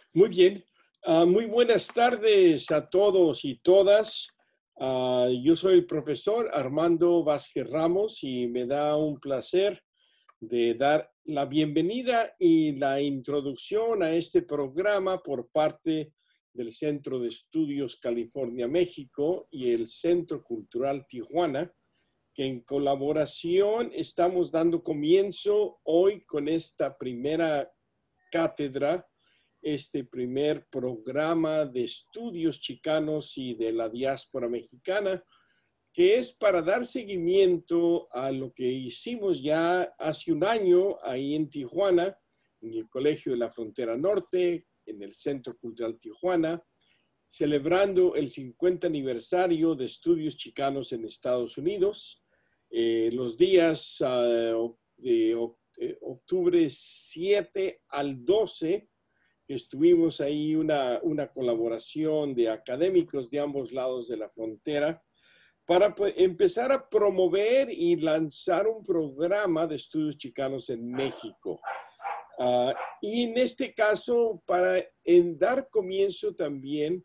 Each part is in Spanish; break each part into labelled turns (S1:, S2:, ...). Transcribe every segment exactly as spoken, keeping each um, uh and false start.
S1: Muy bien. Ah, muy buenas tardes a todos y todas. Ah, yo soy el profesor Armando Vázquez Ramos y me da un placer de dar la bienvenida y la introducción a este programa por parte del Centro de Estudios California, México y el Centro Cultural Tijuana, que en colaboración estamos dando comienzo hoy con esta primera cátedra, este primer programa de estudios chicanos y de la diáspora mexicana, que es para dar seguimiento a lo que hicimos ya hace un año ahí en Tijuana, en el Colegio de la Frontera Norte, en el Centro Cultural Tijuana, celebrando el cincuenta aniversario de estudios chicanos en Estados Unidos. Eh, los días uh, de octubre siete al doce, estuvimos ahí una, una colaboración de académicos de ambos lados de la frontera para pues, empezar a promover y lanzar un programa de estudios chicanos en México. Uh, y en este caso, para en dar comienzo también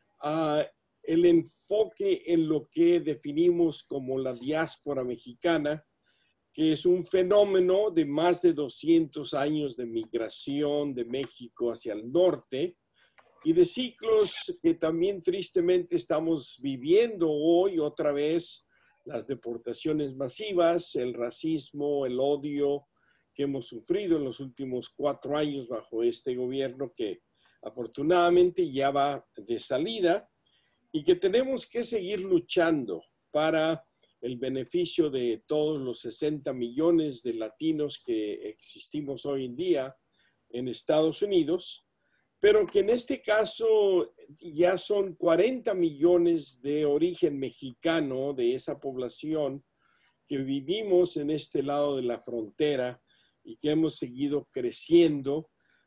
S1: a el enfoque en lo que definimos como la diáspora mexicana, que es un fenómeno de más de doscientos años de migración de México hacia el norte y de ciclos que también tristemente estamos viviendo hoy otra vez, las deportaciones masivas, el racismo, el odio que hemos sufrido en los últimos cuatro años bajo este gobierno que afortunadamente ya va de salida y que tenemos que seguir luchando para el beneficio de todos los sesenta millones de latinos que existimos hoy en día en Estados Unidos, pero que en este caso ya son cuarenta millones de origen mexicano de esa población que vivimos en este lado de la frontera y que hemos seguido creciendo,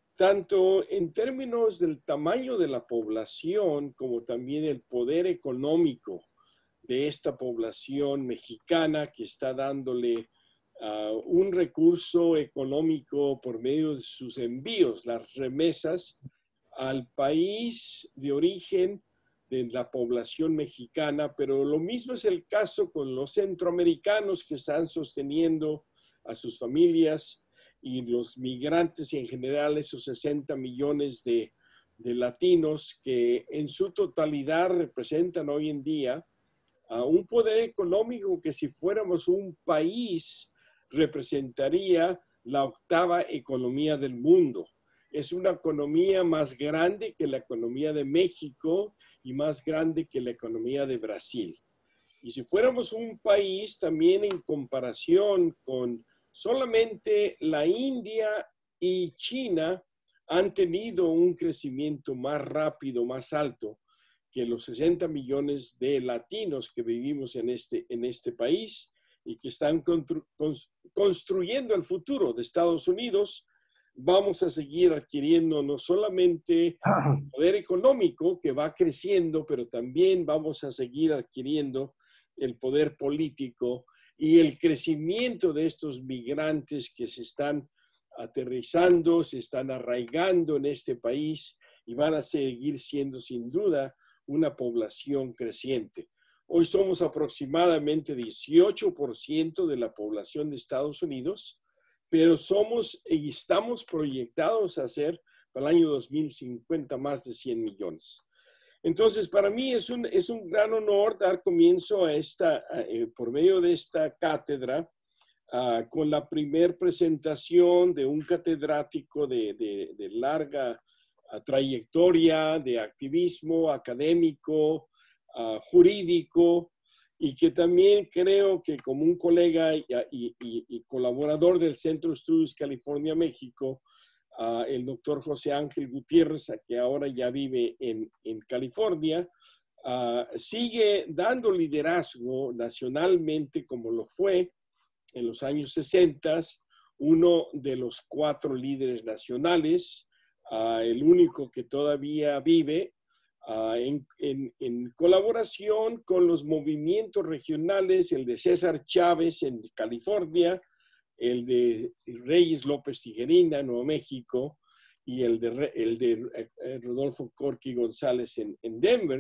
S1: tanto en términos del tamaño de la población como también el poder económico de esta población mexicana que está dándole uh, un recurso económico por medio de sus envíos, las remesas, al país de origen de la población mexicana, pero lo mismo es el caso con los centroamericanos que están sosteniendo a sus familias y los migrantes y en general esos sesenta millones de, de latinos que en su totalidad representan hoy en día a un poder económico que si fuéramos un país representaría la octava economía del mundo. Es una economía más grande que la economía de México y más grande que la economía de Brasil. Y si fuéramos un país también en comparación con solamente la India y China, han tenido un crecimiento más rápido, más alto que los sesenta millones de latinos que vivimos en este, en este país y que están constru construyendo el futuro de Estados Unidos. Vamos a seguir adquiriendo no solamente poder económico que va creciendo, pero también vamos a seguir adquiriendo el poder político y el crecimiento de estos migrantes que se están aterrizando, se están arraigando en este país y van a seguir siendo sin duda una población creciente. Hoy somos aproximadamente dieciocho por ciento de la población de Estados Unidos, pero somos y estamos proyectados a ser para el año dos mil cincuenta más de cien millones. Entonces, para mí es un, es un gran honor dar comienzo a esta, eh, por medio de esta cátedra, uh, con la primer presentación de un catedrático de, de, de larga uh, trayectoria, de activismo académico, uh, jurídico, y que también creo que como un colega y, y, y colaborador del Centro de Estudios California, México, uh, el doctor José Ángel Gutiérrez, que ahora ya vive en, en California, uh, sigue dando liderazgo nacionalmente como lo fue en los años sesenta, uno de los cuatro líderes nacionales, uh, el único que todavía vive, Uh, en, en, en colaboración con los movimientos regionales, el de César Chávez en California, el de Reyes López Tijerina en Nuevo México, y el de, el de eh, Rodolfo Corky González en, en Denver.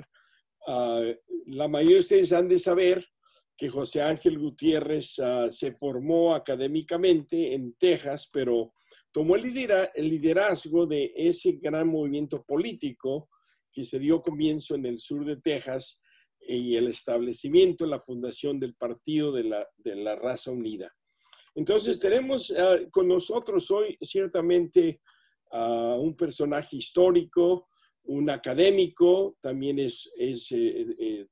S1: Uh, la mayoría de ustedes han de saber que José Ángel Gutiérrez uh, se formó académicamente en Texas, pero tomó el, lidera, el liderazgo de ese gran movimiento político que se dio comienzo en el sur de Texas y el establecimiento, la fundación del Partido de la, de la Raza Unida. Entonces tenemos uh, con nosotros hoy ciertamente uh, un personaje histórico, un académico, también es, es eh, eh,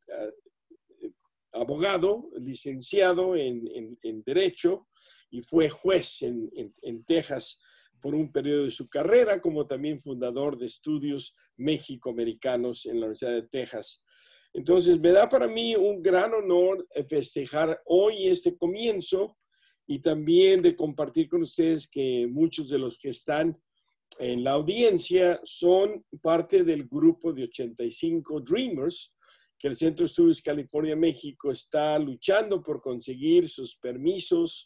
S1: eh, abogado, licenciado en, en, en Derecho y fue juez en, en, en Texas por un periodo de su carrera, como también fundador de estudios México-Americanos en la Universidad de Texas. Entonces, me da para mí un gran honor festejar hoy este comienzo y también de compartir con ustedes que muchos de los que están en la audiencia son parte del grupo de ochenta y cinco Dreamers, que el Centro de Estudios California México está luchando por conseguir sus permisos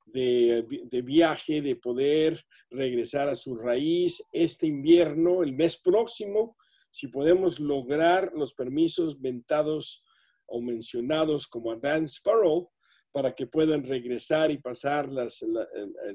S1: de, de viaje, de poder regresar a su raíz este invierno, el mes próximo, si podemos lograr los permisos ventados o mencionados como Advance Parole, para que puedan regresar y pasar las, la,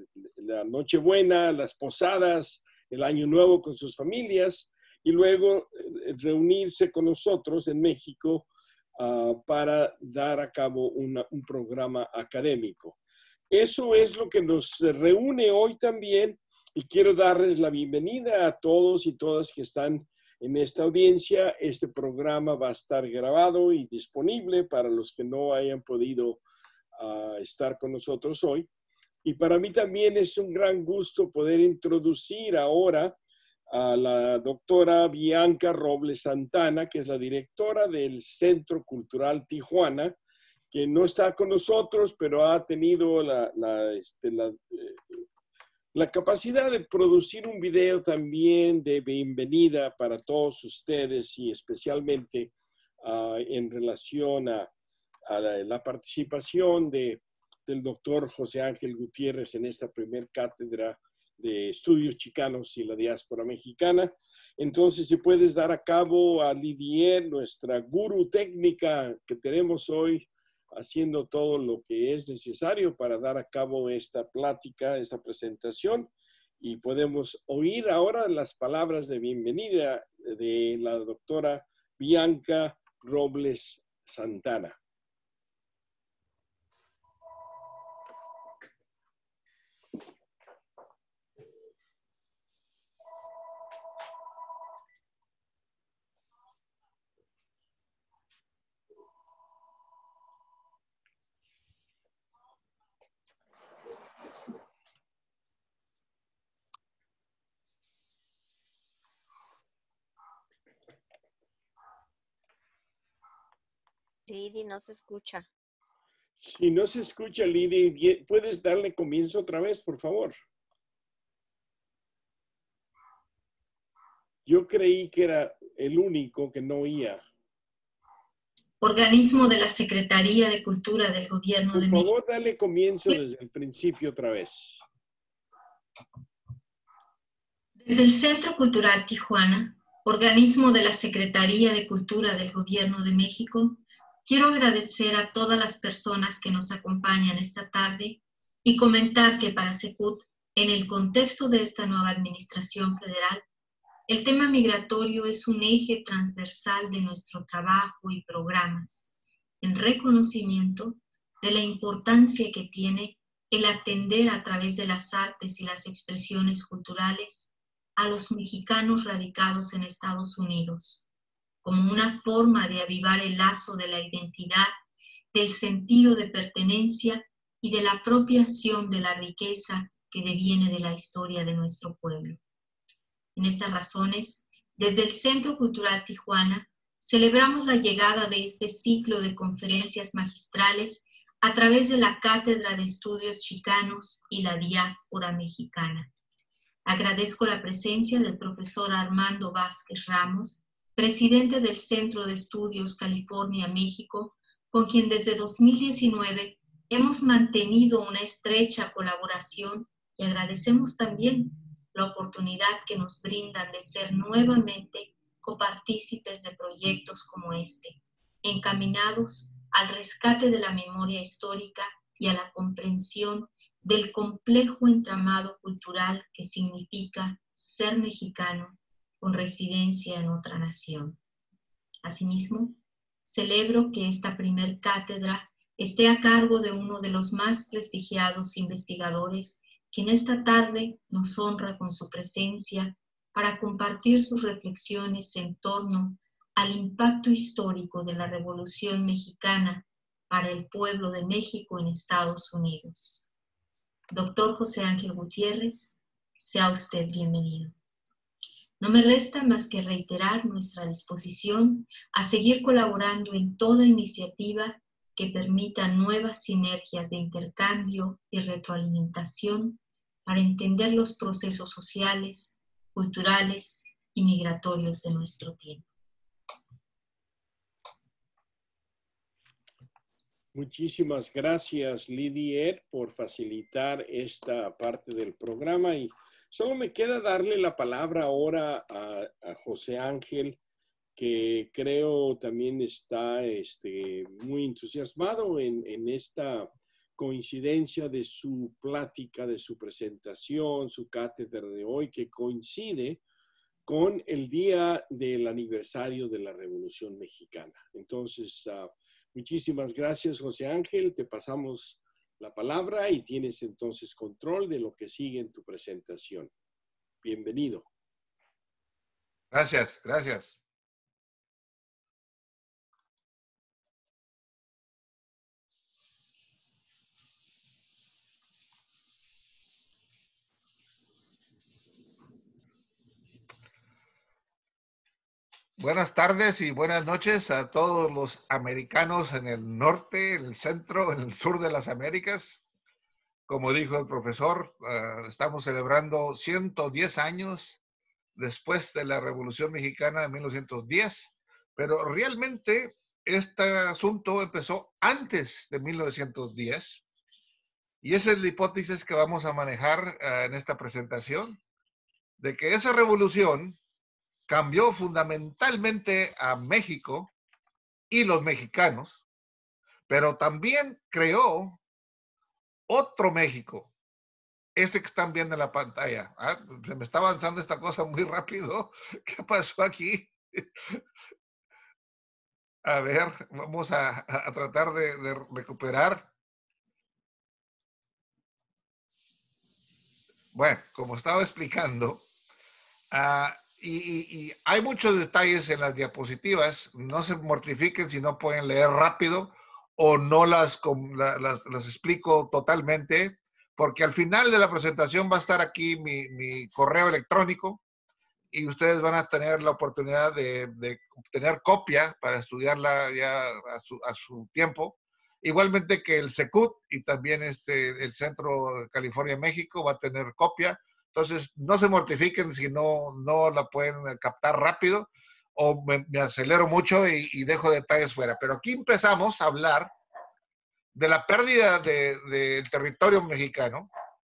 S1: la Nochebuena, las posadas, el Año Nuevo con sus familias y luego reunirse con nosotros en México uh, para dar a cabo una, un programa académico. Eso es lo que nos reúne hoy también y quiero darles la bienvenida a todos y todas que están en esta audiencia. Este programa va a estar grabado y disponible para los que no hayan podido uh, estar con nosotros hoy. Y para mí también es un gran gusto poder introducir ahora a la doctora Bianca Robles Santana, que es la directora del Centro Cultural Tijuana, que no está con nosotros, pero ha tenido la, la, este, la, eh, la capacidad de producir un video también de bienvenida para todos ustedes y especialmente uh, en relación a, a la, la participación de del doctor José Ángel Gutiérrez en esta primer cátedra de estudios chicanos y la diáspora mexicana. Entonces, si puedes dar a cabo a Lidier, nuestra gurú técnica que tenemos hoy, haciendo todo lo que es necesario para dar a cabo esta plática, esta presentación, y podemos oír ahora las palabras de bienvenida de la doctora Bianca Robles Santana.
S2: Lidy, no se escucha.
S1: Si no se escucha, Lidy, ¿puedes darle comienzo otra vez, por favor? Yo creí que era el único que no oía.
S3: Organismo de la Secretaría de Cultura del Gobierno de México.
S1: Por favor, dale comienzo desde el principio otra vez.
S3: Desde el Centro Cultural Tijuana, organismo de la Secretaría de Cultura del Gobierno de México, quiero agradecer a todas las personas que nos acompañan esta tarde y comentar que para Secut, en el contexto de esta nueva administración federal, el tema migratorio es un eje transversal de nuestro trabajo y programas, en reconocimiento de la importancia que tiene el atender a través de las artes y las expresiones culturales a los mexicanos radicados en Estados Unidos, como una forma de avivar el lazo de la identidad, del sentido de pertenencia y de la apropiación de la riqueza que deviene de la historia de nuestro pueblo. En estas razones, desde el Centro Cultural Tijuana, celebramos la llegada de este ciclo de conferencias magistrales a través de la Cátedra de Estudios Chicanos y la Diáspora Mexicana. Agradezco la presencia del profesor Armando Vázquez Ramos, presidente del Centro de Estudios California-México, con quien desde dos mil diecinueve hemos mantenido una estrecha colaboración y agradecemos también la oportunidad que nos brindan de ser nuevamente copartícipes de proyectos como este, encaminados al rescate de la memoria histórica y a la comprensión del complejo entramado cultural que significa ser mexicano con residencia en otra nación. Asimismo, celebro que esta primer cátedra esté a cargo de uno de los más prestigiados investigadores que en esta tarde nos honra con su presencia para compartir sus reflexiones en torno al impacto histórico de la Revolución Mexicana para el pueblo de México en Estados Unidos. Doctor José Ángel Gutiérrez, sea usted bienvenido. No me resta más que reiterar nuestra disposición a seguir colaborando en toda iniciativa que permita nuevas sinergias de intercambio y retroalimentación para entender los procesos sociales, culturales y migratorios de nuestro tiempo.
S1: Muchísimas gracias, Lidier, por facilitar esta parte del programa. Y solo me queda darle la palabra ahora a, a José Ángel, que creo también está este, muy entusiasmado en, en esta coincidencia de su plática, de su presentación, su cátedra de hoy, que coincide con el día del aniversario de la Revolución Mexicana. Entonces, uh, muchísimas gracias, José Ángel. Te pasamos la palabra y tienes entonces control de lo que sigue en tu presentación. Bienvenido.
S4: Gracias, gracias. Buenas tardes y buenas noches a todos los americanos en el norte, en el centro, en el sur de las Américas. Como dijo el profesor, uh, estamos celebrando ciento diez años después de la Revolución Mexicana de mil novecientos diez, pero realmente este asunto empezó antes de mil novecientos diez y esa es la hipótesis que vamos a manejar uh, en esta presentación, de que esa revolución cambió fundamentalmente a México y los mexicanos, pero también creó otro México, este que están viendo en la pantalla. ¿Ah? Se me está avanzando esta cosa muy rápido. ¿Qué pasó aquí? A ver, vamos a, a tratar de, de recuperar. Bueno, como estaba explicando, uh, Y, y, y hay muchos detalles en las diapositivas, no se mortifiquen si no pueden leer rápido o no las, las, las explico totalmente, porque al final de la presentación va a estar aquí mi, mi correo electrónico y ustedes van a tener la oportunidad de, de obtener copia para estudiarla ya a su, a su tiempo. Igualmente que el SECUT y también este, el Centro de California México va a tener copia. Entonces, no se mortifiquen si no, no la pueden captar rápido o me, me acelero mucho y, y dejo detalles fuera. Pero aquí empezamos a hablar de la pérdida del de, de territorio mexicano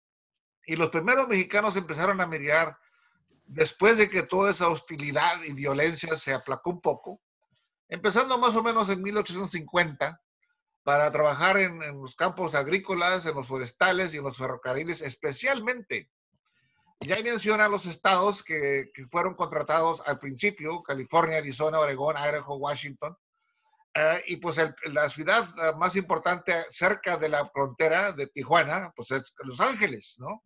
S4: y los primeros mexicanos empezaron a migrar después de que toda esa hostilidad y violencia se aplacó un poco, empezando más o menos en mil ochocientos cincuenta para trabajar en, en los campos agrícolas, en los forestales y en los ferrocarriles especialmente. Ya menciona los estados que, que fueron contratados al principio, California, Arizona, Oregón, Idaho, Washington, uh, y pues el, la ciudad uh, más importante cerca de la frontera de Tijuana, pues es Los Ángeles, ¿no?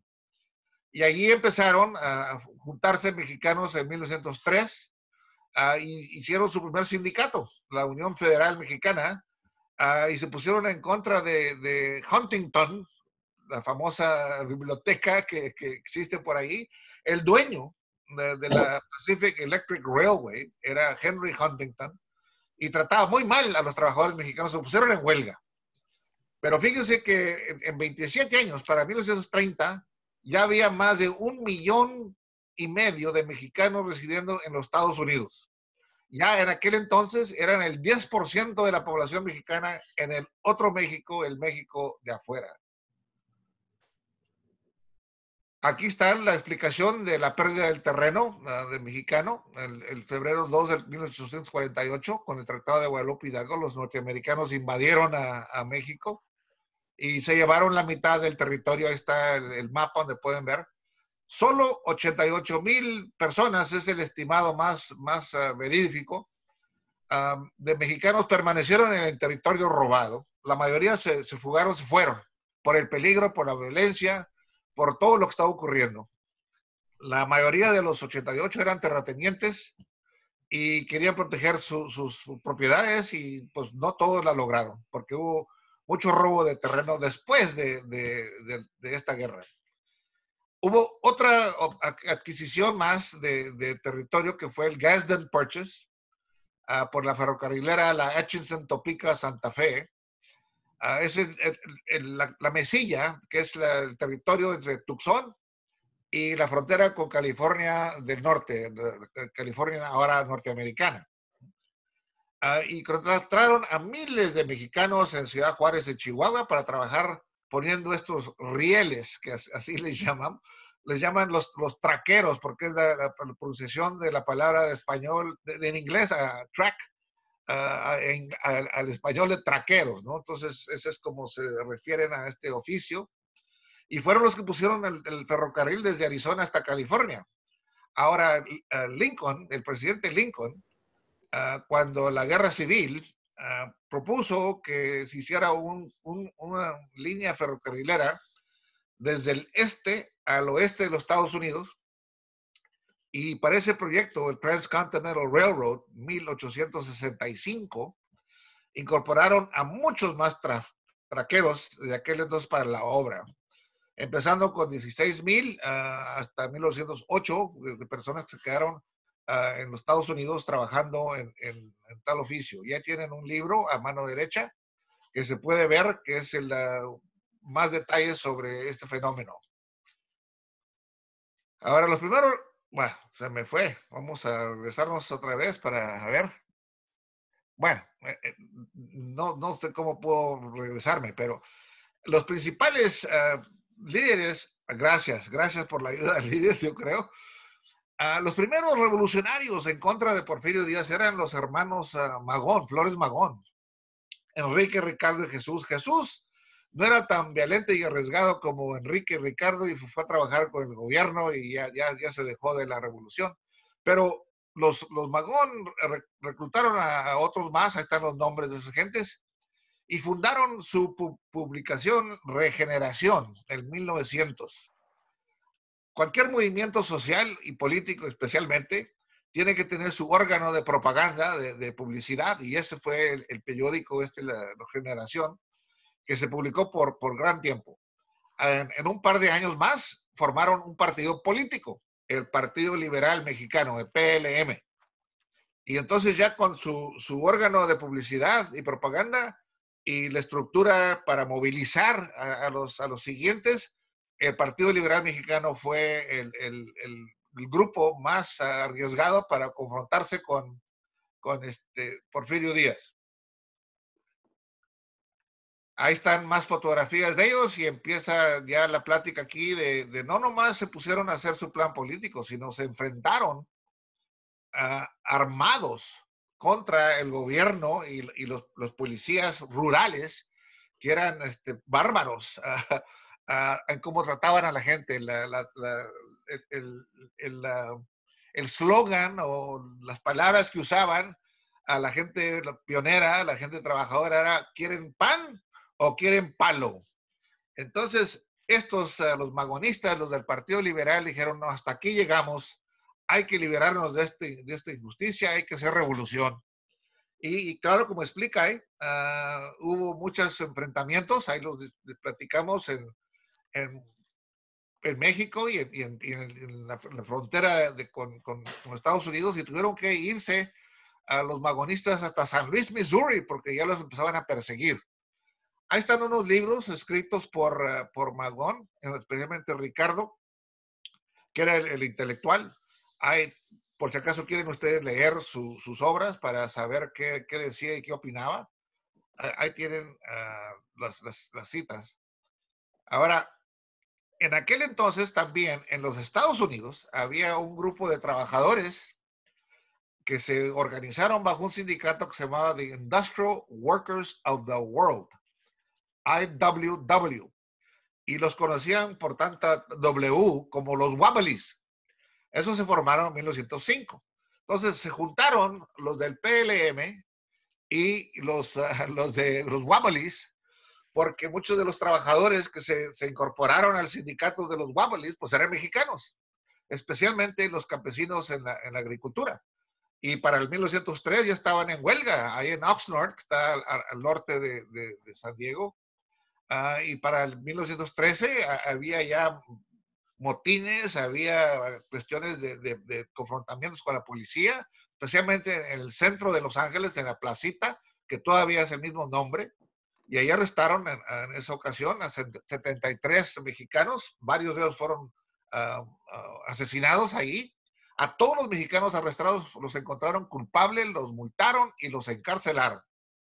S4: Y allí empezaron a juntarse mexicanos en mil novecientos tres uh, y hicieron su primer sindicato, la Unión Federal Mexicana, uh, y se pusieron en contra de, de Huntington, la famosa biblioteca que, que existe por ahí. El dueño de, de la Pacific Electric Railway era Henry Huntington y trataba muy mal a los trabajadores mexicanos, se pusieron en huelga. Pero fíjense que en veintisiete años, para mil novecientos treinta, ya había más de un millón y medio de mexicanos residiendo en los Estados Unidos. Ya en aquel entonces eran el diez por ciento de la población mexicana en el otro México, el México de afuera. aquí está la explicación de la pérdida del terreno uh, del mexicano. El, el febrero dos de mil ochocientos cuarenta y ocho, con el Tratado de Guadalupe Hidalgo, los norteamericanos invadieron a, a México y se llevaron la mitad del territorio. Ahí está el, el mapa donde pueden ver. Solo ochenta y ocho mil personas es el estimado más, más uh, verídico uh, de mexicanos permanecieron en el territorio robado. La mayoría se, se fugaron, se fueron por el peligro, por la violencia, por todo lo que estaba ocurriendo. La mayoría de los ochenta y ocho eran terratenientes y querían proteger su, sus, sus propiedades, y pues no todos la lograron, porque hubo mucho robo de terreno después de, de, de, de esta guerra. Hubo otra adquisición más de, de territorio, que fue el Gadsden Purchase, uh, por la ferrocarrilera, la Atchison, Topeka, Santa Fe. Uh, esa es el, el, la, la mesilla, que es la, el territorio entre Tucson y la frontera con California del Norte, California ahora norteamericana. Uh, y contrataron a miles de mexicanos en Ciudad Juárez, en Chihuahua, para trabajar poniendo estos rieles, que así les llaman, les llaman los, los traqueros, porque es la, la, la pronunciación de la palabra de español, de, de en inglés, a uh, track, uh, en, a, al español de traqueros, ¿no? Entonces, ese es como se refieren a este oficio. Y fueron los que pusieron el, el ferrocarril desde Arizona hasta California. Ahora, uh, Lincoln, el presidente Lincoln, uh, cuando la guerra civil, uh, propuso que se hiciera un, un, una línea ferrocarrilera desde el este al oeste de los Estados Unidos, y para ese proyecto, el Transcontinental Railroad, mil ochocientos sesenta y cinco, incorporaron a muchos más tra traqueros de aquel entonces para la obra, empezando con dieciséis mil uh, hasta mil novecientos ocho, de personas que se quedaron uh, en los Estados Unidos trabajando en, en, en tal oficio. Ya tienen un libro a mano derecha que se puede ver, que es el, uh, más detalles sobre este fenómeno. Ahora, los primeros, bueno, se me fue. Vamos a regresarnos otra vez para ver. Bueno, eh, no, no sé cómo puedo regresarme, pero los principales uh, líderes, gracias, gracias por la ayuda del líder, yo creo. Uh, los primeros revolucionarios en contra de Porfirio Díaz eran los hermanos uh, Magón, Flores Magón, Enrique, Ricardo y Jesús. Jesús no era tan violento y arriesgado como Enrique y Ricardo, y fue a trabajar con el gobierno y ya, ya, ya se dejó de la revolución. Pero los, los Magón reclutaron a, a otros más, ahí están los nombres de esas gentes, y fundaron su pu publicación Regeneración en mil novecientos. Cualquier movimiento social y político especialmente tiene que tener su órgano de propaganda, de, de publicidad, y ese fue el, el periódico este, la, la Regeneración, que se publicó por, por gran tiempo. En, en un par de años más formaron un partido político, el Partido Liberal Mexicano, el P L M. Y entonces ya con su, su órgano de publicidad y propaganda y la estructura para movilizar a, a, los, a los siguientes, el Partido Liberal Mexicano fue el, el, el, el grupo más arriesgado para confrontarse con, con este Porfirio Díaz. Ahí están más fotografías de ellos y empieza ya la plática aquí de, de no nomás se pusieron a hacer su plan político, sino se enfrentaron uh, armados contra el gobierno y, y los, los policías rurales, que eran este, bárbaros uh, uh, en cómo trataban a la gente. La, la, la, el el el slogan o las palabras que usaban a la gente la pionera, a la gente trabajadora, era ¿quieren pan o quieren palo? Entonces, estos, uh, los magonistas, los del Partido Liberal, dijeron, no, hasta aquí llegamos, hay que liberarnos de, este, de esta injusticia, hay que hacer revolución. Y, y claro, como explica, ¿eh? uh, hubo muchos enfrentamientos, ahí los platicamos en, en, en México y, en, y, en, y en, la, en la frontera de, con, con, con Estados Unidos, y tuvieron que irse a los magonistas hasta San Luis, Missouri, porque ya los empezaban a perseguir. Ahí están unos libros escritos por, uh, por Magón, especialmente Ricardo, que era el, el intelectual. Hay, por si acaso quieren ustedes leer su, sus obras para saber qué, qué decía y qué opinaba, uh, ahí tienen uh, las, las, las citas. Ahora, En aquel entonces también en los Estados Unidos había un grupo de trabajadores que se organizaron bajo un sindicato que se llamaba The Industrial Workers of the World, I W W, y los conocían por tanta W como los Wobblies. Esos se formaron en mil novecientos cinco. Entonces se juntaron los del P L M y los, uh, los de los Wobblies, porque muchos de los trabajadores que se, se incorporaron al sindicato de los Wobblies pues eran mexicanos, especialmente los campesinos en la, en la agricultura. Y para el mil novecientos tres ya estaban en huelga, ahí en Oxnard, que está al, al norte de, de, de San Diego. Uh, y para el mil novecientos trece uh, había ya motines, había cuestiones de, de, de confrontamientos con la policía, especialmente en el centro de Los Ángeles, en la placita, que todavía es el mismo nombre. Y ahí arrestaron en, en esa ocasión a setenta y tres mexicanos, varios de ellos fueron uh, uh, asesinados ahí. A todos los mexicanos arrestados los encontraron culpables, los multaron y los encarcelaron.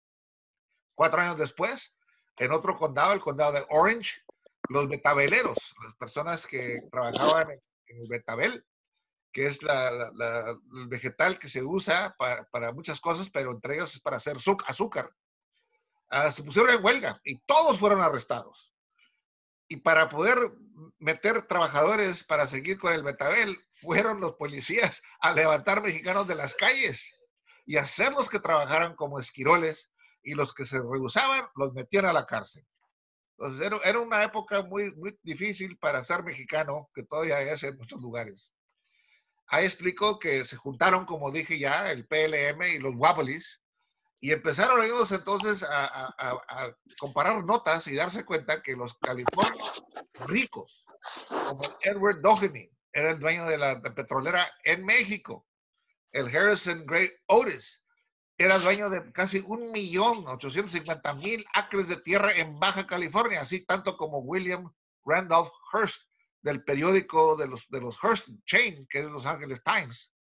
S4: Cuatro años después, en otro condado, el condado de Orange, los betabeleros, las personas que trabajaban en, en el betabel, que es la, la, la, el vegetal que se usa para, para muchas cosas, pero entre ellos es para hacer azúcar, uh, se pusieron en huelga y todos fueron arrestados. Y para poder meter trabajadores para seguir con el betabel, fueron los policías a levantar mexicanos de las calles y hacerlos que trabajaran como esquiroles, y los que se rehusaban los metían a la cárcel. Entonces era, era una época muy, muy difícil para ser mexicano, que todavía es en muchos lugares. Ahí explicó que se juntaron, como dije ya, el P L M y los Wobblies, y empezaron ellos entonces a, a, a comparar notas y darse cuenta que los californios ricos, como Edward Doheny, era el dueño de la de petrolera en México, el Harrison Gray Otis era dueño de casi un millón ochocientos cincuenta mil acres de tierra en Baja California, así tanto como William Randolph Hearst, del periódico de los, de los Hearst Chain, que es Los Angeles Times.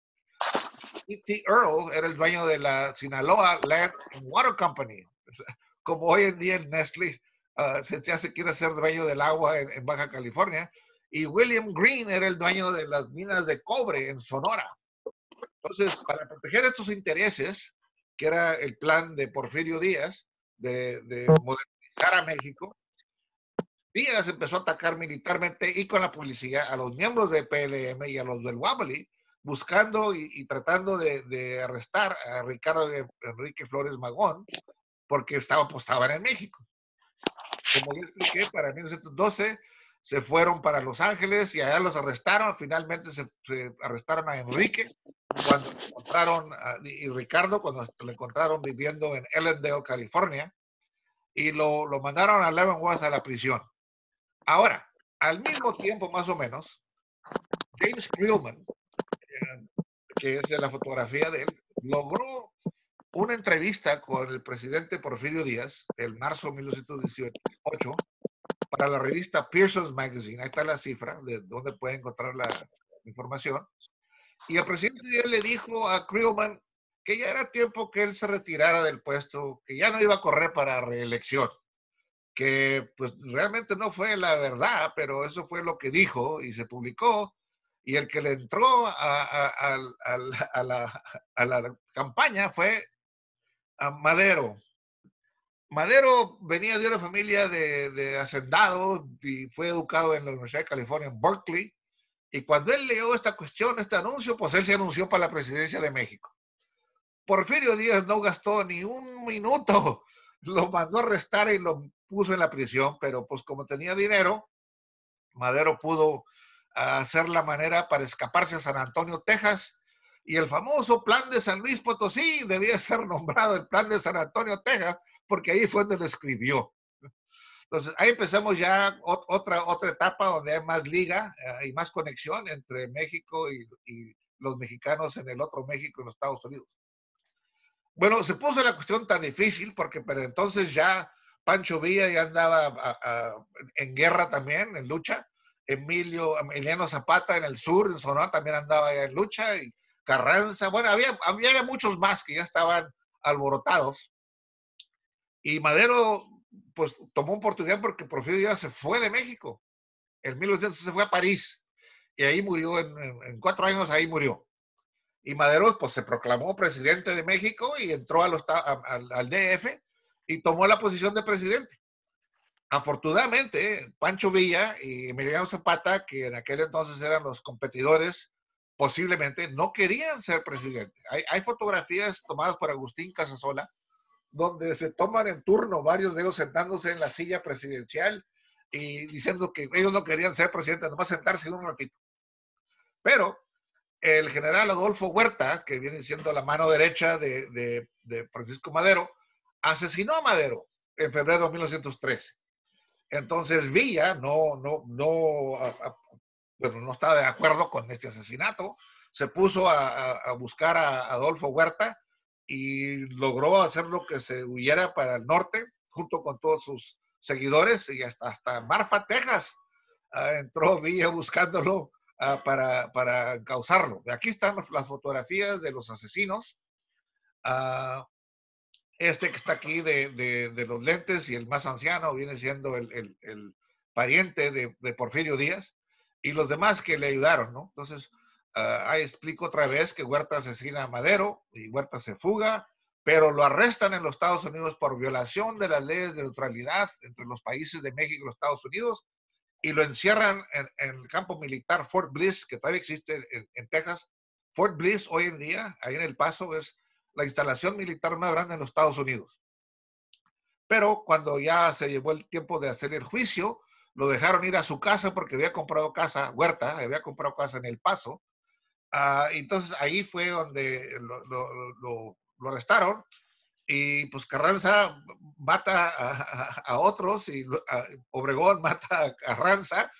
S4: E T Earl era el dueño de la Sinaloa Land and Water Company, como hoy en día en Nestlé uh, se, ya se quiere ser dueño del agua en, en Baja California, y William Green era el dueño de las minas de cobre en Sonora. Entonces, para proteger estos intereses, que era el plan de Porfirio Díaz, de, de modernizar a México, Díaz empezó a atacar militarmente y con la policía a los miembros del P L M y a los del Wobbly, buscando y, y tratando de, de arrestar a Ricardo de Enrique Flores Magón, porque estaba, pues, estaban en México. Como yo expliqué, para mil novecientos doce se fueron para Los Ángeles y allá los arrestaron. Finalmente se, se arrestaron a Enrique cuando encontraron a, y Ricardo cuando lo encontraron viviendo en Ellendale, California, y lo, lo mandaron a Leavenworth a la prisión. Ahora, al mismo tiempo más o menos, James Creelman, eh, que es de la fotografía de él, logró una entrevista con el presidente Porfirio Díaz en marzo de mil novecientos dieciocho para la revista Pearson's Magazine. Ahí está la cifra de dónde puede encontrar la información. Y el presidente Díaz le dijo a Creelman que ya era tiempo que él se retirara del puesto, que ya no iba a correr para reelección, que pues realmente no fue la verdad, pero eso fue lo que dijo y se publicó. Y el que le entró a, a, a, a, a, la, a la campaña fue a Madero. Madero venía de una familia de, de hacendados y fue educado en la Universidad de California en Berkeley. Y cuando él leyó esta cuestión, este anuncio, pues él se anunció para la presidencia de México. Porfirio Díaz no gastó ni un minuto, lo mandó a arrestar y lo puso en la prisión, pero pues como tenía dinero, Madero pudo hacer la manera para escaparse a San Antonio, Texas, y el famoso plan de San Luis Potosí debía ser nombrado el plan de San Antonio, Texas, porque ahí fue donde lo escribió. Entonces, ahí empezamos ya otra, otra etapa donde hay más liga uh, y más conexión entre México y, y los mexicanos en el otro México, en los Estados Unidos. Bueno, se puso la cuestión tan difícil porque pero entonces ya Pancho Villa ya andaba a, a, en guerra también, en lucha. Emilio, Emiliano Zapata en el sur, en Sonora, también andaba ya en lucha. Y Carranza, bueno, había, había muchos más que ya estaban alborotados. Y Madero, pues, tomó oportunidad porque Porfirio Díaz se fue de México. En mil novecientos se fue a París y ahí murió, en, en, en cuatro años ahí murió. Y Madero pues se proclamó presidente de México y entró a los, a, al, al D F y tomó la posición de presidente. Afortunadamente, Pancho Villa y Emiliano Zapata, que en aquel entonces eran los competidores, posiblemente no querían ser presidente. Hay, hay fotografías tomadas por Agustín Casasola, donde se toman en turno varios de ellos sentándose en la silla presidencial y diciendo que ellos no querían ser presidentes, nomás sentarse un ratito. Pero el general Adolfo Huerta, que viene siendo la mano derecha de, de, de Francisco Madero, asesinó a Madero en febrero de mil novecientos trece. Entonces Villa no, no, no, a, a, bueno, no estaba de acuerdo con este asesinato, se puso a, a, a buscar a Adolfo Huerta y logró hacer lo que se huyera para el norte, junto con todos sus seguidores, y hasta, hasta Marfa, Texas, uh, entró Villa buscándolo uh, para, para causarlo. Aquí están las fotografías de los asesinos. Uh, Este que está aquí de, de, de los lentes y el más anciano viene siendo el, el, el pariente de, de Porfirio Díaz y los demás que le ayudaron, ¿no? Entonces, uh, ahí explico otra vez que Huerta asesina a Madero y Huerta se fuga, pero lo arrestan en los Estados Unidos por violación de las leyes de neutralidad entre los países de México y los Estados Unidos y lo encierran en, en el campo militar Fort Bliss, que todavía existe en, en Texas. Fort Bliss hoy en día, ahí en El Paso, es la instalación militar más grande en los Estados Unidos. Pero cuando ya se llevó el tiempo de hacer el juicio, lo dejaron ir a su casa porque había comprado casa, Huerta, había comprado casa en El Paso. Uh, entonces ahí fue donde lo, lo, lo, lo arrestaron y pues Carranza mata a, a, a otros y a, Obregón mata a Carranza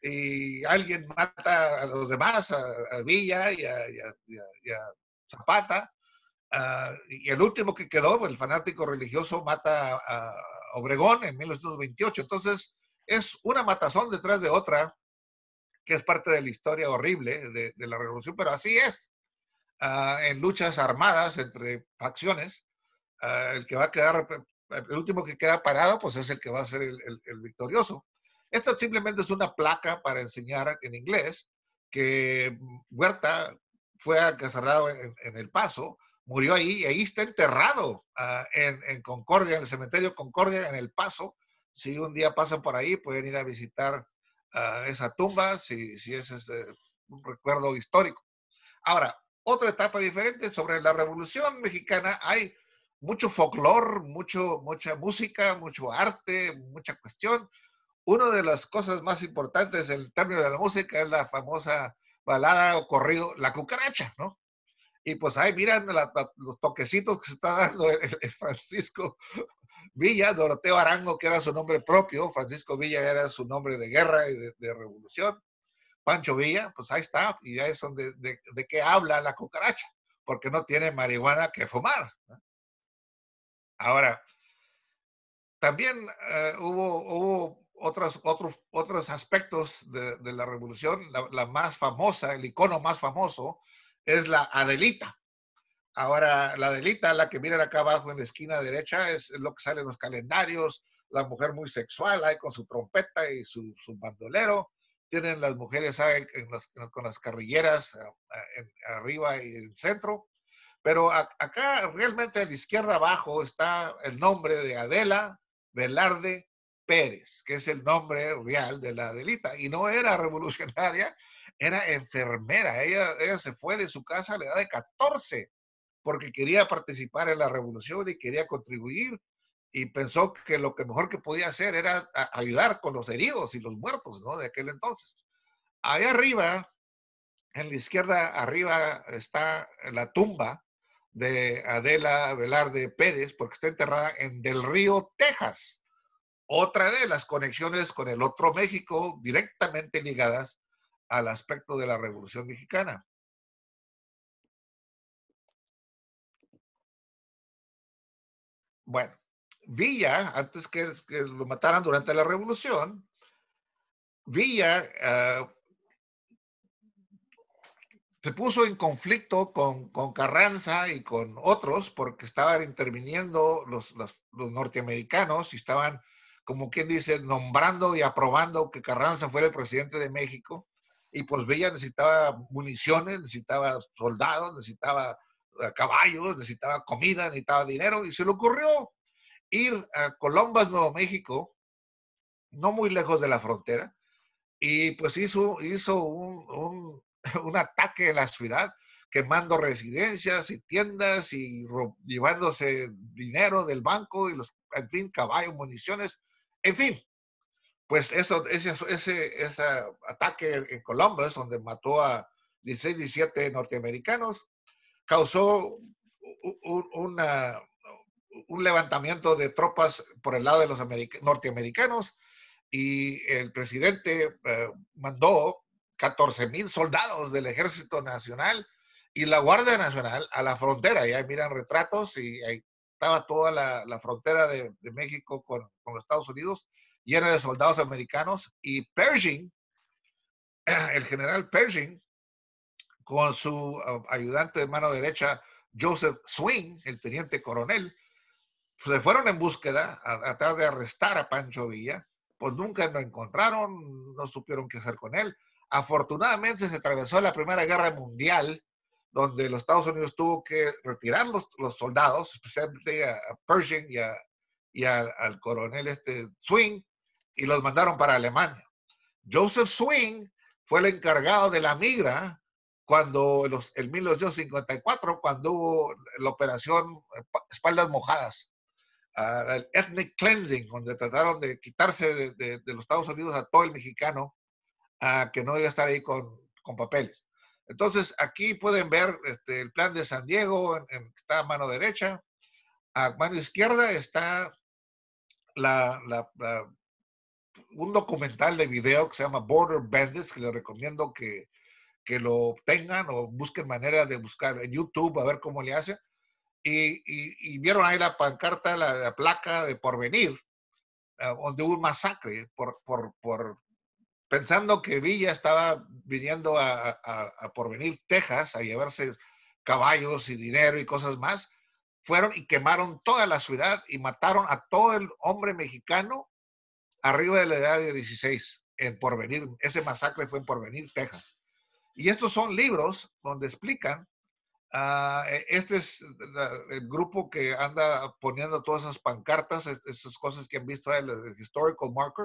S4: y alguien mata a los demás, a, a Villa y a, y, a, y a Zapata. Uh, y el último que quedó, el fanático religioso, mata a, a Obregón en mil novecientos veintiocho. Entonces, es una matazón detrás de otra, que es parte de la historia horrible de, de la revolución, pero así es. Uh, en luchas armadas entre facciones, uh, el que va a quedar, el último que queda parado, pues es el que va a ser el, el, el victorioso. Esto simplemente es una placa para enseñar en inglés que Huerta fue encarcelado en, en El Paso, murió ahí y ahí está enterrado uh, en, en Concordia, en el cementerio Concordia, en El Paso. Si un día pasan por ahí, pueden ir a visitar uh, esa tumba, si, si es este, un recuerdo histórico. Ahora, otra etapa diferente sobre la Revolución Mexicana, hay mucho folclore, mucho, mucha música, mucho arte, mucha cuestión. Una de las cosas más importantes en términos de la música es la famosa balada o corrido La Cucaracha, ¿no? Y pues ahí miran la, la, los toquecitos que se está dando el, el Francisco Villa, Doroteo Arango, que era su nombre propio, Francisco Villa era su nombre de guerra y de, de revolución, Pancho Villa, pues ahí está, y ya es donde, de, de qué habla la cucaracha, porque no tiene marihuana que fumar, ¿no? Ahora, también uh, hubo, hubo otros, otros, otros aspectos de, de la revolución. La, la más famosa, el icono más famoso, es la Adelita. Ahora, la Adelita, la que miran acá abajo en la esquina derecha, es lo que sale en los calendarios, la mujer muy sexual, ahí con su trompeta y su, su bandolero. Tienen las mujeres ahí en los, con las carrilleras en, arriba y en el centro. Pero a, acá realmente a la izquierda abajo está el nombre de Adela Velarde Pérez, que es el nombre real de la Adelita. Y no era revolucionaria, era enfermera. Ella, ella se fue de su casa a la edad de catorce porque quería participar en la revolución y quería contribuir. Y pensó que lo que mejor que podía hacer era ayudar con los heridos y los muertos, ¿no? De aquel entonces. Allá arriba, en la izquierda arriba, está la tumba de Adela Velarde Pérez, porque está enterrada en Del Río, Texas. Otra de las conexiones con el otro México directamente ligadas al aspecto de la Revolución Mexicana. Bueno, Villa, antes que, que lo mataran durante la Revolución, Villa uh, se puso en conflicto con, con Carranza y con otros porque estaban interviniendo los, los, los norteamericanos y estaban como quien dice, nombrando y aprobando que Carranza fuera el presidente de México. Y pues Villa necesitaba municiones, necesitaba soldados, necesitaba uh, caballos, necesitaba comida, necesitaba dinero. Y se le ocurrió ir a Columbus, Nuevo México, no muy lejos de la frontera. Y pues hizo, hizo un, un, un ataque en la ciudad, quemando residencias y tiendas y llevándose dinero del banco y los, en fin, caballos, municiones, en fin. Pues eso, ese, ese, ese ataque en Columbus, donde mató a dieciséis, diecisiete norteamericanos, causó un, una, un levantamiento de tropas por el lado de los norteamericanos, y el presidente eh, mandó catorce mil soldados del Ejército Nacional y la Guardia Nacional a la frontera. Y ahí miran retratos y ahí estaba toda la, la frontera de, de México con, con los Estados Unidos, llena de soldados americanos. Y Pershing, el general Pershing, con su uh, ayudante de mano derecha, Joseph Swing, el teniente coronel, se fueron en búsqueda a, a tratar de arrestar a Pancho Villa. Pues nunca lo encontraron, no supieron qué hacer con él. Afortunadamente se atravesó la Primera Guerra Mundial, donde los Estados Unidos tuvo que retirar los, los soldados, especialmente a, a Pershing y, a, y a, al coronel este Swing, y los mandaron para Alemania. Joseph Swing fue el encargado de la migra cuando los, en mil novecientos cincuenta y cuatro, cuando hubo la operación Espaldas Mojadas, Uh, el ethnic cleansing, donde trataron de quitarse de, de, de los Estados Unidos a todo el mexicano uh, que no iba a estar ahí con, con papeles. Entonces, aquí pueden ver este, el plan de San Diego, en, en, está a mano derecha. A mano izquierda está la, la, la, un documental de video que se llama Border Bandits, que les recomiendo que, que lo tengan o busquen manera de buscar en YouTube a ver cómo le hacen. Y, y, y vieron ahí la pancarta, la, la placa de Porvenir, uh, donde hubo un masacre por, por, por pensando que Villa estaba viniendo a, a, a Porvenir, Texas, a llevarse caballos y dinero y cosas más. Fueron y quemaron toda la ciudad y mataron a todo el hombre mexicano arriba de la edad de dieciséis en Porvenir. Ese masacre fue en Porvenir, Texas. Y estos son libros donde explican. Uh, este es el grupo que anda poniendo todas esas pancartas, esas cosas que han visto el, el Historical Marker.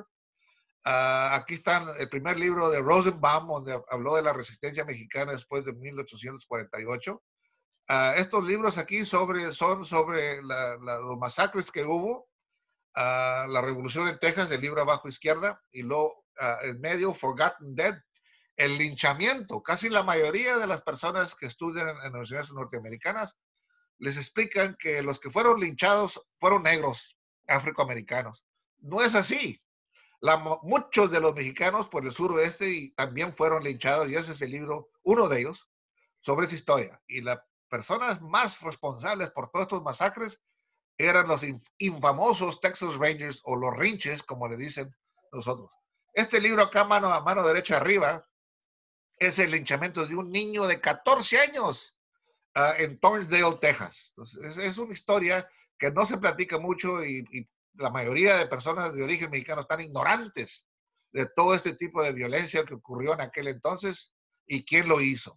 S4: Uh, aquí están el primer libro de Rosenbaum, donde habló de la resistencia mexicana después de mil ochocientos cuarenta y ocho. Uh, estos libros aquí sobre, son sobre la, la, los masacres que hubo, uh, la revolución en Texas, el libro abajo izquierda, y luego uh, en medio, Forgotten Dead, el linchamiento. Casi la mayoría de las personas que estudian en, en universidades norteamericanas les explican que los que fueron linchados fueron negros, afroamericanos. No es así. La, muchos de los mexicanos por el suroeste y también fueron linchados, y ese es el libro, uno de ellos, sobre esa historia. Y las personas más responsables por todos estos masacres eran los infamosos Texas Rangers, o los rinches, como le dicen nosotros. Este libro acá, mano a mano derecha arriba, es el linchamiento de un niño de catorce años uh, en Torrensdale, Texas. Entonces, es, es una historia que no se platica mucho, y, y la mayoría de personas de origen mexicano están ignorantes de todo este tipo de violencia que ocurrió en aquel entonces y quién lo hizo.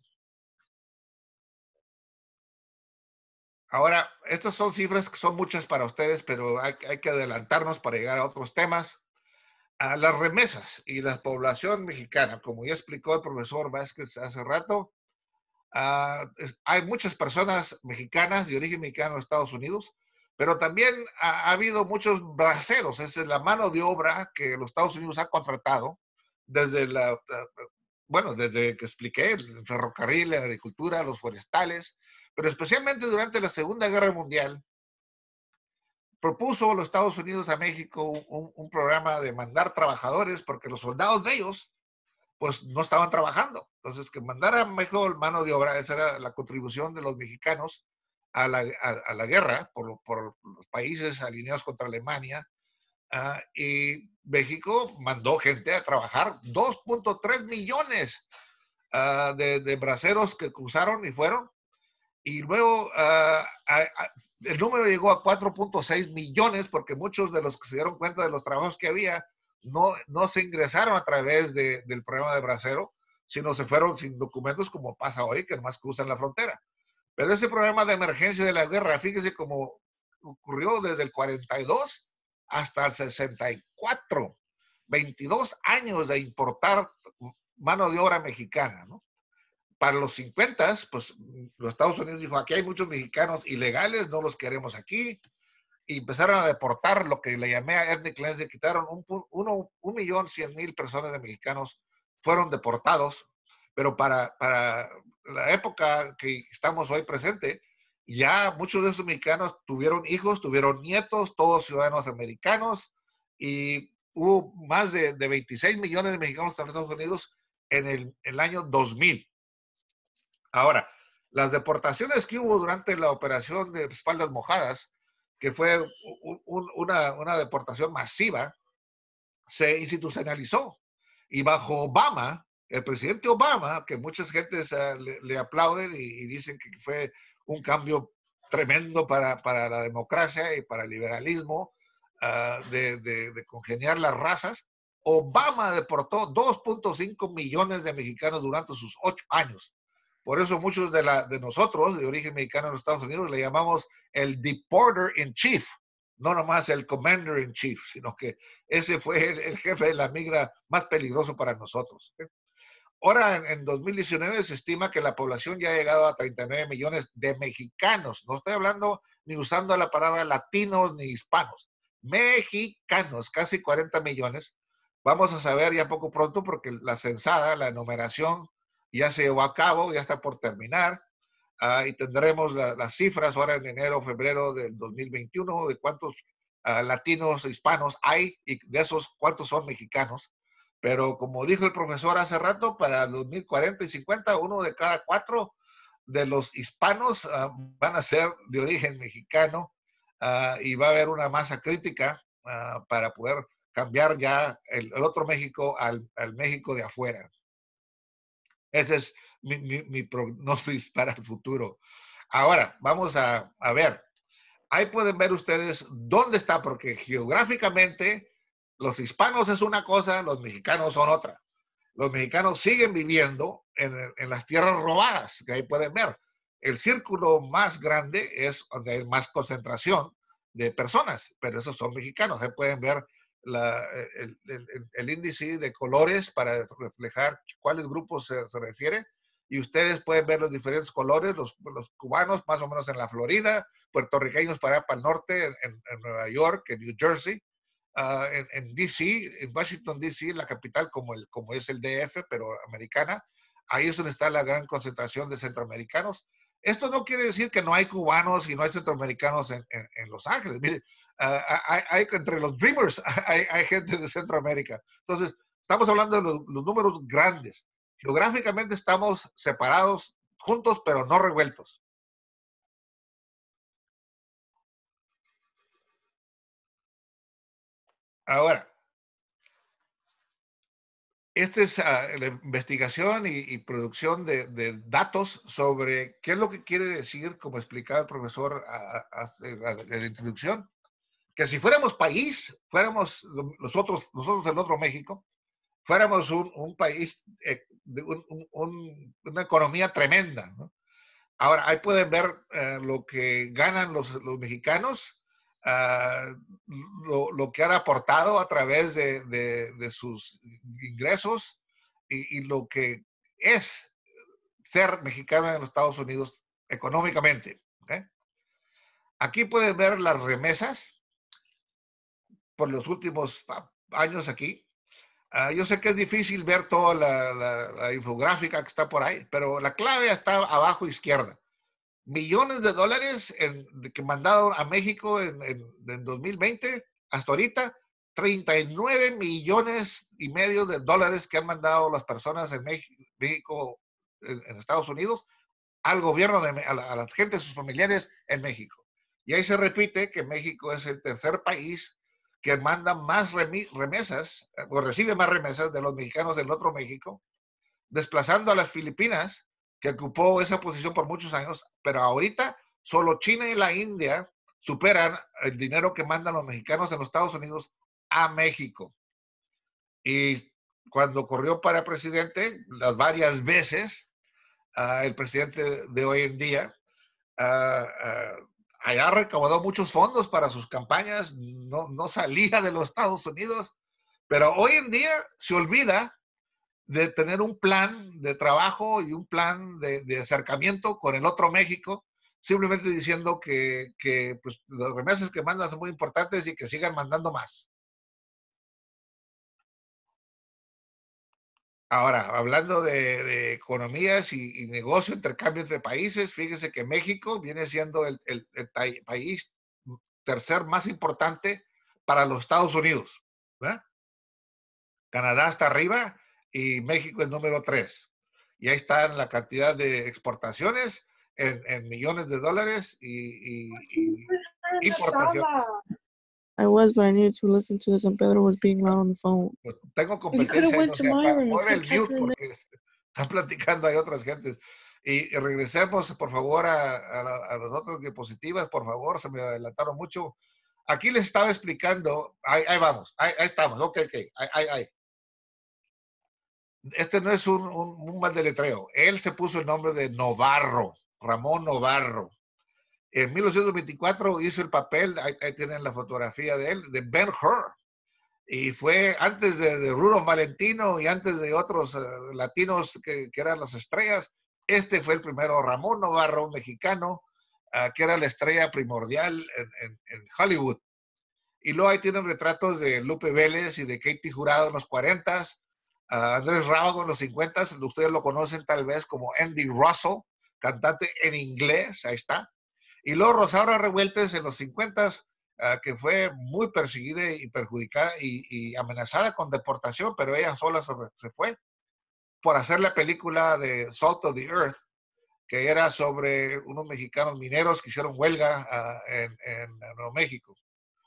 S4: Ahora, estas son cifras que son muchas para ustedes, pero hay, hay que adelantarnos para llegar a otros temas. A las remesas y la población mexicana, como ya explicó el profesor Vázquez hace rato, uh, es, hay muchas personas mexicanas de origen mexicano en Estados Unidos, pero también ha, ha habido muchos braceros. Esa es la mano de obra que los Estados Unidos ha contratado desde la, uh, bueno, desde que expliqué, el ferrocarril, la agricultura, los forestales, pero especialmente durante la Segunda Guerra Mundial. Propuso los Estados Unidos a México un, un programa de mandar trabajadores, porque los soldados de ellos pues no estaban trabajando. Entonces, que mandara mejor mano de obra, esa era la contribución de los mexicanos a la, a, a la guerra por, por los países alineados contra Alemania. Uh, y México mandó gente a trabajar, dos punto tres millones uh, de, de braceros que cruzaron y fueron. Y luego uh, a, a, el número llegó a cuatro punto seis millones porque muchos de los que se dieron cuenta de los trabajos que había no, no se ingresaron a través de, del programa de Bracero, sino se fueron sin documentos como pasa hoy, que nomás cruzan la frontera. Pero ese programa de emergencia de la guerra, fíjese cómo ocurrió desde el cuarenta y dos hasta el sesenta y cuatro, veintidós años de importar mano de obra mexicana, ¿no? Para los cincuenta, pues los Estados Unidos dijo, aquí hay muchos mexicanos ilegales, no los queremos aquí, y empezaron a deportar lo que le llamé a ethnic cleansing, quitaron un, uno, un millón cien mil personas de mexicanos fueron deportados, pero para, para la época que estamos hoy presente, ya muchos de esos mexicanos tuvieron hijos, tuvieron nietos, todos ciudadanos americanos, y hubo más de, de veintiséis millones de mexicanos en Estados Unidos en el, el año dos mil. Ahora, las deportaciones que hubo durante la operación de espaldas mojadas, que fue un, un, una, una deportación masiva, se institucionalizó. Y bajo Obama, el presidente Obama, que muchas gentes uh, le, le aplauden y, y dicen que fue un cambio tremendo para, para la democracia y para el liberalismo, uh, de, de, de congeniar las razas, Obama deportó dos punto cinco millones de mexicanos durante sus ocho años. Por eso muchos de, la, de nosotros, de origen mexicano en los Estados Unidos, le llamamos el Deporter in Chief, no nomás el Commander in Chief, sino que ese fue el, el jefe de la migra más peligroso para nosotros. ¿eh? Ahora, en, en dos mil diecinueve, se estima que la población ya ha llegado a treinta y nueve millones de mexicanos. No estoy hablando ni usando la palabra latinos ni hispanos. Mexicanos, casi cuarenta millones. Vamos a saber ya poco pronto porque la censada, la enumeración, ya se llevó a cabo, ya está por terminar, uh, y tendremos la, las cifras ahora en enero, febrero del dos mil veintiuno de cuántos uh, latinos, hispanos hay y de esos cuántos son mexicanos. Pero como dijo el profesor hace rato, para el dos mil cuarenta y cincuenta, uno de cada cuatro de los hispanos uh, van a ser de origen mexicano, uh, y va a haber una masa crítica uh, para poder cambiar ya el, el otro México al, al México de afuera. Ese es mi, mi, mi prognosis para el futuro. Ahora, vamos a, a ver. Ahí pueden ver ustedes dónde está, porque geográficamente los hispanos es una cosa, los mexicanos son otra. Los mexicanos siguen viviendo en, en las tierras robadas, que ahí pueden ver. El círculo más grande es donde hay más concentración de personas, pero esos son mexicanos. Ahí pueden ver La, el, el, el índice de colores para reflejar cuáles grupos se, se refiere, y ustedes pueden ver los diferentes colores, los, los cubanos más o menos en la Florida, puertorriqueños para, para el norte, en, en Nueva York, en New Jersey, uh, en, en D C, en Washington D C, la capital como, el, como es el D F, pero americana, ahí es donde está la gran concentración de centroamericanos. Esto no quiere decir que no hay cubanos y no hay centroamericanos en, en, en Los Ángeles. Mire, uh, hay, hay, entre los Dreamers hay, hay gente de Centroamérica. Entonces, estamos hablando de los, los números grandes. Geográficamente estamos separados, juntos, pero no revueltos. Ahora, esta es uh, la investigación y, y producción de, de datos sobre qué es lo que quiere decir, como explicaba el profesor en la, la introducción, que si fuéramos país, fuéramos nosotros, nosotros el otro México, fuéramos un, un país eh, de un, un, una economía tremenda, ¿no? Ahora, ahí pueden ver uh, lo que ganan los, los mexicanos, uh, lo, lo que han aportado a través de, de, de sus ingresos y, y lo que es ser mexicano en los Estados Unidos económicamente. ¿Okay? Aquí pueden ver las remesas por los últimos años aquí. Uh, yo sé que es difícil ver toda la, la, la infográfica que está por ahí, pero la clave está abajo izquierda. Millones de dólares en, de, que mandaron a México en, en, en dos mil veinte, hasta ahorita, treinta y nueve millones y medio de dólares que han mandado las personas en México, México en, en Estados Unidos, al gobierno, de, a, la, a las gentes, sus familiares en México. Y ahí se repite que México es el tercer país que manda más remesas, o recibe más remesas de los mexicanos del otro México, desplazando a las Filipinas, que ocupó esa posición por muchos años, pero ahorita solo China y la India superan el dinero que mandan los mexicanos en los Estados Unidos a México. Y cuando corrió para presidente, las varias veces, uh, el presidente de hoy en día, uh, uh, allá recaudó muchos fondos para sus campañas, no, no salía de los Estados Unidos, pero hoy en día se olvida de tener un plan de trabajo y un plan de, de acercamiento con el otro México, simplemente diciendo que, que pues, las remesas que mandan son muy importantes y que sigan mandando más. Ahora, hablando de, de economías y, y negocio, intercambio entre países, fíjese que México viene siendo el, el, el país tercer más importante para los Estados Unidos. ¿Verdad? Canadá está arriba y México es número tres. Y ahí están la cantidad de exportaciones en, en millones de dólares y, y, y importaciones.
S5: I was, but I needed to listen to this, and Pedro was being loud on the phone.
S4: Pues tengo competencia y no sé, pon el mute porque están platicando, hay otras gentes. Y, y regresemos, por favor, a, a, a las otras diapositivas, por favor, se me adelantaron mucho. Aquí les estaba explicando, ahí, ahí vamos, ahí, ahí estamos, ok, ok, ahí, ahí, ahí. Este no es un, un, un mal deletreo, él se puso el nombre de Novarro, Ramón Novarro. En mil novecientos veinticuatro hizo el papel, ahí, ahí tienen la fotografía de él, de Ben-Hur. Y fue antes de, de Rudolph Valentino y antes de otros uh, latinos que, que eran las estrellas. Este fue el primero, Ramón Novarro, un mexicano, uh, que era la estrella primordial en, en, en Hollywood. Y luego ahí tienen retratos de Lupe Vélez y de Katie Jurado en los cuarentas, uh, Andrés Rábago en los cincuentas, ustedes lo conocen tal vez como Andy Russell, cantante en inglés, ahí está. Y luego Rosaura Revueltes en los cincuentas, uh, que fue muy perseguida y perjudicada y, y amenazada con deportación, pero ella sola se, se fue por hacer la película de Salt of the Earth, que era sobre unos mexicanos mineros que hicieron huelga uh, en, en Nuevo México.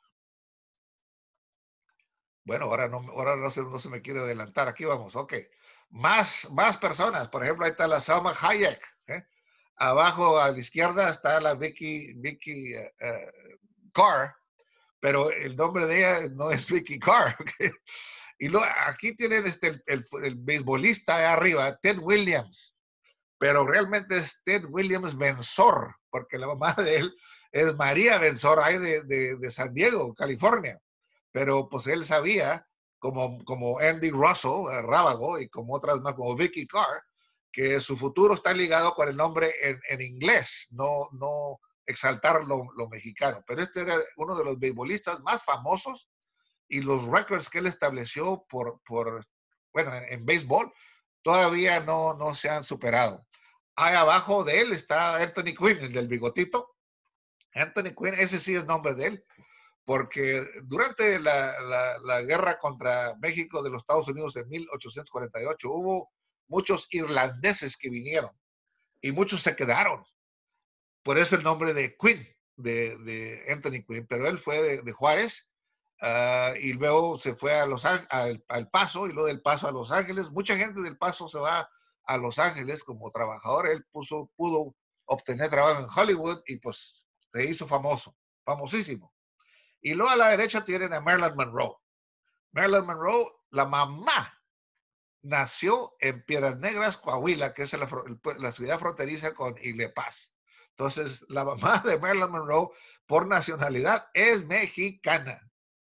S4: Bueno, ahora no, ahora no, se, no se me quiere adelantar. Aquí vamos, ok. Más, más personas. Por ejemplo, ahí está la Salma Hayek, ¿eh? Abajo a la izquierda está la Vicky, Vicky uh, uh, Carr, pero el nombre de ella no es Vicky Carr. ¿Okay? Y lo, aquí tienen este, el, el, el beisbolista de arriba, Ted Williams, pero realmente es Ted Williams Bensor, porque la mamá de él es María Bensor, ahí de, de, de San Diego, California. Pero pues él sabía, como, como Andy Russell, uh, Rábago, y como otras más, como Vicky Carr, que su futuro está ligado con el nombre en, en inglés, no, no exaltar lo, lo mexicano. Pero este era uno de los beisbolistas más famosos y los récords que él estableció por, por bueno, en, en béisbol todavía no, no se han superado. Ahí abajo de él está Anthony Quinn, el del bigotito. Anthony Quinn, ese sí es nombre de él, porque durante la, la, la guerra contra México de los Estados Unidos en mil ochocientos cuarenta y ocho hubo muchos irlandeses que vinieron y muchos se quedaron. Por eso el nombre de Quinn, de, de Anthony Quinn, pero él fue de, de Juárez uh, y luego se fue a Los Ángeles, al, al Paso y luego del Paso a Los Ángeles. Mucha gente del Paso se va a Los Ángeles como trabajador. Él puso, pudo obtener trabajo en Hollywood y pues se hizo famoso, famosísimo. Y luego a la derecha tienen a Marilyn Monroe. Marilyn Monroe, la mamá, nació en Piedras Negras, Coahuila, que es la, la ciudad fronteriza con Ile Paz. Entonces, la mamá de Marilyn Monroe, por nacionalidad, es mexicana.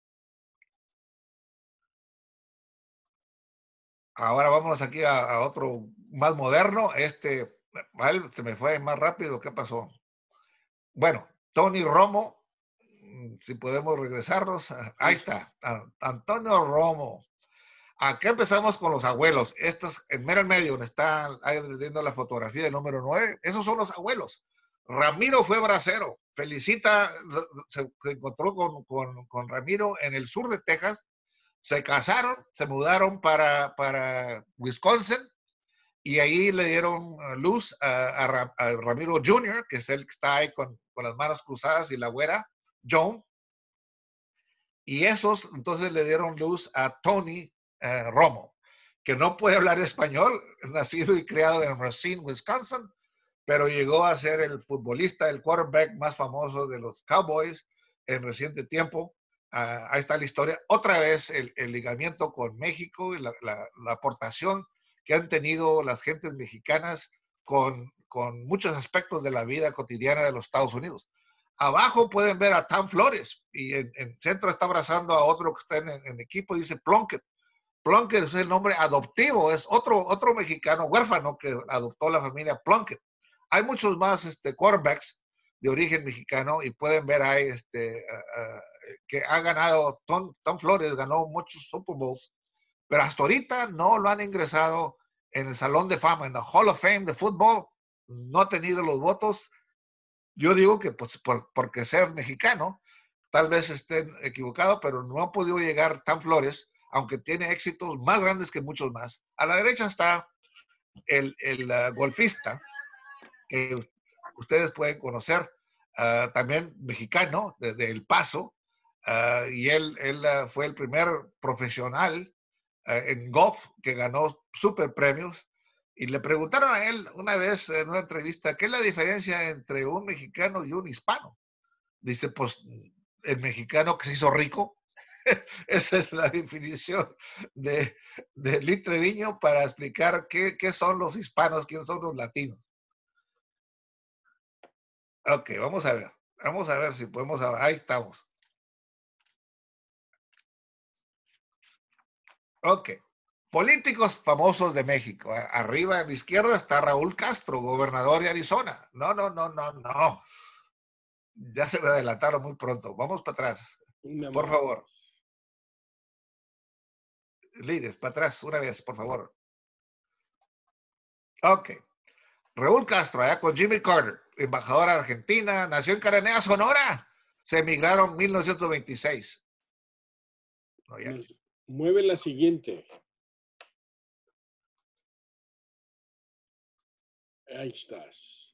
S4: Ahora vámonos aquí a, a otro más moderno. Este, ¿vale? Se me fue más rápido. ¿Qué pasó? Bueno, Tony Romo, si podemos regresarnos. Ahí está, Antonio Romo. Aquí empezamos con los abuelos. Estos, en mero en medio, donde está ahí viendo la fotografía del número nueve, esos son los abuelos. Ramiro fue bracero. Felicita, se encontró con, con, con Ramiro en el sur de Texas. Se casaron, se mudaron para, para Wisconsin y ahí le dieron luz a, a, a Ramiro junior, que es el que está ahí con, con las manos cruzadas, y la güera, Joan. Y esos entonces le dieron luz a Tony Uh, Romo, que no puede hablar español, nacido y criado en Racine, Wisconsin, pero llegó a ser el futbolista, el quarterback más famoso de los Cowboys en reciente tiempo. Uh, ahí está la historia. Otra vez el, el ligamiento con México y la, la, la aportación que han tenido las gentes mexicanas con, con muchos aspectos de la vida cotidiana de los Estados Unidos. Abajo pueden ver a Tam Flores y en, en centro está abrazando a otro que está en, en equipo, dice Plunkett. Plunkett es el nombre adoptivo, es otro, otro mexicano huérfano que adoptó la familia Plunkett. Hay muchos más este, quarterbacks de origen mexicano y pueden ver ahí este, uh, uh, que ha ganado, Tom, Tom Flores ganó muchos Super Bowls, pero hasta ahorita no lo han ingresado en el Salón de Fama, en la Hall of Fame de fútbol. No ha tenido los votos. Yo digo que pues, por, porque ser mexicano, tal vez estén equivocados, pero no ha podido llegar Tom Flores, aunque tiene éxitos más grandes que muchos más. A la derecha está el, el uh, golfista, que ustedes pueden conocer, uh, también mexicano, desde El Paso, uh, y él, él uh, fue el primer profesional uh, en golf que ganó super premios, y le preguntaron a él una vez en una entrevista, ¿qué es la diferencia entre un mexicano y un hispano? Dice, pues, el mexicano que se hizo rico. Esa es la definición de, de Lee Treviño para explicar qué, qué son los hispanos, quiénes son los latinos. Ok, vamos a ver. Vamos a ver si podemos. Ahí estamos. Ok. Políticos famosos de México. Arriba a la izquierda está Raúl Castro, gobernador de Arizona. No, no, no, no, no. Ya se me adelantaron muy pronto. Vamos para atrás. Por favor. Líderes, para atrás, una vez, por favor. Ok. Raúl Castro, allá con Jimmy Carter, embajador argentina, nació en Cananea, Sonora. Se emigraron en mil novecientos veintiséis. No, ya.
S1: Mueve la siguiente. Ahí estás.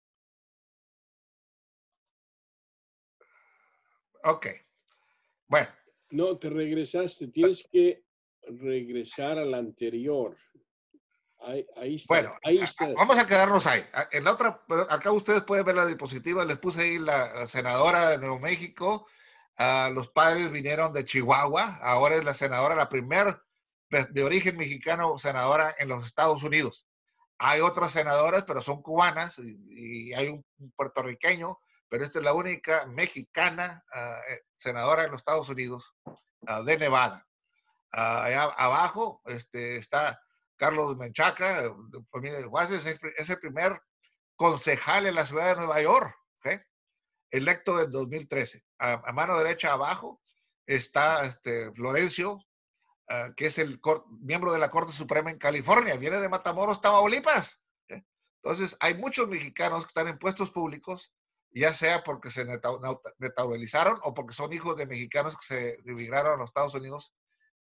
S4: Ok. Bueno.
S1: No, te regresaste. Tienes que regresar a la anterior. Ahí, ahí está.
S4: Bueno,
S1: ahí está.
S4: Vamos a quedarnos ahí. En la otra, acá ustedes pueden ver la diapositiva. Les puse ahí la, la senadora de Nuevo México. Uh, los padres vinieron de Chihuahua. Ahora es la senadora, la primera de origen mexicano senadora en los Estados Unidos. Hay otras senadoras, pero son cubanas, y, y hay un, un puertorriqueño, pero esta es la única mexicana uh, senadora en los Estados Unidos uh, de Nevada. Uh, allá abajo este, está Carlos Menchaca, de familia de Juárez, es, es el primer concejal en la ciudad de Nueva York, ¿sí? Electo en dos mil trece. A, a mano derecha abajo está este, Florencio, uh, que es el miembro de la Corte Suprema en California, viene de Matamoros, Tamaulipas. ¿Sí? Entonces, hay muchos mexicanos que están en puestos públicos, ya sea porque se naturalizaron o porque son hijos de mexicanos que se emigraron a los Estados Unidos,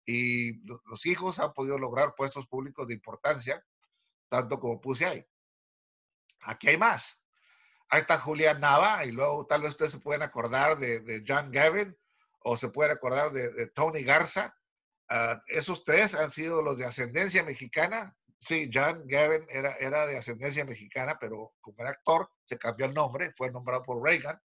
S4: y los hijos han podido lograr puestos públicos de importancia, tanto como puse ahí. Aquí hay más. Ahí está Julián Nava, y luego tal vez ustedes se pueden acordar de, de John Gavin, o se pueden acordar de, de Tony Garza. Uh, esos tres han sido los de ascendencia mexicana. Sí, John Gavin era, era de ascendencia mexicana, pero como era actor, se cambió el nombre, fue nombrado por Reagan.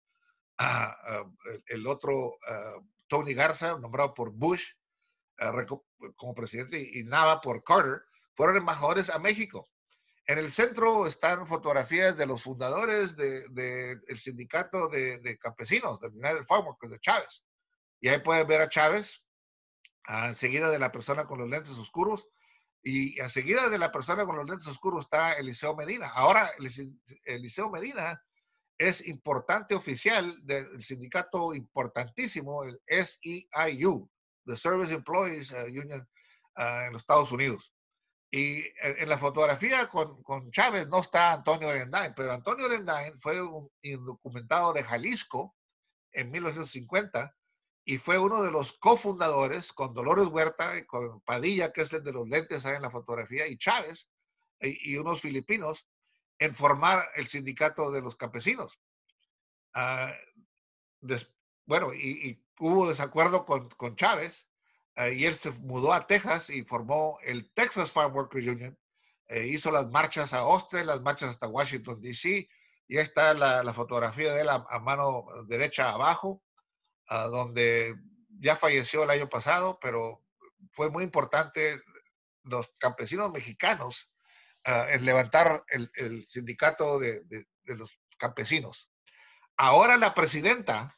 S4: Uh, uh, el, el otro, uh, Tony Garza, nombrado por Bush, Uh, como presidente, y, y Nava por Carter, fueron embajadores a México. En el centro están fotografías de los fundadores del de, de sindicato de, de campesinos, de United Farmers, de Chávez. Y ahí pueden ver a Chávez, uh, enseguida de la persona con los lentes oscuros, y enseguida de la persona con los lentes oscuros está Eliseo Medina. Ahora, Eliseo Medina es importante oficial del sindicato importantísimo, el S E I U, the Service Employees uh, Union uh, en los Estados Unidos. Y en, en la fotografía con, con Chávez no está Antonio Orendain, pero Antonio Orendain fue un indocumentado de Jalisco en mil novecientos cincuenta y fue uno de los cofundadores con Dolores Huerta y con Padilla, que es el de los lentes ahí en la fotografía, y Chávez y, y unos filipinos en formar el sindicato de los campesinos. Uh, des, bueno, y, y hubo desacuerdo con, con Chávez, uh, y él se mudó a Texas y formó el Texas Farm Workers Union. Eh, hizo las marchas a Austin, las marchas hasta Washington, D C, y ahí está la, la fotografía de él a, a mano derecha abajo, uh, donde ya falleció el año pasado, pero fue muy importante los campesinos mexicanos uh, en levantar el, el sindicato de, de, de los campesinos. Ahora la presidenta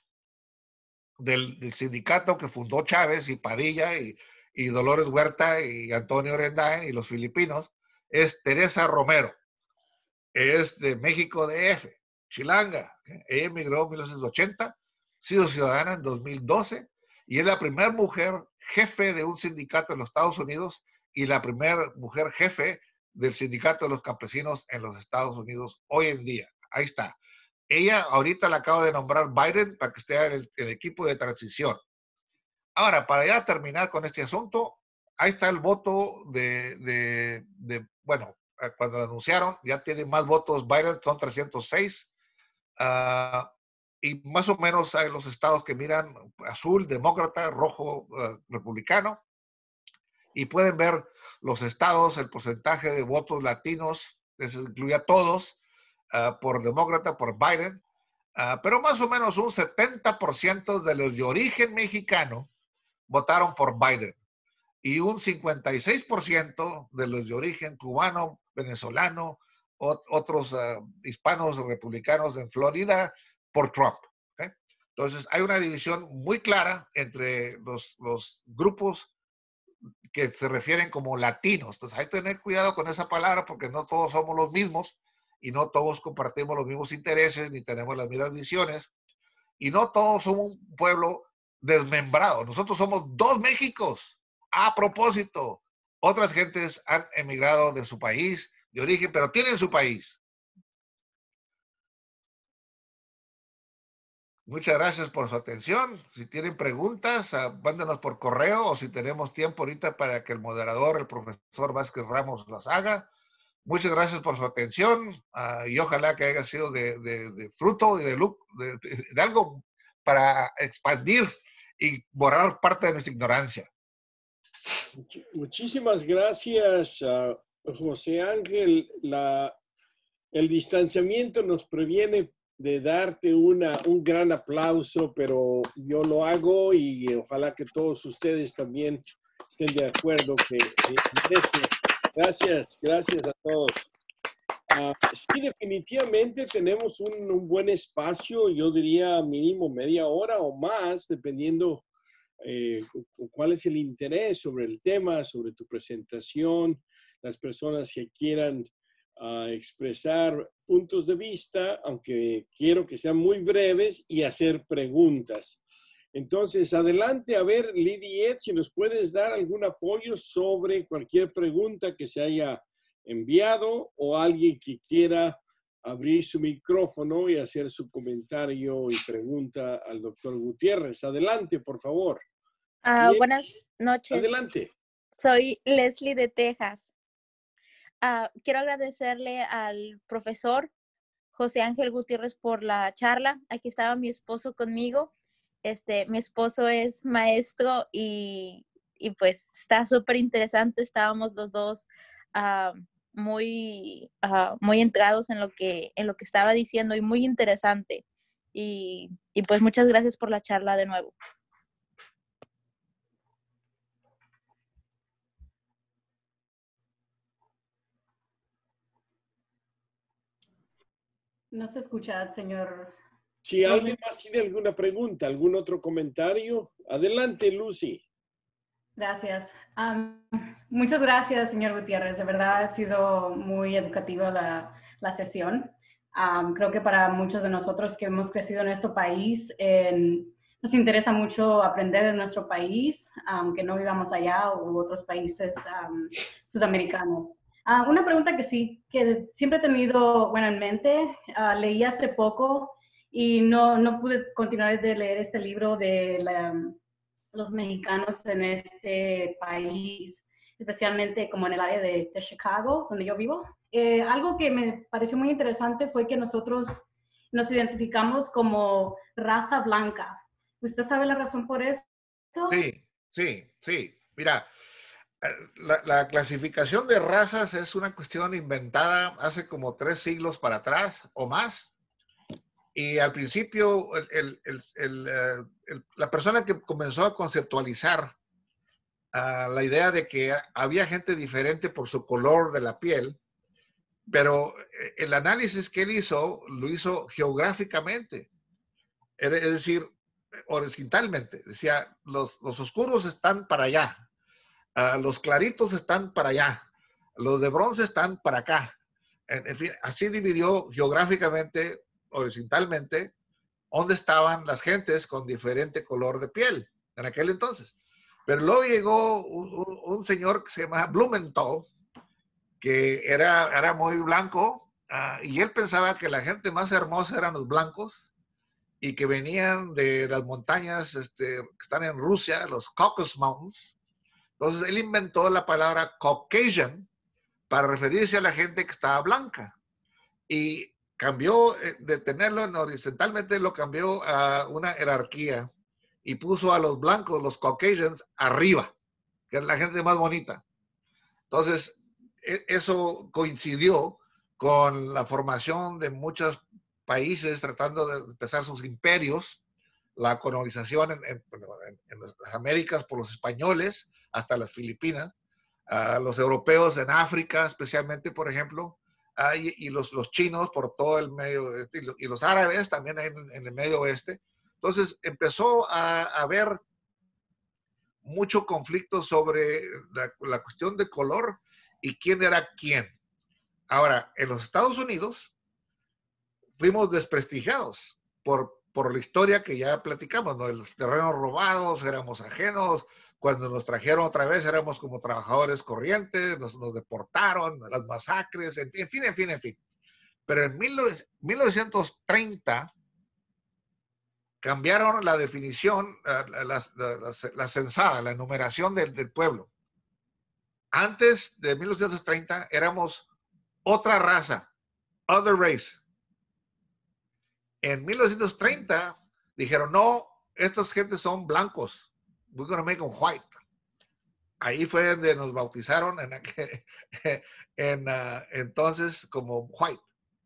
S4: del, del sindicato que fundó Chávez y Padilla y, y Dolores Huerta y Antonio Orendain y los filipinos es Teresa Romero. Es de México D F, chilanga. ¿Okay? Ella emigró en mil novecientos ochenta, ha sido ciudadana en dos mil doce y es la primera mujer jefe de un sindicato en los Estados Unidos y la primera mujer jefe del sindicato de los campesinos en los Estados Unidos hoy en día. Ahí está. Ella ahorita la acaba de nombrar Biden para que esté en el, el equipo de transición. Ahora, para ya terminar con este asunto, ahí está el voto de, de, de bueno, cuando lo anunciaron, ya tiene más votos Biden, son trescientos seis. Uh, y más o menos hay los estados que miran azul, demócrata, rojo, uh, republicano. Y pueden ver los estados, el porcentaje de votos latinos, eso incluye a todos, uh, por demócrata, por Biden. Uh, pero más o menos un setenta por ciento de los de origen mexicano votaron por Biden. Y un cincuenta y seis por ciento de los de origen cubano, venezolano, ot otros uh, hispanos republicanos en Florida por Trump. ¿Okay? Entonces hay una división muy clara entre los, los grupos que se refieren como latinos. Entonces hay que tener cuidado con esa palabra porque no todos somos los mismos y no todos compartimos los mismos intereses ni tenemos las mismas visiones y no todos somos un pueblo desmembrado. Nosotros somos dos Méxicos. A propósito, otras gentes han emigrado de su país de origen, pero tienen su país. Muchas gracias por su atención. Si tienen preguntas, uh, mándenos por correo o si tenemos tiempo ahorita para que el moderador, el profesor Vázquez Ramos, las haga. Muchas gracias por su atención uh, y ojalá que haya sido de, de, de fruto y de, de, de, de algo para expandir y borrar parte de nuestra ignorancia.
S1: Muchísimas gracias, uh, José Ángel. La, el distanciamiento nos previene de darte una, un gran aplauso, pero yo lo hago y ojalá que todos ustedes también estén de acuerdo. Que, que gracias, gracias a todos. Uh, sí, definitivamente tenemos un, un buen espacio, yo diría mínimo media hora o más, dependiendo Eh, cuál es el interés sobre el tema, sobre tu presentación, las personas que quieran uh, expresar puntos de vista, aunque quiero que sean muy breves, y hacer preguntas. Entonces, adelante, a ver, Lidiet, si nos puedes dar algún apoyo sobre cualquier pregunta que se haya enviado o alguien que quiera abrir su micrófono y hacer su comentario y pregunta al doctor Gutiérrez. Adelante, por favor.
S6: Uh, buenas noches.
S1: Adelante.
S6: Soy Leslie de Texas. Uh, quiero agradecerle al profesor José Ángel Gutiérrez por la charla. Aquí estaba mi esposo conmigo. Este, mi esposo es maestro y, y pues está súper interesante. Estábamos los dos uh, muy, uh, muy entrados en lo que, en lo que estaba diciendo y muy interesante. Y, y pues muchas gracias por la charla de nuevo.
S7: No se escucha, señor.
S1: Si alguien más tiene alguna pregunta, algún otro comentario, adelante, Lucy.
S7: Gracias. Um, muchas gracias, señor Gutiérrez. De verdad ha sido muy educativa la, la sesión. Um, creo que para muchos de nosotros que hemos crecido en este país, eh, nos interesa mucho aprender de nuestro país, aunque um, no vivamos allá u otros países um, sudamericanos. Uh, una pregunta que sí, que siempre he tenido bueno, en mente, uh, leí hace poco y no, no pude continuar de leer este libro de la, los mexicanos en este país, especialmente como en el área de, de Chicago, donde yo vivo. Eh, algo que me pareció muy interesante fue que nosotros nos identificamos como raza blanca. ¿Usted sabe la razón por eso?
S4: Sí, Sí, sí. Mira, la, la clasificación de razas es una cuestión inventada hace como tres siglos para atrás o más. Y al principio, el, el, el, el, el, la persona que comenzó a conceptualizar uh, la idea de que había gente diferente por su color de la piel, pero el análisis que él hizo, lo hizo geográficamente. Es decir, horizontalmente. Decía, los, los oscuros están para allá, uh, los claritos están para allá, los de bronce están para acá. En, en fin, así dividió geográficamente, horizontalmente, dónde estaban las gentes con diferente color de piel en aquel entonces. Pero luego llegó un, un, un señor que se llama Blumenthal, que era, era muy blanco, uh, y él pensaba que la gente más hermosa eran los blancos, y que venían de las montañas este, que están en Rusia, los Caucasus Mountains. Entonces él inventó la palabra Caucasian para referirse a la gente que estaba blanca. Y cambió de tenerlo en horizontalmente, lo cambió a una jerarquía y puso a los blancos, los Caucasians, arriba, que es la gente más bonita. Entonces, eso coincidió con la formación de muchos países tratando de empezar sus imperios, la colonización en, en, en las Américas por los españoles, hasta las Filipinas, uh, los europeos en África especialmente, por ejemplo, uh, y, y los, los chinos por todo el medio oeste, y, lo, y los árabes también en, en el medio oeste. Entonces empezó a haber mucho conflicto sobre la, la cuestión de color y quién era quién. Ahora, en los Estados Unidos, fuimos desprestigiados por, por la historia que ya platicamos, ¿no? Los terrenos robados, éramos ajenos, cuando nos trajeron otra vez éramos como trabajadores corrientes, nos, nos deportaron, las masacres, en, en fin, en fin, en fin. Pero en mil novecientos treinta cambiaron la definición, la, la, la, la, la censada, la enumeración del, del pueblo. Antes de mil novecientos treinta éramos otra raza, other race. En mil novecientos treinta dijeron, no, estas gentes son blancos. We're going to make them white. Ahí fue donde nos bautizaron en, aquel, en uh, entonces como white.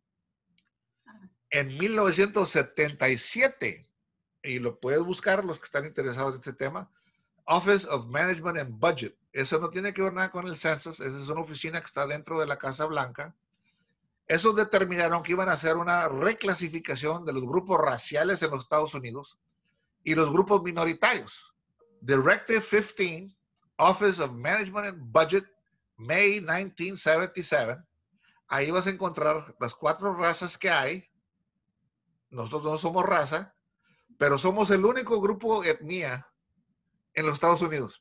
S4: En mil novecientos setenta y siete, y lo puedes buscar los que están interesados en este tema, Office of Management and Budget. Eso no tiene que ver nada con el census, esa es una oficina que está dentro de la Casa Blanca. Esos determinaron que iban a hacer una reclasificación de los grupos raciales en los Estados Unidos y los grupos minoritarios. Directive quince, Office of Management and Budget, May nineteen seventy-seven. Ahí vas a encontrar las cuatro razas que hay. Nosotros no somos raza, pero somos el único grupo etnia en los Estados Unidos.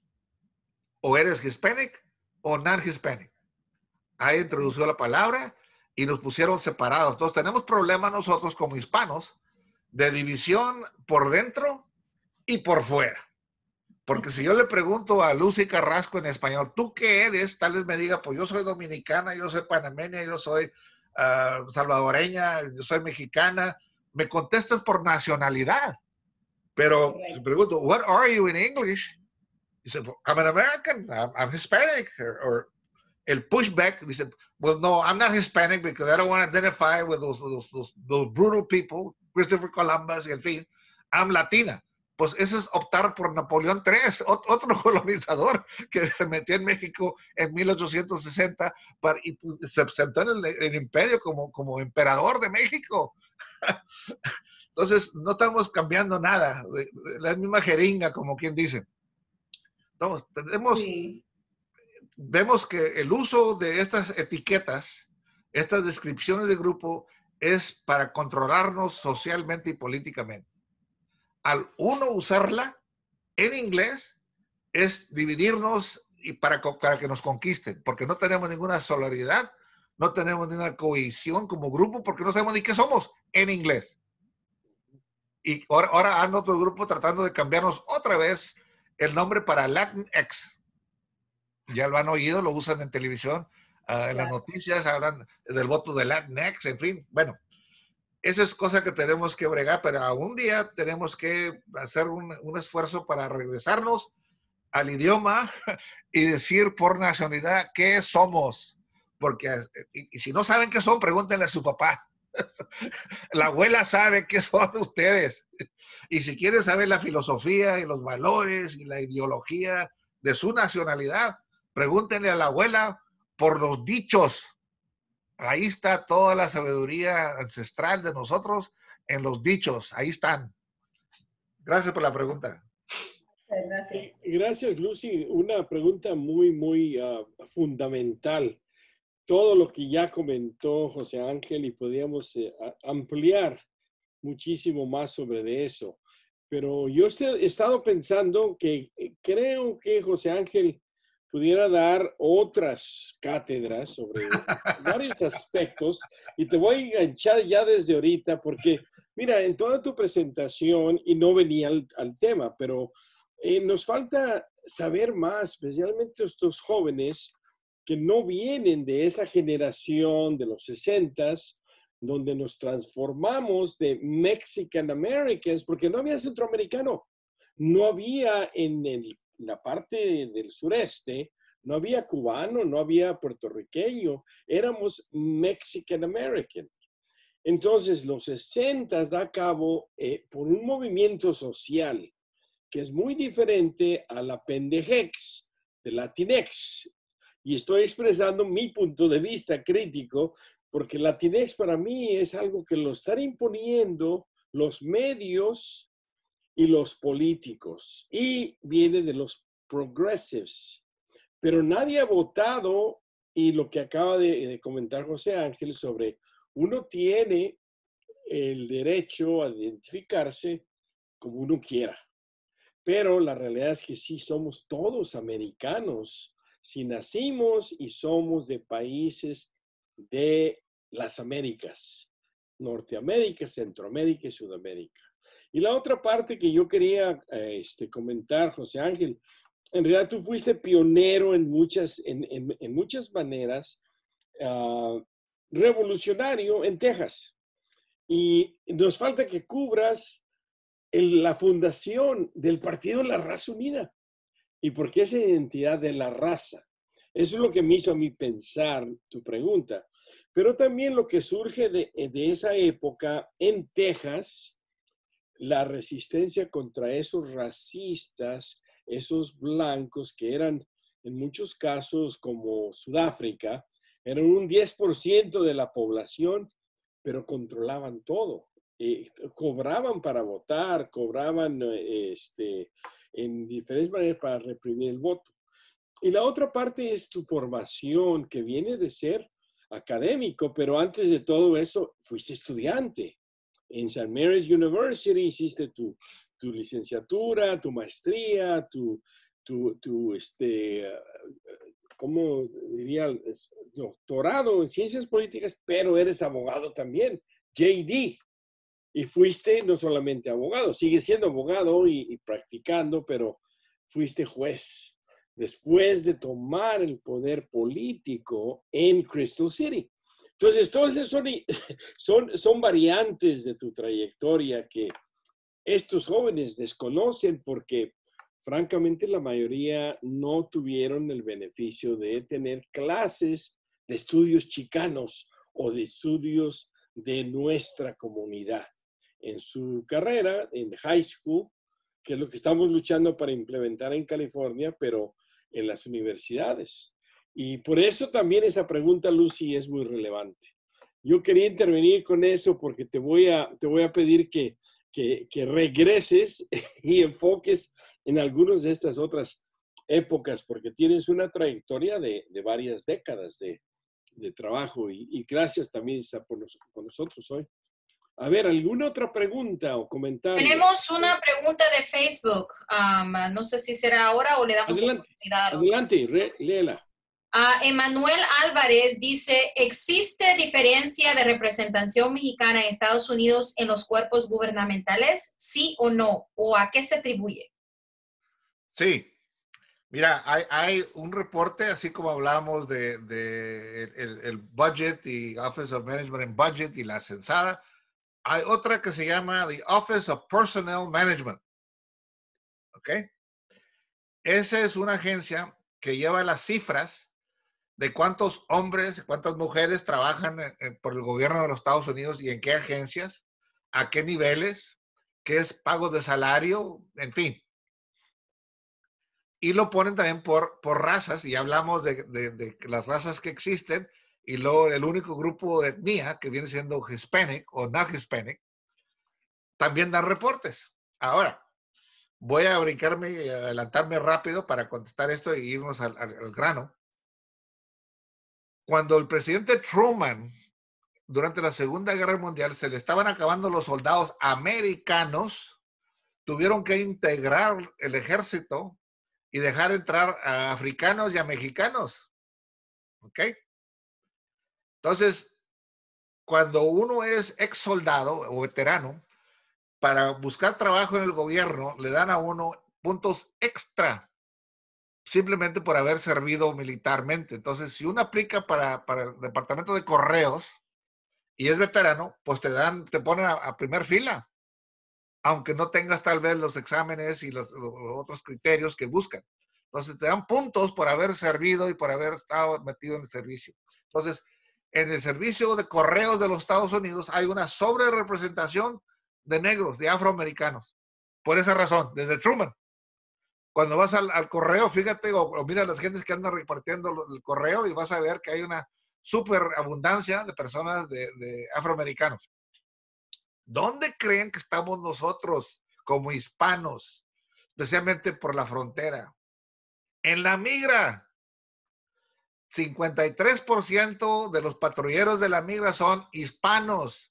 S4: O eres Hispanic o non-Hispanic. Ahí introdució la palabra y nos pusieron separados. Entonces tenemos problemas nosotros como hispanos de división por dentro y por fuera. Porque si yo le pregunto a Lucy Carrasco en español, ¿tú qué eres? Tal vez me diga, pues yo soy dominicana, yo soy panameña, yo soy uh, salvadoreña, yo soy mexicana. Me contestas por nacionalidad. Pero si pregunto, what are you in English? Dice, I'm an American, I'm, I'm Hispanic. Or, or el pushback, dice, well, no, I'm not Hispanic because I don't want to identify with those, those, those, those brutal people, Christopher Columbus, y en fin, I'm Latina. Pues eso es optar por Napoleón tercero, otro colonizador que se metió en México en mil ochocientos sesenta para, y se sentó en el, el imperio como, como emperador de México. Entonces, no estamos cambiando nada, la misma jeringa, como quien dice. Entonces, tenemos, sí. Vemos que el uso de estas etiquetas, estas descripciones de grupo, es para controlarnos socialmente y políticamente. Al uno usarla en inglés, es dividirnos y para, para que nos conquisten, porque no tenemos ninguna solidaridad, no tenemos ninguna cohesión como grupo, porque no sabemos ni qué somos en inglés. Y ahora, ahora anda otro grupo tratando de cambiarnos otra vez el nombre para Latinx. Ya lo han oído, lo usan en televisión, uh, en claro. Las noticias hablan del voto de Latinx, en fin, bueno. Esa es cosa que tenemos que bregar, pero un día tenemos que hacer un, un esfuerzo para regresarnos al idioma y decir por nacionalidad qué somos. Porque, y, y si no saben qué son, pregúntenle a su papá. La abuela sabe qué son ustedes. Y si quieren saber la filosofía y los valores y la ideología de su nacionalidad, pregúntenle a la abuela por los dichos. Ahí está toda la sabiduría ancestral de nosotros en los dichos. Ahí están. Gracias por la pregunta.
S7: Gracias.
S1: Gracias, Lucy. Una pregunta muy, muy uh, fundamental. Todo lo que ya comentó José Ángel y podríamos eh, ampliar muchísimo más sobre de eso. Pero yo he estado pensando que creo que José Ángel pudiera dar otras cátedras sobre varios aspectos y te voy a enganchar ya desde ahorita porque, mira, en toda tu presentación, y no venía al, al tema, pero eh, nos falta saber más, especialmente estos jóvenes que no vienen de esa generación de los sesentas, donde nos transformamos de Mexican Americans, porque no había centroamericano, no había en el, la parte del sureste, no había cubano, no había puertorriqueño, éramos Mexican American. Entonces, los sesentas da cabo eh, por un movimiento social que es muy diferente a la pendejex de Latinx. Y estoy expresando mi punto de vista crítico, porque Latinx para mí es algo que lo están imponiendo los medios y los políticos, y viene de los progressives. Pero nadie ha votado, y lo que acaba de, de comentar José Ángel sobre uno tiene el derecho a identificarse como uno quiera. Pero la realidad es que sí somos todos americanos. Si nacimos y somos de países de las Américas, Norteamérica, Centroamérica y Sudamérica. Y la otra parte que yo quería eh, este, comentar, José Ángel, en realidad tú fuiste pionero en muchas, en, en, en muchas maneras, uh, revolucionario en Texas. Y nos falta que cubras el, la fundación del Partido de la Raza Unida. ¿Y por qué esa identidad de la raza? Eso es lo que me hizo a mí pensar tu pregunta. Pero también lo que surge de, de esa época en Texas, la resistencia contra esos racistas, esos blancos que eran en muchos casos como Sudáfrica, eran un diez por ciento de la población, pero controlaban todo. Eh, cobraban para votar, cobraban eh, este, en diferentes maneras para reprimir el voto. Y la otra parte es tu formación, que viene de ser académico, pero antes de todo eso, fuiste estudiante. En Saint Mary's University hiciste tu, tu licenciatura, tu maestría, tu, tu, tu este, ¿cómo diría? Doctorado en ciencias políticas, pero eres abogado también, J D. Y fuiste no solamente abogado, sigues siendo abogado y, y practicando, pero fuiste juez después de tomar el poder político en Crystal City. Entonces, todas esas son, son, son variantes de tu trayectoria que estos jóvenes desconocen porque, francamente, la mayoría no tuvieron el beneficio de tener clases de estudios chicanos o de estudios de nuestra comunidad. En su carrera, en high school, que es lo que estamos luchando para implementar en California, pero en las universidades. Y por eso también esa pregunta, Lucy, es muy relevante. Yo quería intervenir con eso porque te voy a, te voy a pedir que, que, que regreses y enfoques en algunas de estas otras épocas, porque tienes una trayectoria de, de varias décadas de, de trabajo y, y gracias también estar por nos, con nosotros hoy. A ver, ¿alguna otra pregunta o comentario?
S8: Tenemos una pregunta de Facebook. Um, no sé si será ahora o le damos
S1: adelante,
S8: oportunidad. A los...
S1: Adelante, re, léela.
S8: Uh, Emanuel Álvarez dice, ¿existe diferencia de representación mexicana en Estados Unidos en los cuerpos gubernamentales? ¿Sí o no? ¿O a qué se atribuye?
S4: Sí. Mira, hay, hay un reporte, así como hablamos de, de el, el budget y Office of Management and Budget y la censada. Hay otra que se llama the Office of Personnel Management. ¿Ok? Esa es una agencia que lleva las cifras de cuántos hombres, cuántas mujeres trabajan en, en, por el gobierno de los Estados Unidos y en qué agencias, a qué niveles, qué es pagos de salario, en fin. Y lo ponen también por, por razas, y hablamos de, de, de las razas que existen, y luego el único grupo de etnia, que viene siendo Hispanic o no Hispanic, también dan reportes. Ahora, voy a brincarme y adelantarme rápido para contestar esto y irnos al, al, al grano. Cuando el presidente Truman, durante la Segunda Guerra Mundial, se le estaban acabando los soldados americanos, tuvieron que integrar el ejército y dejar entrar a africanos y a mexicanos. ¿Ok? Entonces, cuando uno es ex soldado o veterano, para buscar trabajo en el gobierno, le dan a uno puntos extra, simplemente por haber servido militarmente. Entonces, si uno aplica para, para el departamento de correos y es veterano, pues te dan, te ponen a, a primer fila, aunque no tengas tal vez los exámenes y los, los otros criterios que buscan. Entonces, te dan puntos por haber servido y por haber estado metido en el servicio. Entonces, en el servicio de correos de los Estados Unidos hay una sobrerepresentación de negros, de afroamericanos. Por esa razón, desde Truman. Cuando vas al, al correo, fíjate, o, o mira las gentes que andan repartiendo el correo y vas a ver que hay una súper abundancia de personas de, de afroamericanos. ¿Dónde creen que estamos nosotros como hispanos, especialmente por la frontera? En la migra. cincuenta y tres por ciento de los patrulleros de la migra son hispanos,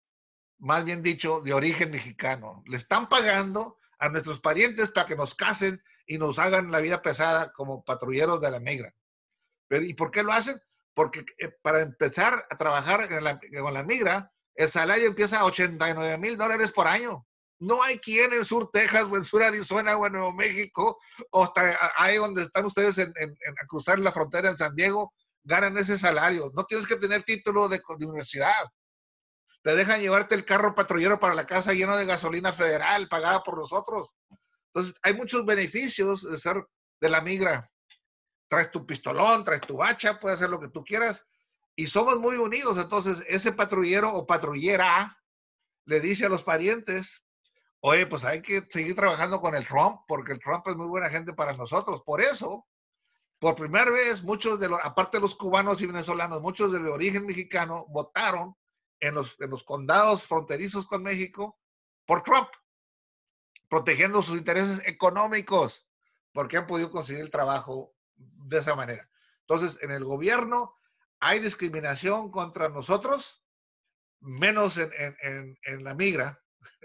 S4: más bien dicho, de origen mexicano. Le están pagando a nuestros parientes para que nos casen y nos hagan la vida pesada como patrulleros de la migra. Pero, ¿y por qué lo hacen? Porque eh, para empezar a trabajar en la, con la migra, el salario empieza a ochenta y nueve mil dólares por año. No hay quien en Sur Texas o en Sur Arizona o en Nuevo México o hasta ahí donde están ustedes en, en, en a cruzar la frontera en San Diego, ganan ese salario. No tienes que tener título de, de universidad. Te dejan llevarte el carro patrullero para la casa lleno de gasolina federal pagada por nosotros. Entonces, hay muchos beneficios de ser de la migra. Traes tu pistolón, traes tu hacha, puedes hacer lo que tú quieras. Y somos muy unidos. Entonces, ese patrullero o patrullera le dice a los parientes, oye, pues hay que seguir trabajando con el Trump, porque el Trump es muy buena gente para nosotros. Por eso, por primera vez, muchos de los, aparte de los cubanos y venezolanos, muchos de origen mexicano votaron en los, en los condados fronterizos con México por Trump, protegiendo sus intereses económicos, porque han podido conseguir el trabajo de esa manera. Entonces, en el gobierno hay discriminación contra nosotros, menos en, en, en, en la migra,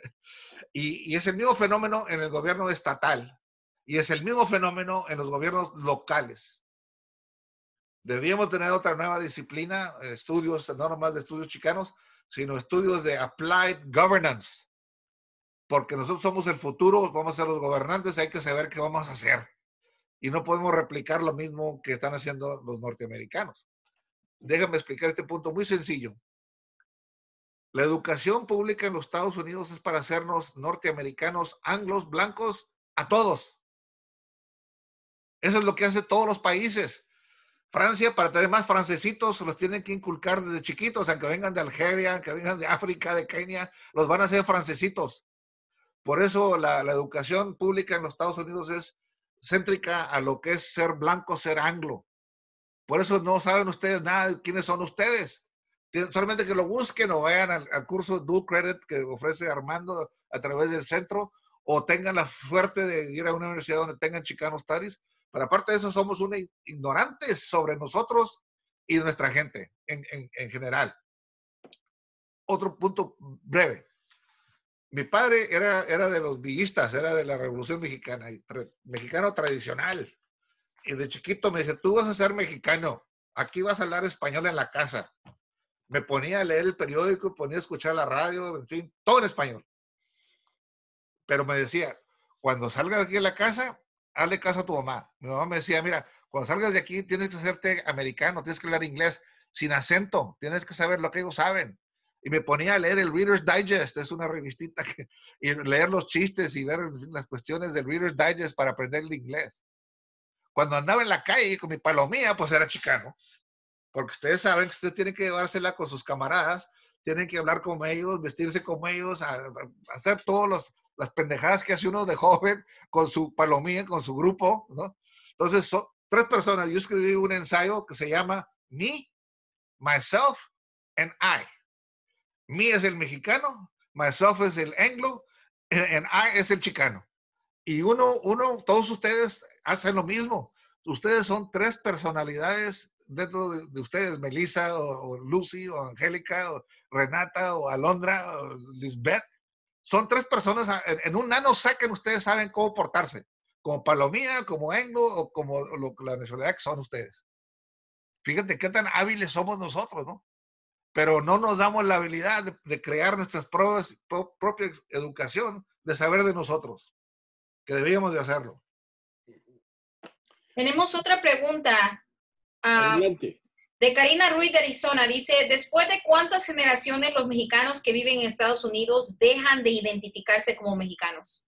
S4: y, y es el mismo fenómeno en el gobierno estatal, y es el mismo fenómeno en los gobiernos locales. Debíamos tener otra nueva disciplina, estudios, no nomás de estudios chicanos, sino estudios de applied governance, porque nosotros somos el futuro, vamos a ser los gobernantes, hay que saber qué vamos a hacer. Y no podemos replicar lo mismo que están haciendo los norteamericanos. Déjame explicar este punto muy sencillo. La educación pública en los Estados Unidos es para hacernos norteamericanos, anglos, blancos, a todos. Eso es lo que hacen todos los países. Francia, para tener más francesitos, los tienen que inculcar desde chiquitos, aunque vengan de Algeria, aunque vengan de África, de Kenia, los van a hacer francesitos. Por eso la, la educación pública en los Estados Unidos es céntrica a lo que es ser blanco, ser anglo. Por eso no saben ustedes nada de quiénes son ustedes. Solamente que lo busquen o vayan al, al curso Dual Credit que ofrece Armando a través del centro, o tengan la suerte de ir a una universidad donde tengan Chicano Studies. Pero aparte de eso, somos unos ignorantes sobre nosotros y nuestra gente en, en, en general. Otro punto breve. Mi padre era, era de los villistas, era de la Revolución Mexicana, y tra, mexicano tradicional. Y de chiquito me dice, tú vas a ser mexicano, aquí vas a hablar español en la casa. Me ponía a leer el periódico, ponía a escuchar la radio, en fin, todo en español. Pero me decía, cuando salgas de aquí a la casa, hazle caso a tu mamá. Mi mamá me decía, mira, cuando salgas de aquí tienes que hacerte americano, tienes que hablar inglés sin acento, tienes que saber lo que ellos saben. Y me ponía a leer el Reader's Digest, es una revistita, que, y leer los chistes y ver las cuestiones del Reader's Digest para aprender el inglés. Cuando andaba en la calle con mi palomía, pues era chicano. Porque ustedes saben que ustedes tienen que llevársela con sus camaradas, tienen que hablar como ellos, vestirse como ellos, a, a hacer todas las pendejadas que hace uno de joven con su palomía, con su grupo, ¿no? Entonces, son tres personas. Yo escribí un ensayo que se llama Me, Myself and I. Me es el mexicano, myself es el anglo, and I es el chicano. Y uno, uno, todos ustedes hacen lo mismo. Ustedes son tres personalidades dentro de, de ustedes, Melissa, o, o Lucy, o Angélica, o Renata, o Alondra, o Lisbeth. Son tres personas, en, en un nanosecond ustedes saben cómo portarse, como palomía, como anglo, o como lo, la nacionalidad que son ustedes. Fíjate qué tan hábiles somos nosotros, ¿no? Pero no nos damos la habilidad de, de crear nuestras propias, pro, propia educación, de saber de nosotros, que debíamos de hacerlo.
S8: Tenemos otra pregunta. Uh,
S1: Adelante.
S8: De Karina Ruiz de Arizona. Dice, ¿después de cuántas generaciones los mexicanos que viven en Estados Unidos dejan de identificarse como mexicanos?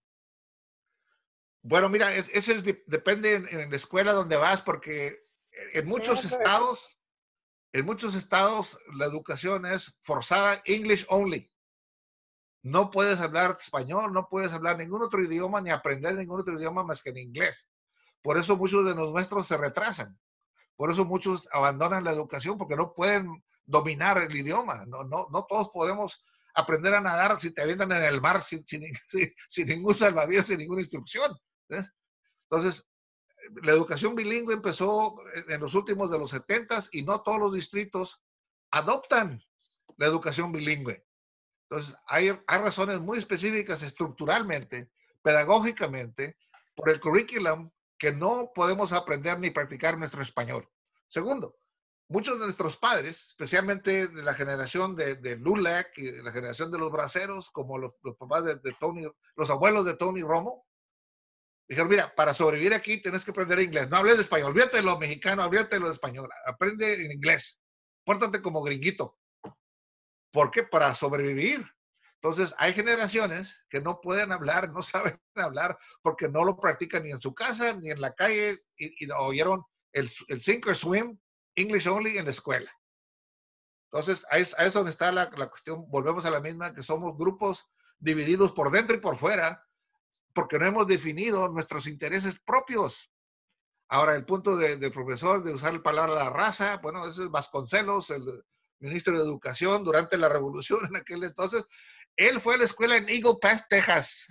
S4: Bueno, mira, eso es, es, depende en, en la escuela donde vas, porque en muchos estados, en muchos estados la educación es forzada, English only. No puedes hablar español, no puedes hablar ningún otro idioma, ni aprender ningún otro idioma más que en inglés. Por eso muchos de los nuestros se retrasan. Por eso muchos abandonan la educación, porque no pueden dominar el idioma. No, no, no todos podemos aprender a nadar si te avientan en el mar sin, sin, sin, sin ningún salvavidas, sin ninguna instrucción. ¿Eh? Entonces, la educación bilingüe empezó en los últimos de los setentas y no todos los distritos adoptan la educación bilingüe. Entonces, hay, hay razones muy específicas estructuralmente, pedagógicamente, por el currículum, que no podemos aprender ni practicar nuestro español. Segundo, muchos de nuestros padres, especialmente de la generación de, de Lulac y de la generación de los braceros, como los, los papás de, de Tony, los abuelos de Tony Romo, dijeron, mira, para sobrevivir aquí tienes que aprender inglés. No hables de español, olvídate de lo mexicano, olvídate de lo español, aprende en inglés, pórtate como gringuito. ¿Por qué? Para sobrevivir. Entonces, hay generaciones que no pueden hablar, no saben hablar, porque no lo practican ni en su casa, ni en la calle, y, y oyeron el, el sink or swim, English only, en la escuela. Entonces, ahí es, ahí es donde está la, la cuestión. Volvemos a la misma, que somos grupos divididos por dentro y por fuera, porque no hemos definido nuestros intereses propios. Ahora, el punto del de profesor de usar la palabra la raza, bueno, eso es Vasconcelos, el ministro de Educación durante la Revolución en aquel entonces. Él fue a la escuela en Eagle Pass, Texas.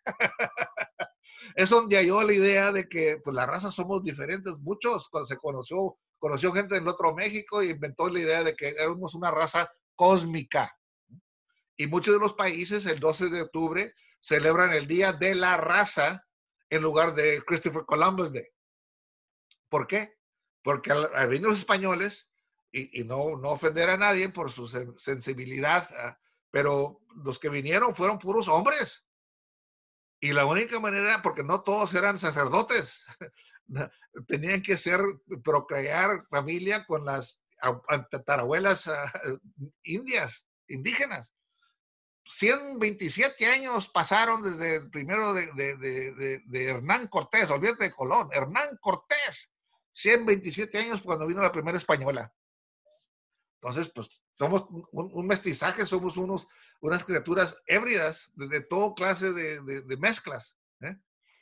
S4: Es donde halló la idea de que pues, las razas somos diferentes. Muchos, cuando se conoció, conoció gente del otro México y inventó la idea de que éramos una raza cósmica. Y muchos de los países, el doce de octubre, celebran el Día de la Raza en lugar de Christopher Columbus Day. ¿Por qué? Porque al, al venir los españoles, y, y no, no ofender a nadie por su sen sensibilidad, uh, pero los que vinieron fueron puros hombres. Y la única manera, porque no todos eran sacerdotes, tenían que ser, procrear familia con las tatarabuelas uh, indias, indígenas. ciento veintisiete años pasaron desde el primero de, de, de, de, de Hernán Cortés, olvídate de Colón, Hernán Cortés, ciento veintisiete años cuando vino la primera española. Entonces, pues, somos un, un mestizaje, somos unos, unas criaturas híbridas de, de toda clase de, de, de mezclas. ¿eh?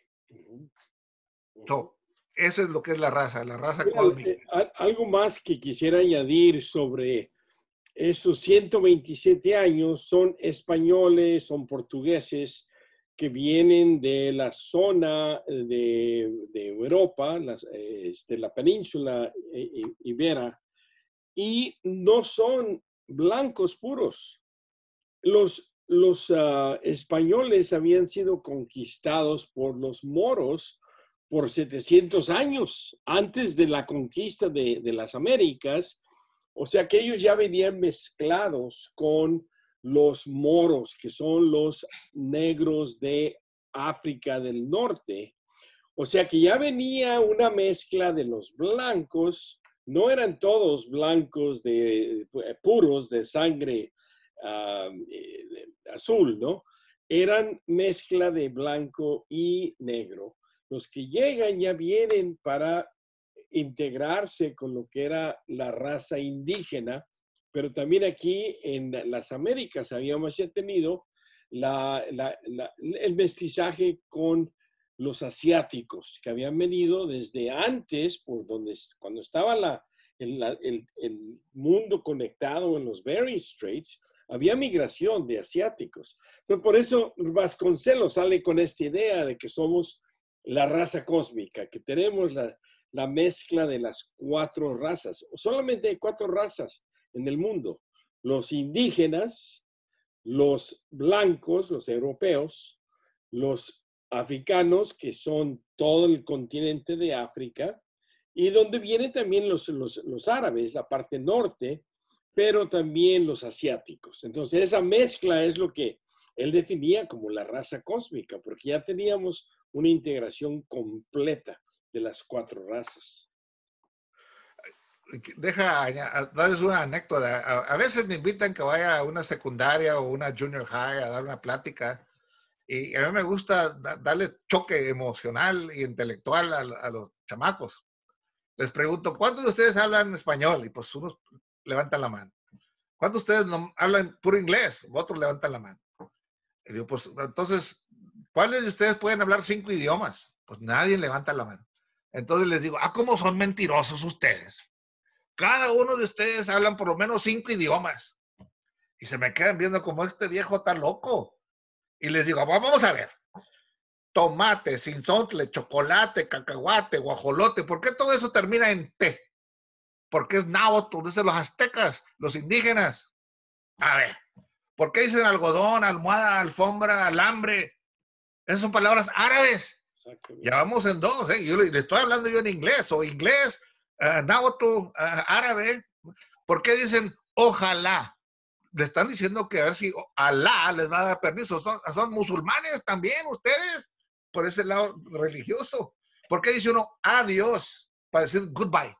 S4: So, eso es lo que es la raza, la raza
S1: Mira,
S4: cósmica.
S1: eh, algo más que quisiera añadir sobre esos ciento veintisiete años, son españoles, son portugueses que vienen de la zona de, de Europa, la, este, la península ibera, y no son blancos puros. Los, los uh, españoles habían sido conquistados por los moros por setecientos años antes de la conquista de, de las Américas. O sea que ellos ya venían mezclados con los moros, que son los negros de África del Norte. O sea que ya venía una mezcla de los blancos. No eran todos blancos de, puros de sangre uh, de, azul, ¿no? Eran mezcla de blanco y negro. los que llegan ya vienen para integrarse con lo que era la raza indígena, pero también aquí en las Américas habíamos ya tenido la, la, la, el mestizaje con los asiáticos que habían venido desde antes, por donde, cuando estaba la, el, el, el mundo conectado en los Bering Straits, había migración de asiáticos. Entonces, por eso Vasconcelos sale con esta idea de que somos la raza cósmica, que tenemos la, la mezcla de las cuatro razas. Solamente hay cuatro razas en el mundo. Los indígenas, los blancos, los europeos, los africanos, que son todo el continente de África, y donde vienen también los, los, los árabes, la parte norte, pero también los asiáticos. Entonces, esa mezcla es lo que él definía como la raza cósmica, porque ya teníamos una integración completa de las cuatro razas.
S4: Deja darles una anécdota. A, a veces me invitan que vaya a una secundaria o una junior high a dar una plática, y a mí me gusta da, darle choque emocional e intelectual a, a los chamacos. Les pregunto, ¿cuántos de ustedes hablan español? Y pues unos levantan la mano. ¿Cuántos de ustedes no hablan puro inglés? Otros levantan la mano. Y digo, pues entonces, ¿cuáles de ustedes pueden hablar cinco idiomas? Pues nadie levanta la mano. Entonces les digo, ah, ¿cómo son mentirosos ustedes? Cada uno de ustedes hablan por lo menos cinco idiomas. Y se me quedan viendo como este viejo está loco. Y les digo, vamos a ver. Tomate, cinzotle, chocolate, cacahuate, guajolote. ¿Por qué todo eso termina en T? Porque es náhuatl, dicen los aztecas, los indígenas. A ver, ¿por qué dicen algodón, almohada, alfombra, alambre? Esas son palabras árabes. Ya vamos en dos, ¿eh? Yo le, le estoy hablando yo en inglés, o inglés, uh, náhuatl, uh, árabe. ¿Por qué dicen ojalá? Le están diciendo que a ver si Alá les va a dar permiso. Son, son musulmanes también ustedes, por ese lado religioso. ¿Por qué dice uno adiós para decir goodbye?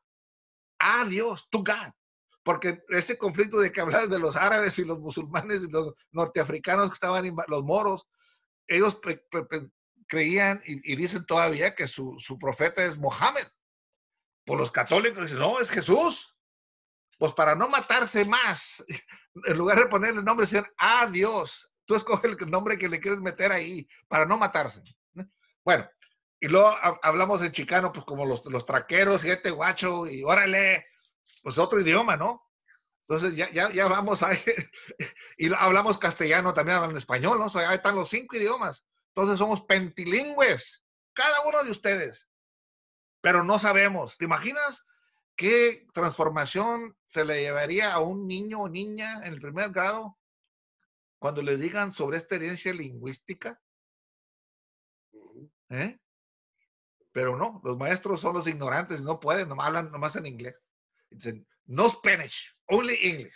S4: Adiós, to God. Porque ese conflicto de que hablar de los árabes y los musulmanes y los norteafricanos que estaban, los moros, ellos pe, pe, pe, creían y, y dicen todavía que su, su profeta es Mohammed. Por los católicos dicen, no, es Jesús. Pues para no matarse más, en lugar de ponerle el nombre, dicen adiós. Tú escoges el nombre que le quieres meter ahí para no matarse. Bueno, y luego hablamos en chicano, pues como los, los traqueros y este guacho, y órale, pues otro idioma, ¿no? Entonces ya, ya, ya vamos ahí, y hablamos castellano, también hablan español, ¿no? O sea, ahí están los cinco idiomas. Entonces somos pentilingües, cada uno de ustedes, pero no sabemos. ¿Te imaginas qué transformación se le llevaría a un niño o niña en el primer grado cuando les digan sobre esta herencia lingüística? ¿Eh? Pero no, los maestros son los ignorantes, no pueden, nomás hablan nomás en inglés. Dicen, no Spanish, only English.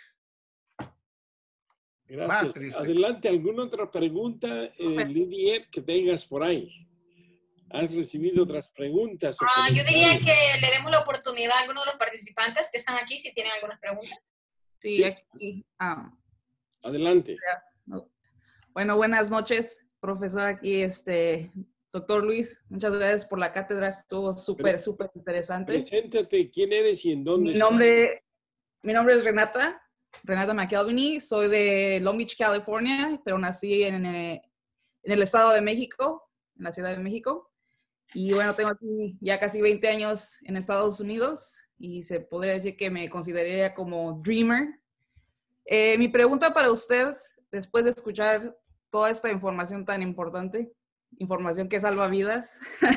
S1: Gracias. Adelante, ¿alguna otra pregunta, eh, Lidia, que tengas por ahí? ¿Has recibido otras preguntas?
S8: Ah, yo diría que le demos la oportunidad a algunos de los participantes que están aquí, si tienen algunas preguntas.
S9: Sí, sí. Aquí. Ah.
S1: Adelante.
S9: Bueno, buenas noches, profesor. Aquí, este, doctor Luis, muchas gracias por la cátedra, estuvo súper, súper interesante.
S1: Preséntate, ¿quién eres y en dónde
S9: mi nombre, mi nombre es Renata, Renata McElveny, soy de Long Beach, California, pero nací en, en el Estado de México, en la Ciudad de México. Y bueno, tengo aquí ya casi veinte años en Estados Unidos y se podría decir que me consideraría como dreamer. Eh, mi pregunta para usted, después de escuchar toda esta información tan importante, información que salva vidas,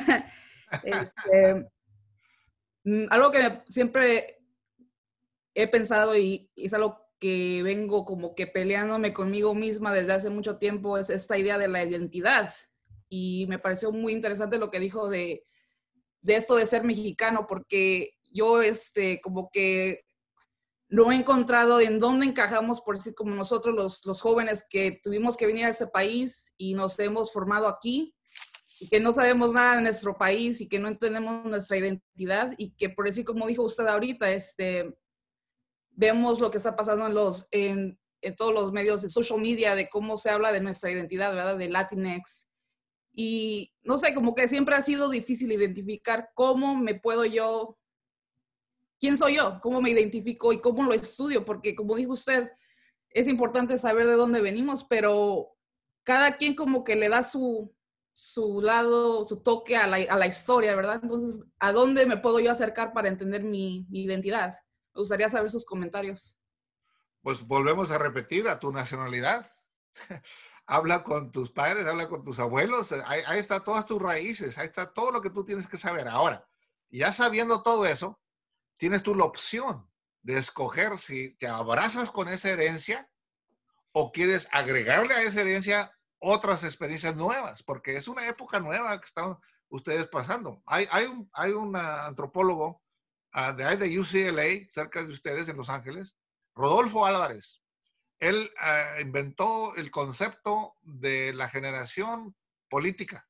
S9: este, algo que me, siempre he pensado y, y es algo que vengo como que peleándome conmigo misma desde hace mucho tiempo, es esta idea de la identidad. Y me pareció muy interesante lo que dijo de, de esto de ser mexicano, porque yo este, como que no he encontrado en dónde encajamos, por decir como nosotros los, los jóvenes que tuvimos que venir a ese país y nos hemos formado aquí, y que no sabemos nada de nuestro país y que no entendemos nuestra identidad, y que por decir como dijo usted ahorita, este, vemos lo que está pasando en, los, en, en todos los medios de social media, de cómo se habla de nuestra identidad, ¿verdad? De Latinx. Y no sé, como que siempre ha sido difícil identificar cómo me puedo yo, quién soy yo, cómo me identifico y cómo lo estudio, porque como dijo usted, es importante saber de dónde venimos, pero cada quien como que le da su, su lado, su toque a la, a la historia, ¿verdad? Entonces, ¿a dónde me puedo yo acercar para entender mi, mi identidad? Me gustaría saber sus comentarios.
S4: Pues volvemos a repetir, a tu nacionalidad. Habla con tus padres, habla con tus abuelos, ahí, ahí está todas tus raíces, ahí está todo lo que tú tienes que saber. Ahora, ya sabiendo todo eso, tienes tú la opción de escoger si te abrazas con esa herencia o quieres agregarle a esa herencia otras experiencias nuevas, porque es una época nueva que están ustedes pasando. Hay, hay, un, hay un antropólogo uh, de, de U C L A, cerca de ustedes en Los Ángeles, Rodolfo Álvarez. Él uh, inventó el concepto de la generación política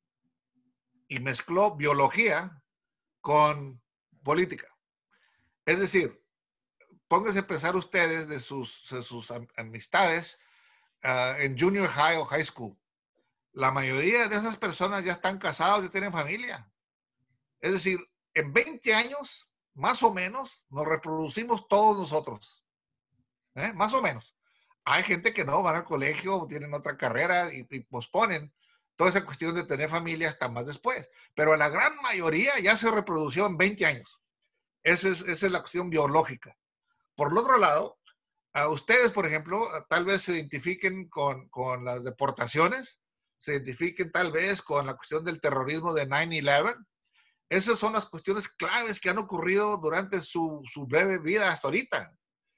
S4: y mezcló biología con política. Es decir, pónganse a pensar ustedes de sus, de sus amistades uh, en junior high o high school. La mayoría de esas personas ya están casados, ya tienen familia. Es decir, en veinte años, más o menos, nos reproducimos todos nosotros. ¿Eh? Más o menos. Hay gente que no, van al colegio, tienen otra carrera y, y posponen toda esa cuestión de tener familia hasta más después. Pero la gran mayoría ya se reprodució en veinte años. Esa es, esa es la cuestión biológica. Por el otro lado, a ustedes, por ejemplo, tal vez se identifiquen con, con las deportaciones, se identifiquen tal vez con la cuestión del terrorismo de nueve once. Esas son las cuestiones claves que han ocurrido durante su, su breve vida hasta ahorita.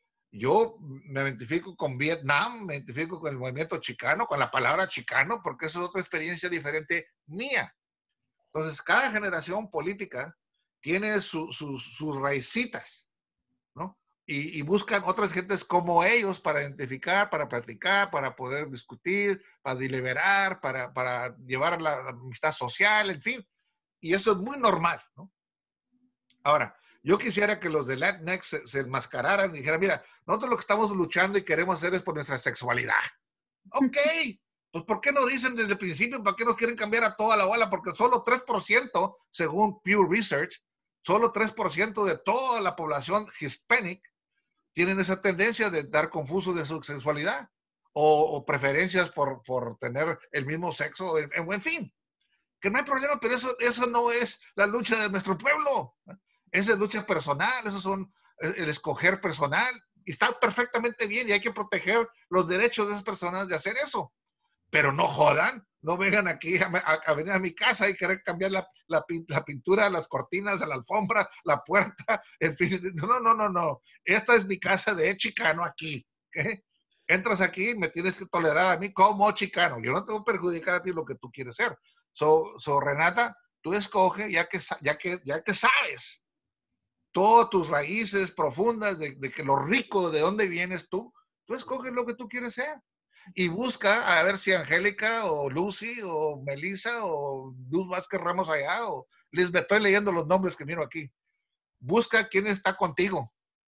S4: Yo me identifico con Vietnam, me identifico con el movimiento chicano, con la palabra chicano, porque eso es otra experiencia diferente mía. Entonces, cada generación política tiene su, su, sus raicitas, ¿no? Y, y buscan otras gentes como ellos para identificar, para platicar, para poder discutir, para deliberar, para, para llevar la, la amistad social, en fin. Y eso es muy normal, ¿no? Ahora, yo quisiera que los de Latinx se, se enmascararan y dijeran, mira, nosotros lo que estamos luchando y queremos hacer es por nuestra sexualidad. Ok, pues ¿por qué no dicen desde el principio para qué nos quieren cambiar a toda la bola? Porque solo tres por ciento, según Pew Research, solo tres por ciento de toda la población hispanic tienen esa tendencia de dar confuso de su sexualidad o, o preferencias por, por tener el mismo sexo, en, en fin, que no hay problema, pero eso, eso no es la lucha de nuestro pueblo. Esa es lucha personal, esos son el escoger personal, y está perfectamente bien y hay que proteger los derechos de esas personas de hacer eso. Pero no jodan, no vengan aquí a, a, a venir a mi casa y querer cambiar la, la, la pintura, las cortinas, la alfombra, la puerta, en fin. No, no, no, no. Esta es mi casa de chicano aquí. ¿Okay? Entras aquí y me tienes que tolerar a mí como chicano. Yo no te voy a perjudicar a ti lo que tú quieres ser. So, so Renata, tú escoge ya que, ya que, ya que sabes todas tus raíces profundas de, de que lo rico de dónde vienes tú, tú escoges lo que tú quieres ser. Y busca a ver si Angélica o Lucy o Melissa o Luz Vázquez Ramos allá o Lisbeth, estoy leyendo los nombres que miro aquí. Busca quién está contigo.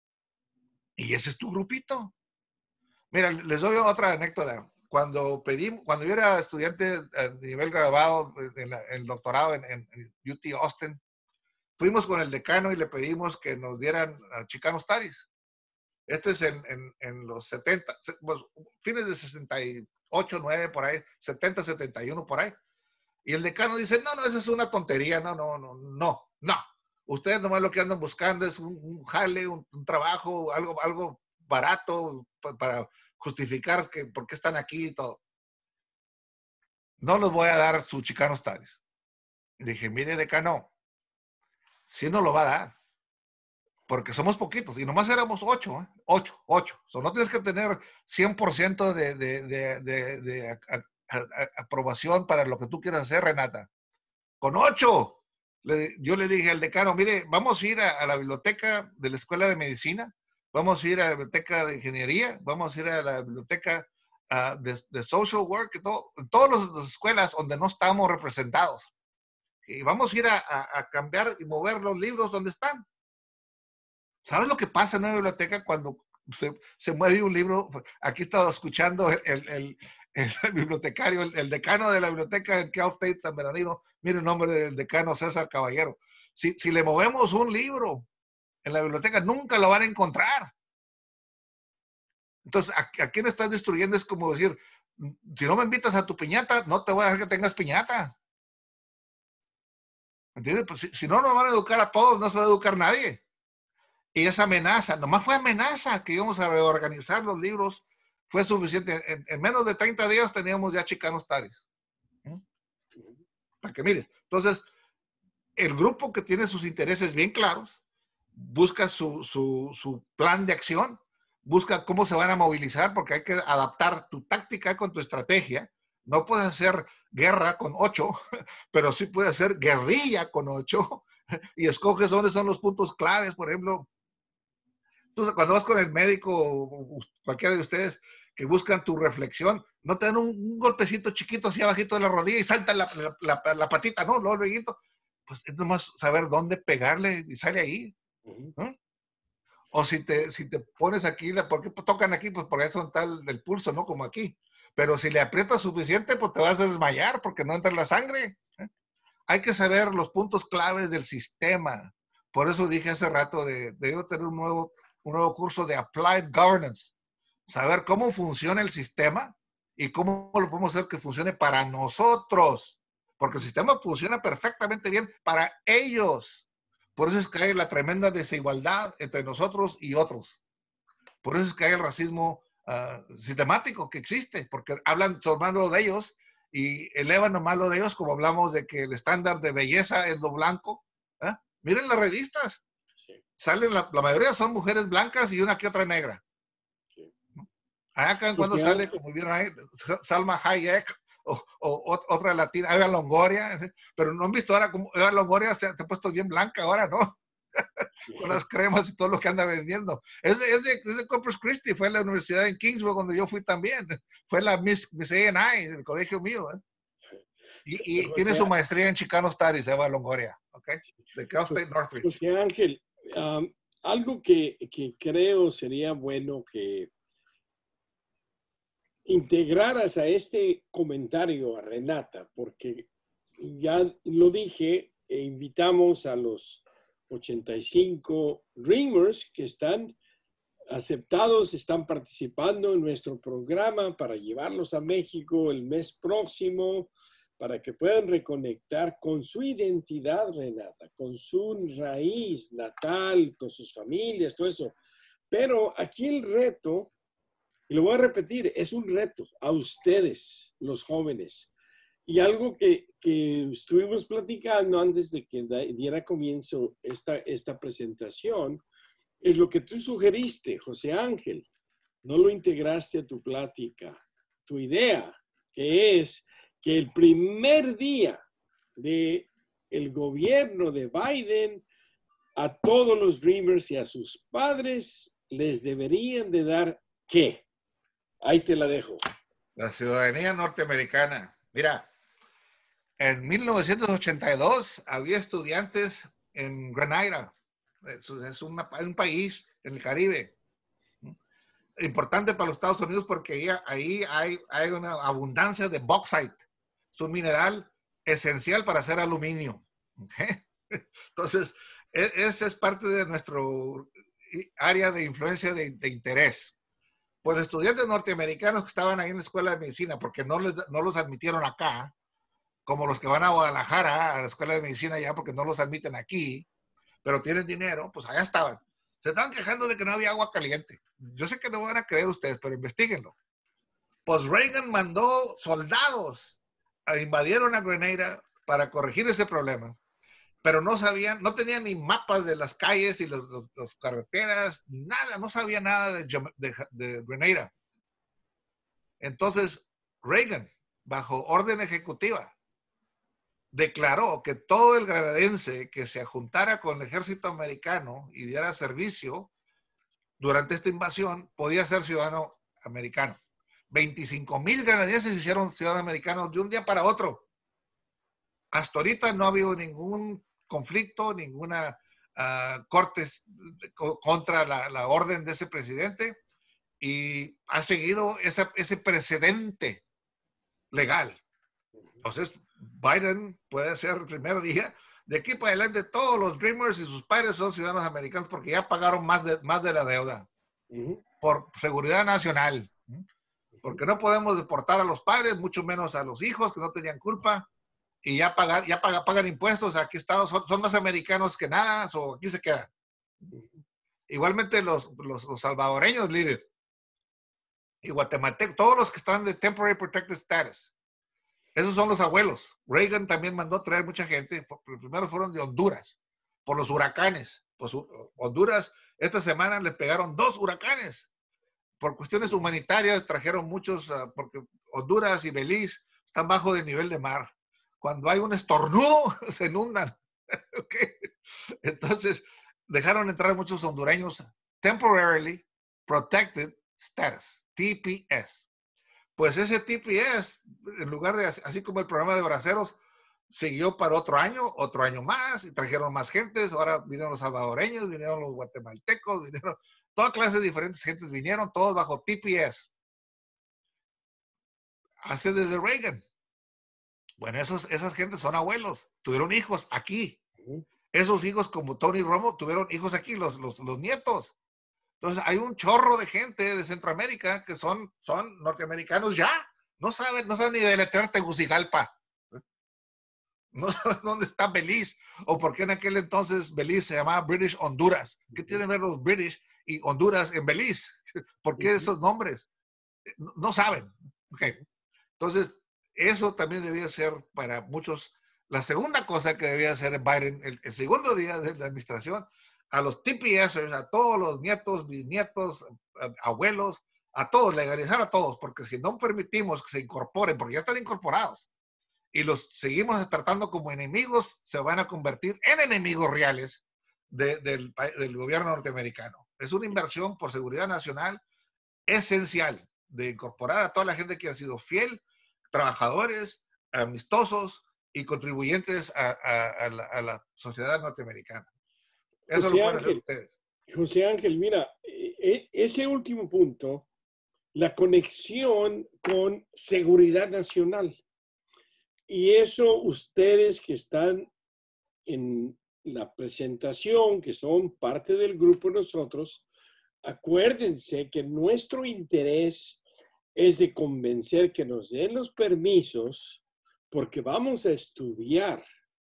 S4: Y ese es tu grupito. Mira, les doy otra anécdota. Cuando pedí, cuando yo era estudiante a nivel graduado en la, el doctorado en, en, en U T Austin, fuimos con el decano y le pedimos que nos dieran uh, Chicano Studies. Este es en, en, en los setenta, pues, fines de sesenta y ocho, nueve, por ahí, setenta, setenta y uno, por ahí. Y el decano dice, no, no, esa es una tontería, no, no, no, no, no. Ustedes nomás lo que andan buscando es un, un jale, un, un trabajo, algo, algo barato para justificar que, por qué están aquí y todo. No les voy a dar su Chicano Studies. Y dije, mire, decano, sí nos lo va a dar. Porque somos poquitos, y nomás éramos ocho, ¿eh? ocho, ocho. So, no tienes que tener cien por ciento de, de, de, de, de a, a, a, aprobación para lo que tú quieras hacer, Renata. Con ocho, le, yo le dije al decano, mire, vamos a ir a, a la biblioteca de la Escuela de Medicina, vamos a ir a la biblioteca de Ingeniería, vamos a ir a la biblioteca uh, de, de Social Work, y todo, en todas las escuelas donde no estamos representados. Y vamos a ir a, a, a cambiar y mover los libros donde están. ¿Sabes lo que pasa en una biblioteca cuando se, se mueve un libro? Aquí estaba escuchando el, el, el, el bibliotecario, el, el decano de la biblioteca en Cal State San Bernardino, mire el nombre del decano César Caballero. Si, si le movemos un libro en la biblioteca, nunca lo van a encontrar. Entonces, ¿a, a quién estás destruyendo? Es como decir, si no me invitas a tu piñata, no te voy a dejar que tengas piñata. ¿Entiendes? Pues si, si no nos van a educar a todos, no se va a educar nadie. Y esa amenaza, nomás fue amenaza que íbamos a reorganizar los libros, fue suficiente. En, en menos de treinta días teníamos ya Chicanos Taris. ¿Mm? Para que mires. Entonces, el grupo que tiene sus intereses bien claros, busca su, su, su plan de acción, busca cómo se van a movilizar, porque hay que adaptar tu táctica con tu estrategia. No puedes hacer guerra con ocho, pero sí puedes hacer guerrilla con ocho, y escoges dónde son los puntos claves. Por ejemplo, tú cuando vas con el médico, cualquiera de ustedes que buscan tu reflexión, no te dan un, un golpecito chiquito así abajito de la rodilla y salta la, la, la, la patita, ¿no? Luego, luego, pues es nomás saber dónde pegarle y sale ahí. ¿No? O si te, si te pones aquí, ¿por qué tocan aquí? Pues porque eso está el, el pulso, ¿no? Como aquí. Pero si le aprietas suficiente, pues te vas a desmayar porque no entra la sangre. ¿Eh? Hay que saber los puntos claves del sistema. Por eso dije hace rato de, de yo tener un nuevo, un nuevo curso de Applied Governance. Saber cómo funciona el sistema y cómo lo podemos hacer que funcione para nosotros. Porque el sistema funciona perfectamente bien para ellos. Por eso es que hay la tremenda desigualdad entre nosotros y otros. Por eso es que hay el racismo uh, sistemático que existe, porque hablan sobre lo de ellos y elevan nomás lo de ellos, como hablamos de que el estándar de belleza es lo blanco. ¿Eh? Miren las revistas. Sí. Salen la, la mayoría son mujeres blancas y una que otra negra. Sí. Acá cuando sí, sale, como vieron ahí, Salma Hayek, O, o, o otra latina, Eva Longoria, pero no han visto ahora como Eva Longoria se, se ha puesto bien blanca ahora, ¿no? Con las cremas y todo lo que anda vendiendo. Es de, es de, es de Corpus Christi, fue en la universidad en Kingsville donde yo fui también. Fue la Miss, Miss A and I, el colegio mío. ¿eh? Y, y tiene su maestría en Chicano Studies, Eva Longoria, ¿ok? De Cal State Northridge.
S1: José Ángel, um, algo que, que creo sería bueno que integraras a este comentario a Renata, porque ya lo dije, e invitamos a los ochenta y cinco Dreamers que están aceptados, están participando en nuestro programa para llevarlos a México el mes próximo, para que puedan reconectar con su identidad, Renata, con su raíz natal, con sus familias, todo eso. Pero aquí el reto, y lo voy a repetir, es un reto a ustedes, los jóvenes. Y algo que, que estuvimos platicando antes de que diera comienzo esta, esta presentación, es lo que tú sugeriste, José Ángel. No lo integraste a tu plática. Tu idea, que es que el primer día del gobierno de Biden, a todos los Dreamers y a sus padres les deberían de dar, ¿qué? Ahí te la dejo.
S4: La ciudadanía norteamericana. Mira, en mil novecientos ochenta y dos había estudiantes en Grenada. Es, es una, un país en el Caribe. Importante para los Estados Unidos porque ahí, ahí hay, hay una abundancia de bauxite. Es un mineral esencial para hacer aluminio. ¿Okay? Entonces, esa es parte de nuestro área de influencia de, de interés. Pues estudiantes norteamericanos que estaban ahí en la escuela de medicina, porque no, les, no los admitieron acá, como los que van a Guadalajara, a la escuela de medicina allá, porque no los admiten aquí, pero tienen dinero, pues allá estaban. Se estaban quejando de que no había agua caliente. Yo sé que no van a creer ustedes, pero investiguenlo. Pues Reagan mandó soldados a invadieron a Grenada para corregir ese problema, pero no sabían, no tenían ni mapas de las calles y las los, los carreteras, nada, no sabía nada de, de, de Grenada. Entonces, Reagan, bajo orden ejecutiva, declaró que todo el grenadense que se juntara con el ejército americano y diera servicio durante esta invasión podía ser ciudadano americano. veinticinco mil grenadenses hicieron ciudadanos americanos de un día para otro. Hasta ahorita no ha habido ningún conflicto, ninguna uh, corte contra la, la orden de ese presidente y ha seguido esa, ese precedente legal. Entonces, Biden puede ser el primer día. De aquí para adelante, todos los Dreamers y sus padres son ciudadanos americanos porque ya pagaron más de, más de la deuda. Uh-huh. Por seguridad nacional. Porque no podemos deportar a los padres, mucho menos a los hijos que no tenían culpa. Y ya, pagar, ya pagan, pagan impuestos. Aquí Estados son, son más americanos que nada, o aquí se quedan. Igualmente los, los, los salvadoreños, Lilith, y guatemaltecos, todos los que están de Temporary Protected Status. Esos son los abuelos. Reagan también mandó traer mucha gente. Primero fueron de Honduras, por los huracanes. Pues Honduras, esta semana les pegaron dos huracanes. Por cuestiones humanitarias trajeron muchos, uh, porque Honduras y Belice están bajo del nivel de mar. Cuando hay un estornudo, se inundan. Okay. Entonces, dejaron entrar muchos hondureños Temporarily Protected Status, T P S. Pues ese T P S, en lugar de, así como el programa de braceros, siguió para otro año, otro año más, y trajeron más gentes. Ahora vinieron los salvadoreños, vinieron los guatemaltecos, vinieron, toda clase de diferentes gentes vinieron, todos bajo T P S. Hace desde Reagan. Bueno, esos, esas gentes son abuelos, tuvieron hijos aquí. Esos hijos, como Tony Romo, tuvieron hijos aquí, los, los, los nietos. Entonces, hay un chorro de gente de Centroamérica que son, son norteamericanos ya. No saben, no saben ni deletrear Tegucigalpa. No saben dónde está Belice. O por qué en aquel entonces Belice se llamaba British Honduras. ¿Qué tienen que ver los British y Honduras en Belice? ¿Por qué esos nombres? No, no saben. Okay. Entonces, eso también debía ser para muchos. La segunda cosa que debía hacer Biden, el, el segundo día de la administración, a los T P S, a todos los nietos, bisnietos, abuelos, a todos, legalizar a todos, porque si no permitimos que se incorporen, porque ya están incorporados, y los seguimos tratando como enemigos, se van a convertir en enemigos reales de, del, del gobierno norteamericano. Es una inversión por seguridad nacional esencial de incorporar a toda la gente que ha sido fiel, trabajadores, amistosos y contribuyentes a, a, a, la, a la sociedad norteamericana. Eso
S1: José
S4: lo pueden
S1: Ángel,
S4: hacer ustedes.
S1: José Ángel, mira, ese último punto, la conexión con seguridad nacional. Y eso ustedes que están en la presentación, que son parte del grupo de nosotros, acuérdense que nuestro interés es de convencer que nos den los permisos porque vamos a estudiar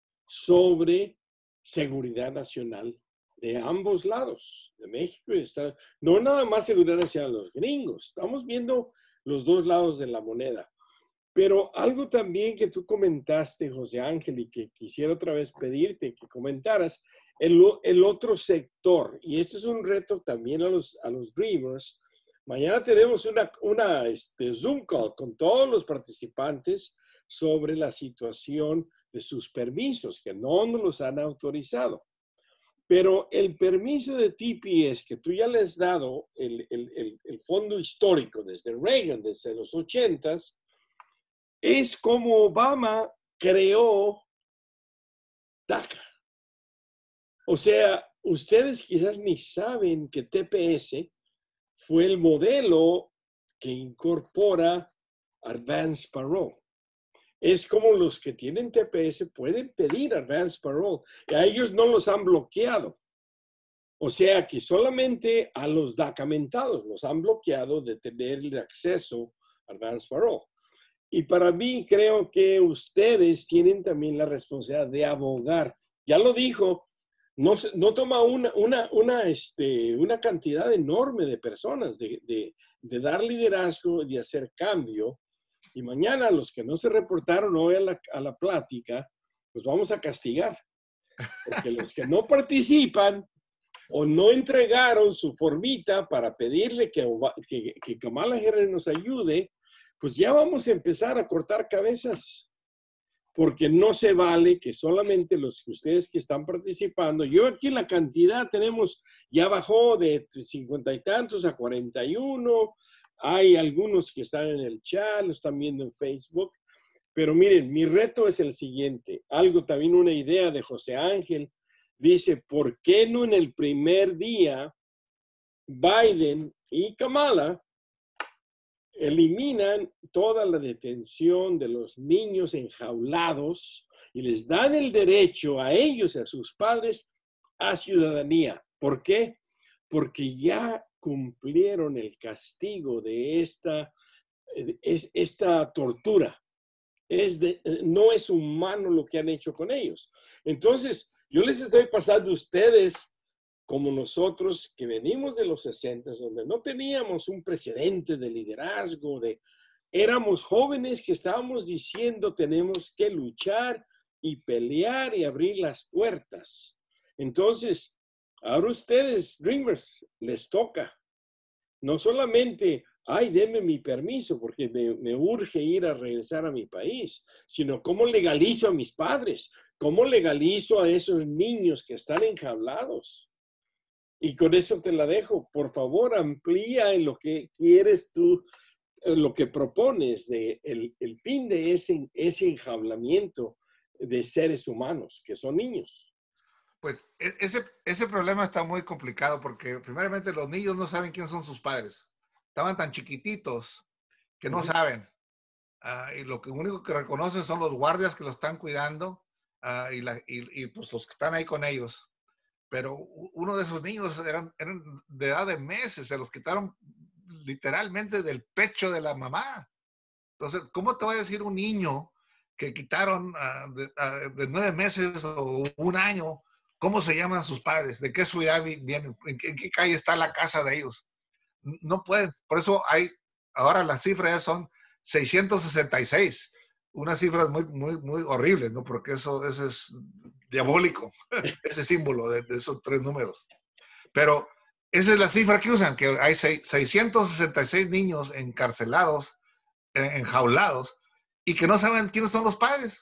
S1: sobre seguridad nacional de ambos lados, de México y de Estados Unidos. No nada más seguridad nacional de los gringos, estamos viendo los dos lados de la moneda. Pero algo también que tú comentaste, José Ángel, y que quisiera otra vez pedirte que comentaras, el, el otro sector, y este es un reto también a los, a los Dreamers. Mañana tenemos una, una este, Zoom call con todos los participantes sobre la situación de sus permisos, que no nos los han autorizado. Pero el permiso de T P S que tú ya le has dado, el, el, el, el fondo histórico desde Reagan, desde los ochentas, es como Obama creó DACA. O sea, ustedes quizás ni saben que T P S fue el modelo que incorpora Advance Parole. Es como los que tienen T P S pueden pedir Advance Parole. Y a ellos no los han bloqueado. O sea que solamente a los DACamentados los han bloqueado de tener el acceso a Advance Parole. Y para mí creo que ustedes tienen también la responsabilidad de abogar. Ya lo dijo, no, no toma una, una, una, este, una cantidad enorme de personas de, de, de dar liderazgo, de hacer cambio. Y mañana los que no se reportaron hoy a la, a la plática, pues vamos a castigar. Porque los que no participan o no entregaron su formita para pedirle que, que, que Kamala Harris nos ayude, pues ya vamos a empezar a cortar cabezas, porque no se vale que solamente los que ustedes que están participando, yo aquí la cantidad tenemos, ya bajó de cincuenta y tantos a cuarenta y uno, hay algunos que están en el chat, lo están viendo en Facebook, pero miren, mi reto es el siguiente, algo también una idea de José Ángel, dice, ¿por qué no en el primer día Biden y Kamala eliminan toda la detención de los niños enjaulados y les dan el derecho a ellos y a sus padres a ciudadanía. ¿Por qué? Porque ya cumplieron el castigo de esta, es, esta tortura. Es de, no es humano lo que han hecho con ellos. Entonces, yo les estoy pasando a ustedes como nosotros que venimos de los sesentas, donde no teníamos un precedente de liderazgo, de, éramos jóvenes que estábamos diciendo tenemos que luchar y pelear y abrir las puertas. Entonces, ahora ustedes, Dreamers, les toca. No solamente, ay, denme mi permiso porque me, me urge ir a regresar a mi país, sino cómo legalizo a mis padres, cómo legalizo a esos niños que están enjaulados. Y con eso te la dejo. Por favor, amplía en lo que quieres tú, en lo que propones, de el, el fin de ese, ese enjaulamiento de seres humanos, que son niños.
S4: Pues ese, ese problema está muy complicado porque primeramente los niños no saben quiénes son sus padres. Estaban tan chiquititos que no uh-huh. saben. Uh, y lo que, único que reconocen son los guardias que los están cuidando uh, y, la, y, y pues los que están ahí con ellos. Pero uno de esos niños eran, eran de edad de meses, se los quitaron literalmente del pecho de la mamá. Entonces, ¿cómo te va a decir un niño que quitaron uh, de, uh, de nueve meses o un año, cómo se llaman sus padres, de qué ciudad vienen, en qué, en qué calle está la casa de ellos? No pueden. Por eso hay, ahora las cifras son seiscientos sesenta y seis. Unas cifras muy, muy, muy horribles, ¿no? Porque eso, eso es diabólico, ese símbolo de, de esos tres números. Pero esa es la cifra que usan, que hay seiscientos sesenta y seis niños encarcelados, enjaulados, y que no saben quiénes son los padres.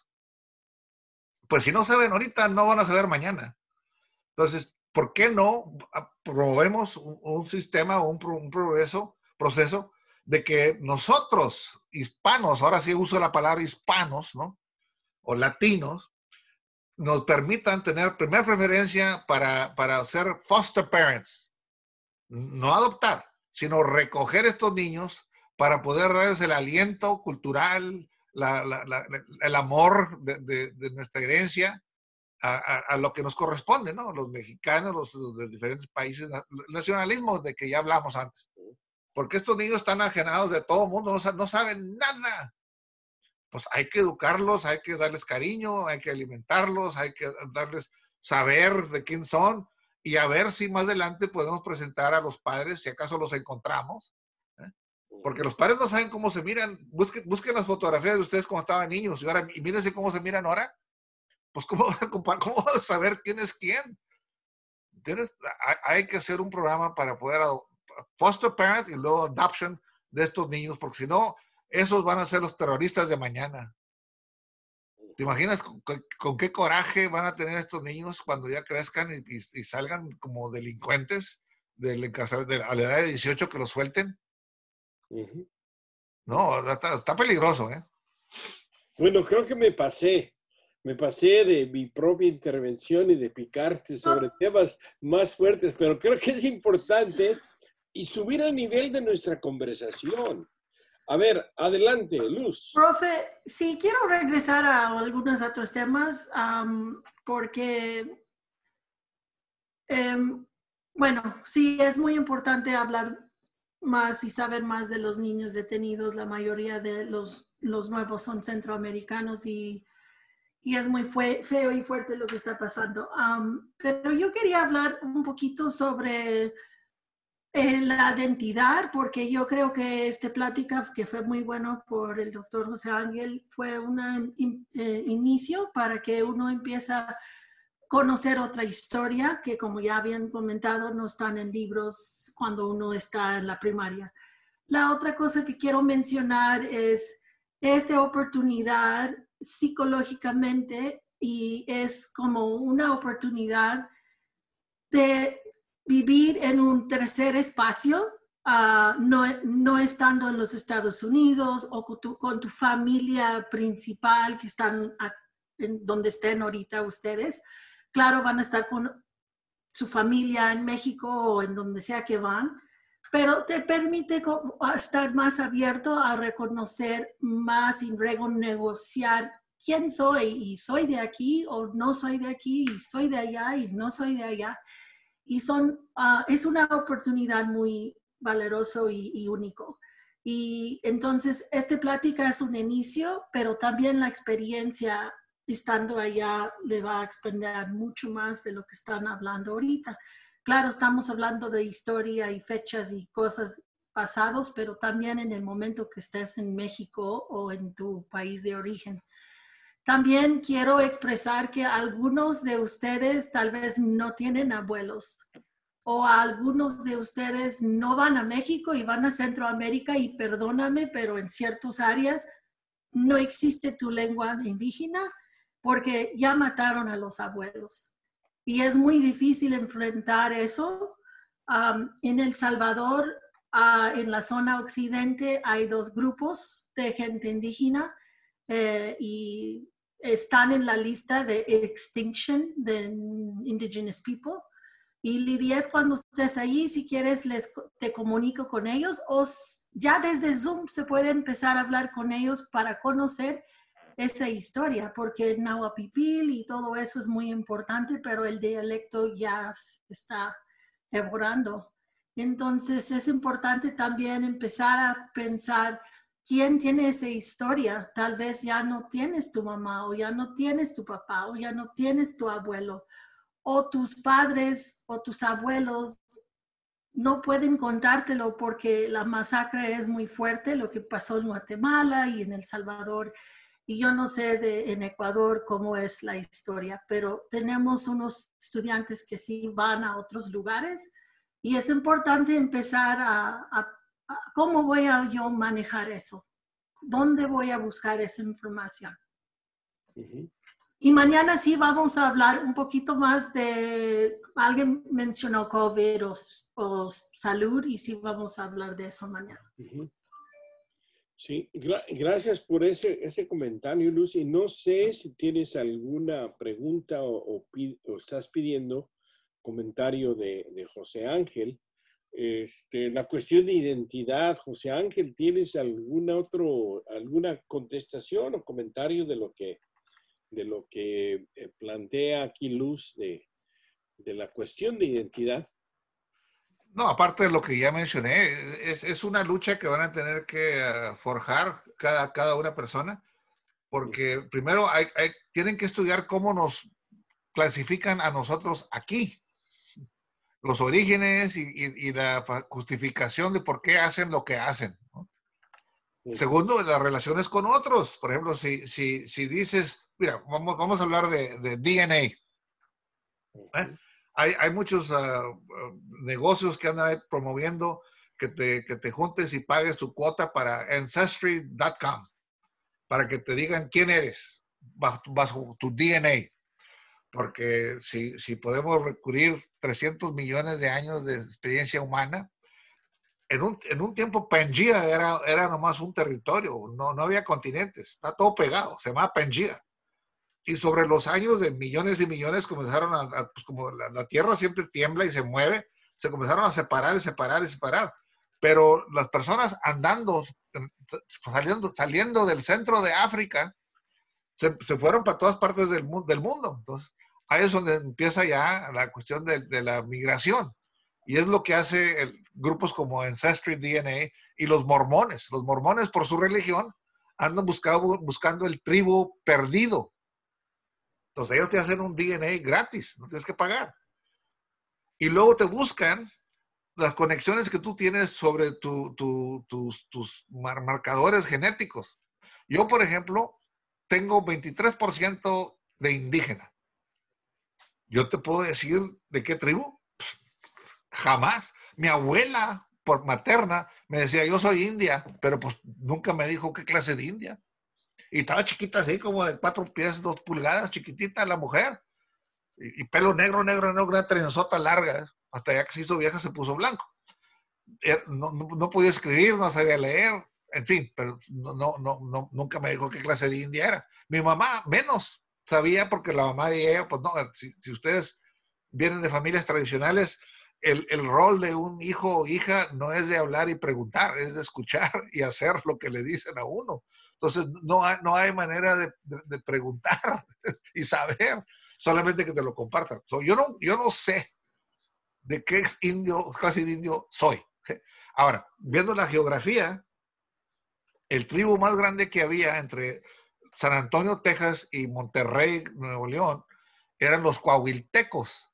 S4: Pues si no saben ahorita, no van a saber mañana. Entonces, ¿por qué no promovemos un, un sistema o un, un progreso, proceso de que nosotros, hispanos, ahora sí uso la palabra hispanos, ¿no? O latinos, nos permitan tener primera preferencia para, para ser foster parents. No adoptar, sino recoger estos niños para poder darles el aliento cultural, la, la, la, el amor de, de, de nuestra herencia a, a, a lo que nos corresponde, ¿no? Los mexicanos, los, los de diferentes países, el nacionalismo de que ya hablamos antes. Porque estos niños están ajenados de todo el mundo, no, no saben nada. Pues hay que educarlos, hay que darles cariño, hay que alimentarlos, hay que darles saber de quién son y a ver si más adelante podemos presentar a los padres, si acaso los encontramos. ¿eh? Porque los padres no saben cómo se miran. Busquen, busquen las fotografías de ustedes cuando estaban niños y, ahora, y mírense cómo se miran ahora. Pues ¿cómo, cómo vas a saber quién es quién? ¿Tienes? Hay que hacer un programa para poder foster parents y luego adoption de estos niños, porque si no, esos van a ser los terroristas de mañana. ¿Te imaginas con, con qué coraje van a tener estos niños cuando ya crezcan y, y, y salgan como delincuentes del encarcelamiento de, a la edad de dieciocho que los suelten? Uh-huh. No, está, está peligroso, ¿eh?
S1: Bueno, creo que me pasé. Me pasé de mi propia intervención y de picarte sobre temas más fuertes, pero creo que es importante y subir el nivel de nuestra conversación. A ver, adelante, Luz.
S10: Profe, sí, quiero regresar a algunos otros temas um, porque, um, bueno, sí, es muy importante hablar más y saber más de los niños detenidos. La mayoría de los, los nuevos son centroamericanos y Y es muy fue, feo y fuerte lo que está pasando. Um, pero yo quería hablar un poquito sobre eh, la identidad, porque yo creo que esta plática, que fue muy bueno por el doctor José Ángel, fue un in, eh, inicio para que uno empiece a conocer otra historia, que como ya habían comentado, no están en libros cuando uno está en la primaria. La otra cosa que quiero mencionar es esta oportunidad psicológicamente y es como una oportunidad de vivir en un tercer espacio, uh, no, no estando en los Estados Unidos o con tu, con tu familia principal que están a, en donde estén ahorita ustedes. Claro, van a estar con su familia en México o en donde sea que van, pero te permite estar más abierto a reconocer más y renegociar quién soy, y soy de aquí o no soy de aquí, y soy de allá y no soy de allá. Y son, uh, es una oportunidad muy valeroso y, y único. Y entonces, esta plática es un inicio, pero también la experiencia estando allá le va a expandir mucho más de lo que están hablando ahorita. Claro, estamos hablando de historia y fechas y cosas pasados, pero también en el momento que estés en México o en tu país de origen. También quiero expresar que algunos de ustedes tal vez no tienen abuelos, o algunos de ustedes no van a México y van a Centroamérica, y perdóname, pero en ciertas áreas no existe tu lengua indígena porque ya mataron a los abuelos. Y es muy difícil enfrentar eso. Um, en El Salvador, uh, en la zona occidente, hay dos grupos de gente indígena eh, y están en la lista de extinction de indigenous people. Y Lidiet, cuando estés allí, si quieres, les, te comunico con ellos, o ya desde Zoom se puede empezar a hablar con ellos para conocer esa historia, porque Nahuapipil y todo eso es muy importante, pero el dialecto ya está evaporando. Entonces es importante también empezar a pensar quién tiene esa historia. Tal vez ya no tienes tu mamá, o ya no tienes tu papá, o ya no tienes tu abuelo, o tus padres o tus abuelos no pueden contártelo porque la masacre es muy fuerte, lo que pasó en Guatemala y en El Salvador. Y yo no sé de, en Ecuador cómo es la historia, pero tenemos unos estudiantes que sí van a otros lugares, y es importante empezar a, a, a cómo voy a yo manejar eso, dónde voy a buscar esa información. Uh-huh. Y mañana sí vamos a hablar un poquito más de, alguien mencionó COVID o, o salud, y sí vamos a hablar de eso mañana.
S1: Uh-huh. Sí, gra gracias por ese, ese comentario, Lucy. No sé si tienes alguna pregunta o, o, o estás pidiendo comentario de, de José Ángel. Este, la cuestión de identidad, José Ángel, ¿tienes alguna, otro, alguna contestación o comentario de lo que, de lo que plantea aquí Luz de, de la cuestión de identidad?
S4: No, aparte de lo que ya mencioné, es, es una lucha que van a tener que uh, forjar cada, cada una persona, porque sí. primero hay, hay, tienen que estudiar cómo nos clasifican a nosotros aquí, los orígenes y, y, y la justificación de por qué hacen lo que hacen, ¿no? Sí. Segundo, las relaciones con otros. Por ejemplo, si, si, si dices, mira, vamos, vamos a hablar de, de D N A. ¿Eh? Hay, hay muchos uh, negocios que andan promoviendo que te, que te juntes y pagues tu cuota para ancestry punto com, para que te digan quién eres bajo, bajo tu D N A. Porque si, si podemos recurrir trescientos millones de años de experiencia humana, en un, en un tiempo Pangea era, era nomás un territorio, no, no había continentes, está todo pegado, se llama Pangea. Y sobre los años de millones y millones comenzaron a, a pues como la, la Tierra siempre tiembla y se mueve, se comenzaron a separar y separar y separar. Pero las personas andando, saliendo, saliendo del centro de África, se, se fueron para todas partes del, del mundo. Entonces, ahí es donde empieza ya la cuestión de, de la migración. Y es lo que hace el, grupos como Ancestry D N A y los mormones. Los mormones, por su religión, andan buscando, buscando el tribu perdido. Entonces ellos te hacen un D N A gratis, no tienes que pagar. Y luego te buscan las conexiones que tú tienes sobre tu, tu, tus, tus marcadores genéticos. Yo, por ejemplo, tengo veintitrés por ciento de indígena. ¿Yo te puedo decir de qué tribu? Jamás. Mi abuela, por materna, me decía, yo soy india, pero pues nunca me dijo qué clase de india. Y estaba chiquita así, como de cuatro pies, dos pulgadas, chiquitita la mujer. Y, y pelo negro, negro, negro, una trenzota larga. Hasta ya que se hizo vieja se puso blanco. No, no, no podía escribir, no sabía leer, en fin, pero no, no, no, no, nunca me dijo qué clase de india era. Mi mamá menos sabía, porque la mamá de ella, pues no, si, si ustedes vienen de familias tradicionales, el, el rol de un hijo o hija no es de hablar y preguntar, es de escuchar y hacer lo que le dicen a uno. Entonces, no hay, no hay manera de, de, de preguntar y saber, solamente que te lo compartan. So, yo, no, yo no sé de qué indio, clase de indio soy. Ahora, viendo la geografía, el tribu más grande que había entre San Antonio, Texas y Monterrey, Nuevo León, eran los coahuiltecos.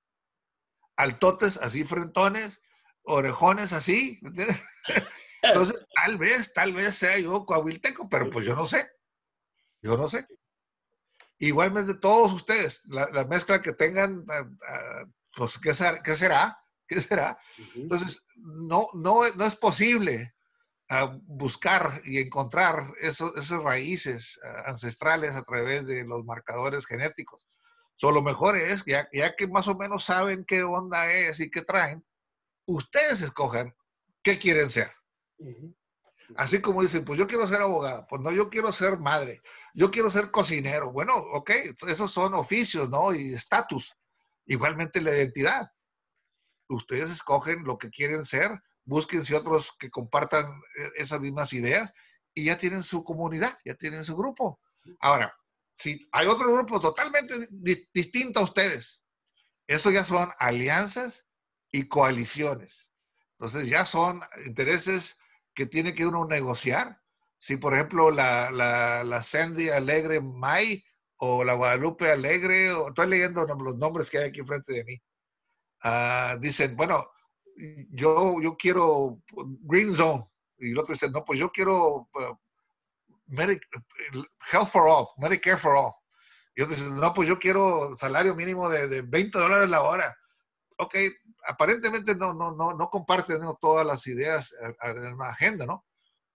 S4: Altotes así frentones, orejones así. Entonces, tal vez, tal vez sea yo coahuilteco, pero pues yo no sé. Yo no sé. Igualmente todos ustedes, la, la mezcla que tengan, uh, uh, pues, ¿qué será? ¿Qué será? ¿Qué será? Entonces, no, no, no es posible uh, buscar y encontrar esos, esas raíces uh, ancestrales a través de los marcadores genéticos. So, lo mejor es, ya, ya que más o menos saben qué onda es y qué traen, ustedes escojan qué quieren ser. Uh-huh. Así como dicen, pues yo quiero ser abogada, pues no, yo quiero ser madre, yo quiero ser cocinero. Bueno, ok, esos son oficios, ¿no? Y estatus. Igualmente la identidad. Ustedes escogen lo que quieren ser, búsquense otros que compartan esas mismas ideas y ya tienen su comunidad, ya tienen su grupo. Ahora, si hay otro grupo totalmente di- distinto a ustedes, eso ya son alianzas y coaliciones. Entonces ya son intereses que tiene que uno negociar. Si, por ejemplo, la, la, la Sandy Alegre May o la Guadalupe Alegre, o, estoy leyendo los nombres que hay aquí enfrente de mí, uh, dicen, bueno, yo, yo quiero Green Zone. Y el otro dice, no, pues yo quiero uh, Medic, Health for All, Medicare for All. Y otro dice, no, pues yo quiero salario mínimo de, de veinte dólares la hora. Ok, aparentemente no, no, no, no comparten, ¿no?, todas las ideas en una agenda, ¿no?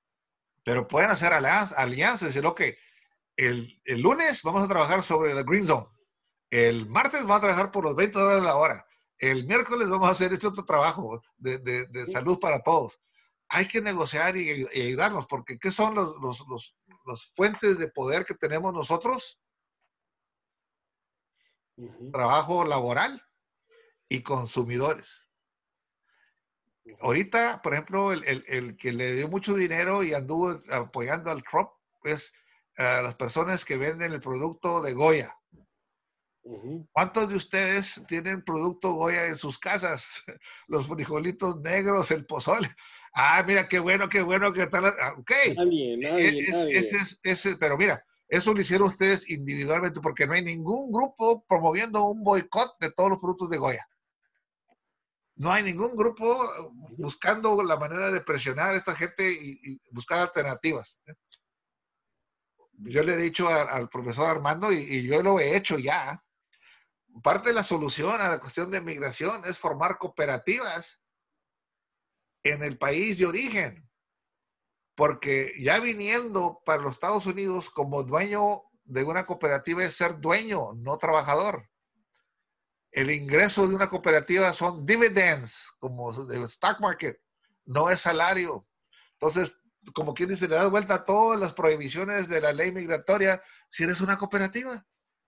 S4: Pero pueden hacer alianzas, alianzas y decir, ok, el, el lunes vamos a trabajar sobre la Green Zone, el martes vamos a trabajar por los veinte dólares la hora, el miércoles vamos a hacer este otro trabajo de, de, de salud para todos. Hay que negociar y, y ayudarnos, porque ¿qué son los, los, los, los fuentes de poder que tenemos nosotros? Uh-huh. Trabajo laboral y consumidores. Ahorita, por ejemplo, el, el, el que le dio mucho dinero y anduvo apoyando al Trump es uh, las personas que venden el producto de Goya. Uh-huh. ¿Cuántos de ustedes tienen producto Goya en sus casas? Los frijolitos negros, el pozole. Ah, mira, qué bueno, qué bueno que tal. Ok.
S1: Nadie, nadie,
S4: es,
S1: nadie.
S4: Ese es, ese, pero mira, eso lo hicieron ustedes individualmente porque no hay ningún grupo promoviendo un boicot de todos los productos de Goya. No hay ningún grupo buscando la manera de presionar a esta gente y, y buscar alternativas. Yo le he dicho a, al profesor Armando, y, y yo lo he hecho ya, parte de la solución a la cuestión de migración es formar cooperativas en el país de origen. Porque ya viniendo para los Estados Unidos como dueño de una cooperativa es ser dueño, no trabajador. El ingreso de una cooperativa son dividends, como del stock market, no es salario. Entonces, como quien dice, le das vuelta a todas las prohibiciones de la ley migratoria si eres una cooperativa.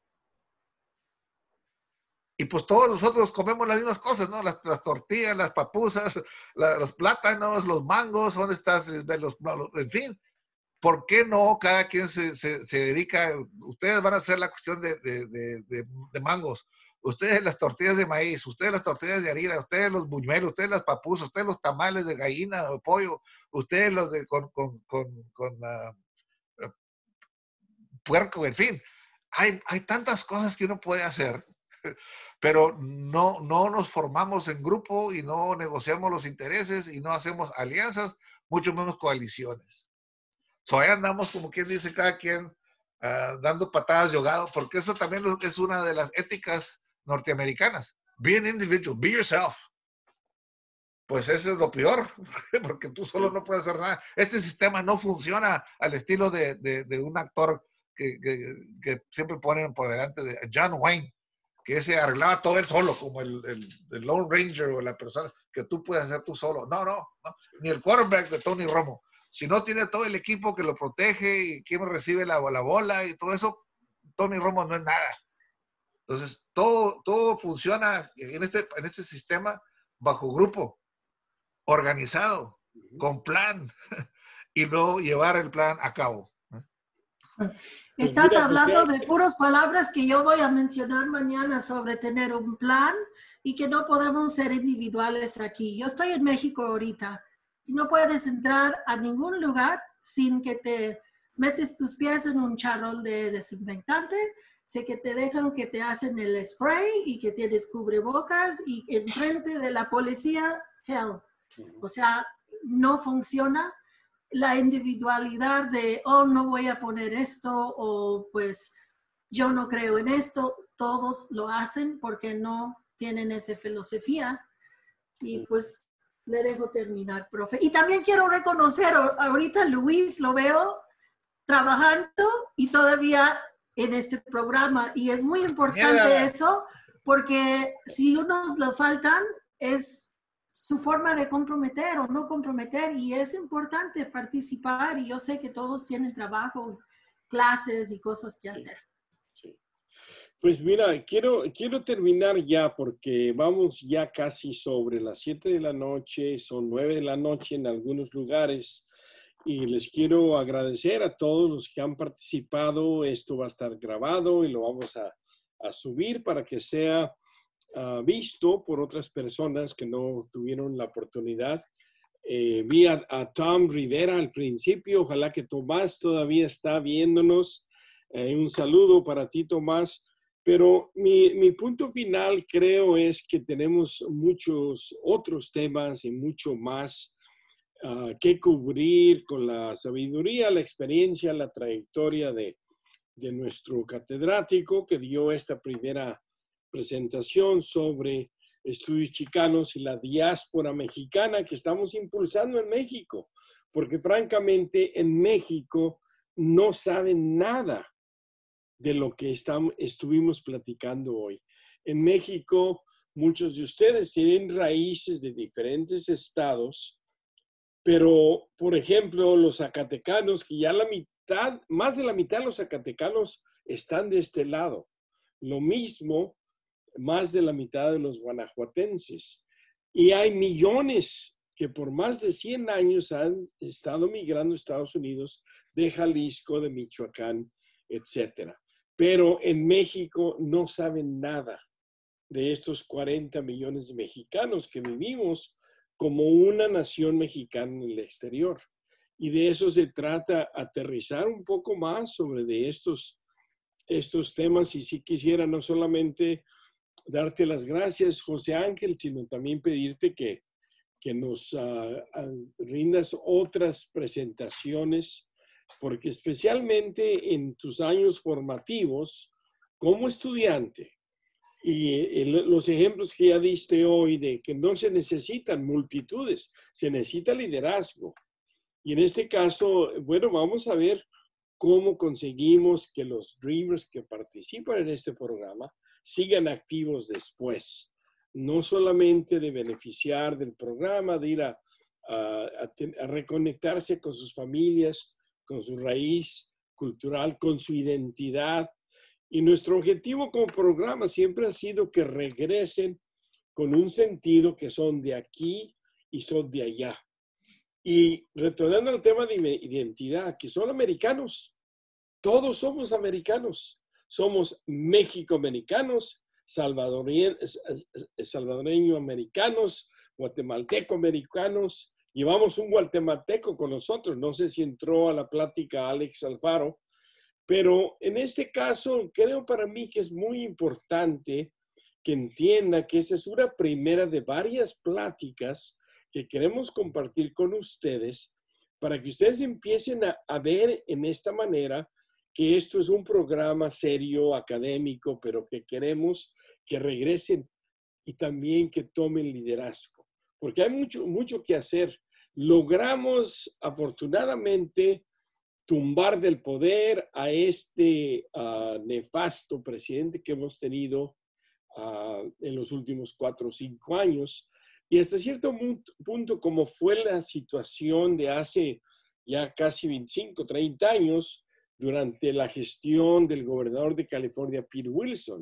S4: Y pues todos nosotros comemos las mismas cosas, ¿no? Las, las tortillas, las papusas, la, los plátanos, los mangos, ¿dónde estás? Los, los, en fin, ¿por qué no cada quien se, se, se dedica? Ustedes van a hacer la cuestión de, de, de, de, de mangos, ustedes las tortillas de maíz, ustedes las tortillas de harina, ustedes los buñuelos, ustedes las papusas, ustedes los tamales de gallina o pollo, ustedes los de con, con, con, con uh, uh, puerco, en fin. Hay, hay tantas cosas que uno puede hacer, pero no, no nos formamos en grupo y no negociamos los intereses y no hacemos alianzas, mucho menos coaliciones. So, ahí andamos, como quien dice, cada quien uh, dando patadas de ahogado, porque eso también es una de las éticas norteamericanas. Be an individual, be yourself. Pues eso es lo peor, porque tú solo no puedes hacer nada. Este sistema no funciona al estilo de, de, de un actor que, que, que siempre ponen por delante de John Wayne, que se arreglaba todo él solo, como el, el, el Lone Ranger o la persona que tú puedes hacer tú solo. No, no, no. Ni el quarterback de Tony Romo. Si no tiene todo el equipo que lo protege y quien recibe la, la bola y todo eso, Tony Romo no es nada. Entonces, todo, todo funciona en este, en este sistema bajo grupo, organizado, con plan, y luego llevar el plan a cabo.
S10: Estás hablando de puras palabras que yo voy a mencionar mañana sobre tener un plan y que no podemos ser individuales aquí. Yo estoy en México ahorita y no puedes entrar a ningún lugar sin que te metes tus pies en un charol de desinfectante. Sé que te dejan que te hacen el spray y que tienes cubrebocas y enfrente de la policía, hell. O sea, no funciona. La individualidad de, oh, no voy a poner esto, o pues yo no creo en esto, todos lo hacen porque no tienen esa filosofía. Y pues le dejo terminar, profe. Y también quiero reconocer, ahorita Luis lo veo trabajando y todavía en este programa. Y es muy importante
S4: Mira.
S10: eso, porque si unos lo faltan, es su forma de comprometer o no comprometer, y es importante participar, y yo sé que todos tienen trabajo, clases y cosas que hacer.
S1: Sí. Pues mira, quiero, quiero terminar ya porque vamos ya casi sobre las siete de la noche, son nueve de la noche en algunos lugares, y les quiero agradecer a todos los que han participado. Esto va a estar grabado y lo vamos a, a subir para que sea Uh, visto por otras personas que no tuvieron la oportunidad. Eh, vi a, a Tom Rivera al principio, ojalá que Tomás todavía está viéndonos. Eh, un saludo para ti, Tomás. Pero mi, mi punto final creo es que tenemos muchos otros temas y mucho más uh, que cubrir con la sabiduría, la experiencia, la trayectoria de, de nuestro catedrático que dio esta primera presentación sobre estudios chicanos y la diáspora mexicana que estamos impulsando en México, porque francamente en México no saben nada de lo que estamos, estuvimos platicando hoy. En México, muchos de ustedes tienen raíces de diferentes estados, pero, por ejemplo, los zacatecanos, que ya la mitad, más de la mitad de los zacatecanos están de este lado. Lo mismo más de la mitad de los guanajuatenses. Y hay millones que por más de cien años han estado migrando a Estados Unidos de Jalisco, de Michoacán, etcétera. Pero en México no saben nada de estos cuarenta millones de mexicanos que vivimos como una nación mexicana en el exterior. Y de eso se trata, aterrizar un poco más sobre de estos, estos temas. Y si quisiera no solamente darte las gracias, José Ángel, sino también pedirte que, que nos uh, uh, rindas otras presentaciones, porque especialmente en tus años formativos como estudiante y el, los ejemplos que ya diste hoy de que no se necesitan multitudes, se necesita liderazgo. Y en este caso, bueno, vamos a ver cómo conseguimos que los Dreamers que participan en este programa sigan activos después, no solamente de beneficiar del programa, de ir a, a, a, a reconectarse con sus familias, con su raíz cultural, con su identidad. Y nuestro objetivo como programa siempre ha sido que regresen con un sentido que son de aquí y son de allá. Y retornando al tema de identidad, que son americanos, todos somos americanos. Somos México-americanos, salvadoreño-americanos, guatemalteco-americanos. Llevamos un guatemalteco con nosotros. No sé si entró a la plática Alex Alfaro, pero en este caso creo para mí que es muy importante que entienda que esa es una primera de varias pláticas que queremos compartir con ustedes para que ustedes empiecen a, a ver en esta manera que esto es un programa serio, académico, pero que queremos que regresen y también que tomen liderazgo. Porque hay mucho, mucho que hacer. Logramos, afortunadamente, tumbar del poder a este uh, nefasto presidente que hemos tenido uh, en los últimos cuatro o cinco años. Y hasta cierto punto, como fue la situación de hace ya casi veinticinco, treinta años, durante la gestión del gobernador de California, Pete Wilson,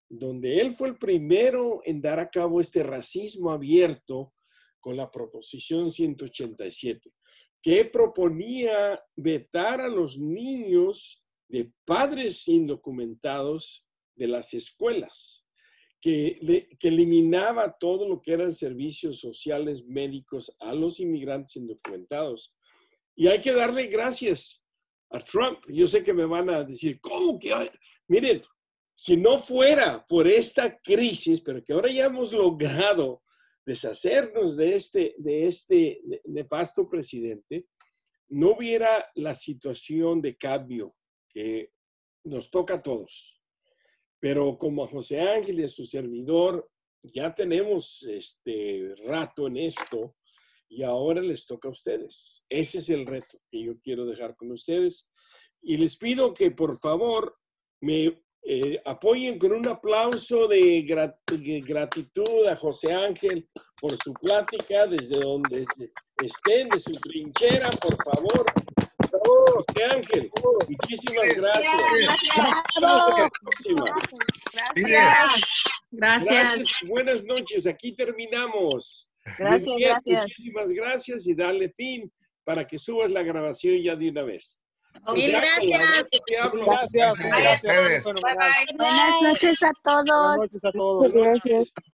S1: donde él fue el primero en dar a cabo este racismo abierto con la proposición ciento ochenta y siete, que proponía vetar a los niños de padres indocumentados de las escuelas, que, le, que eliminaba todo lo que eran servicios sociales médicos a los inmigrantes indocumentados. Y hay que darle gracias a Trump. Yo sé que me van a decir, ¿cómo que hay? Miren, si no fuera por esta crisis, pero que ahora ya hemos logrado deshacernos de este, de este nefasto presidente, no hubiera la situación de cambio que nos toca a todos. Pero como a José Ángel y a su servidor, ya tenemos este rato en esto y ahora les toca a ustedes. Ese es el reto que yo quiero dejar con ustedes. Y les pido que por favor me eh, apoyen con un aplauso de, grat de gratitud a José Ángel por su plática desde donde estén, de su trinchera, por favor. Oh, José Ángel, muchísimas gracias.
S2: Gracias.
S1: Gracias.
S2: Gracias.
S1: Gracias. Buenas noches. Aquí terminamos.
S2: Gracias,
S1: Bien,
S2: gracias.
S1: Muchísimas gracias y dale fin para que subas la grabación ya de una vez.
S2: Mil gracias.
S1: Te hablo.
S11: Gracias.
S4: Gracias a ustedes.
S8: Bye bye.
S2: Buenas noches a todos.
S11: Buenas noches a todos.
S5: Muchas gracias.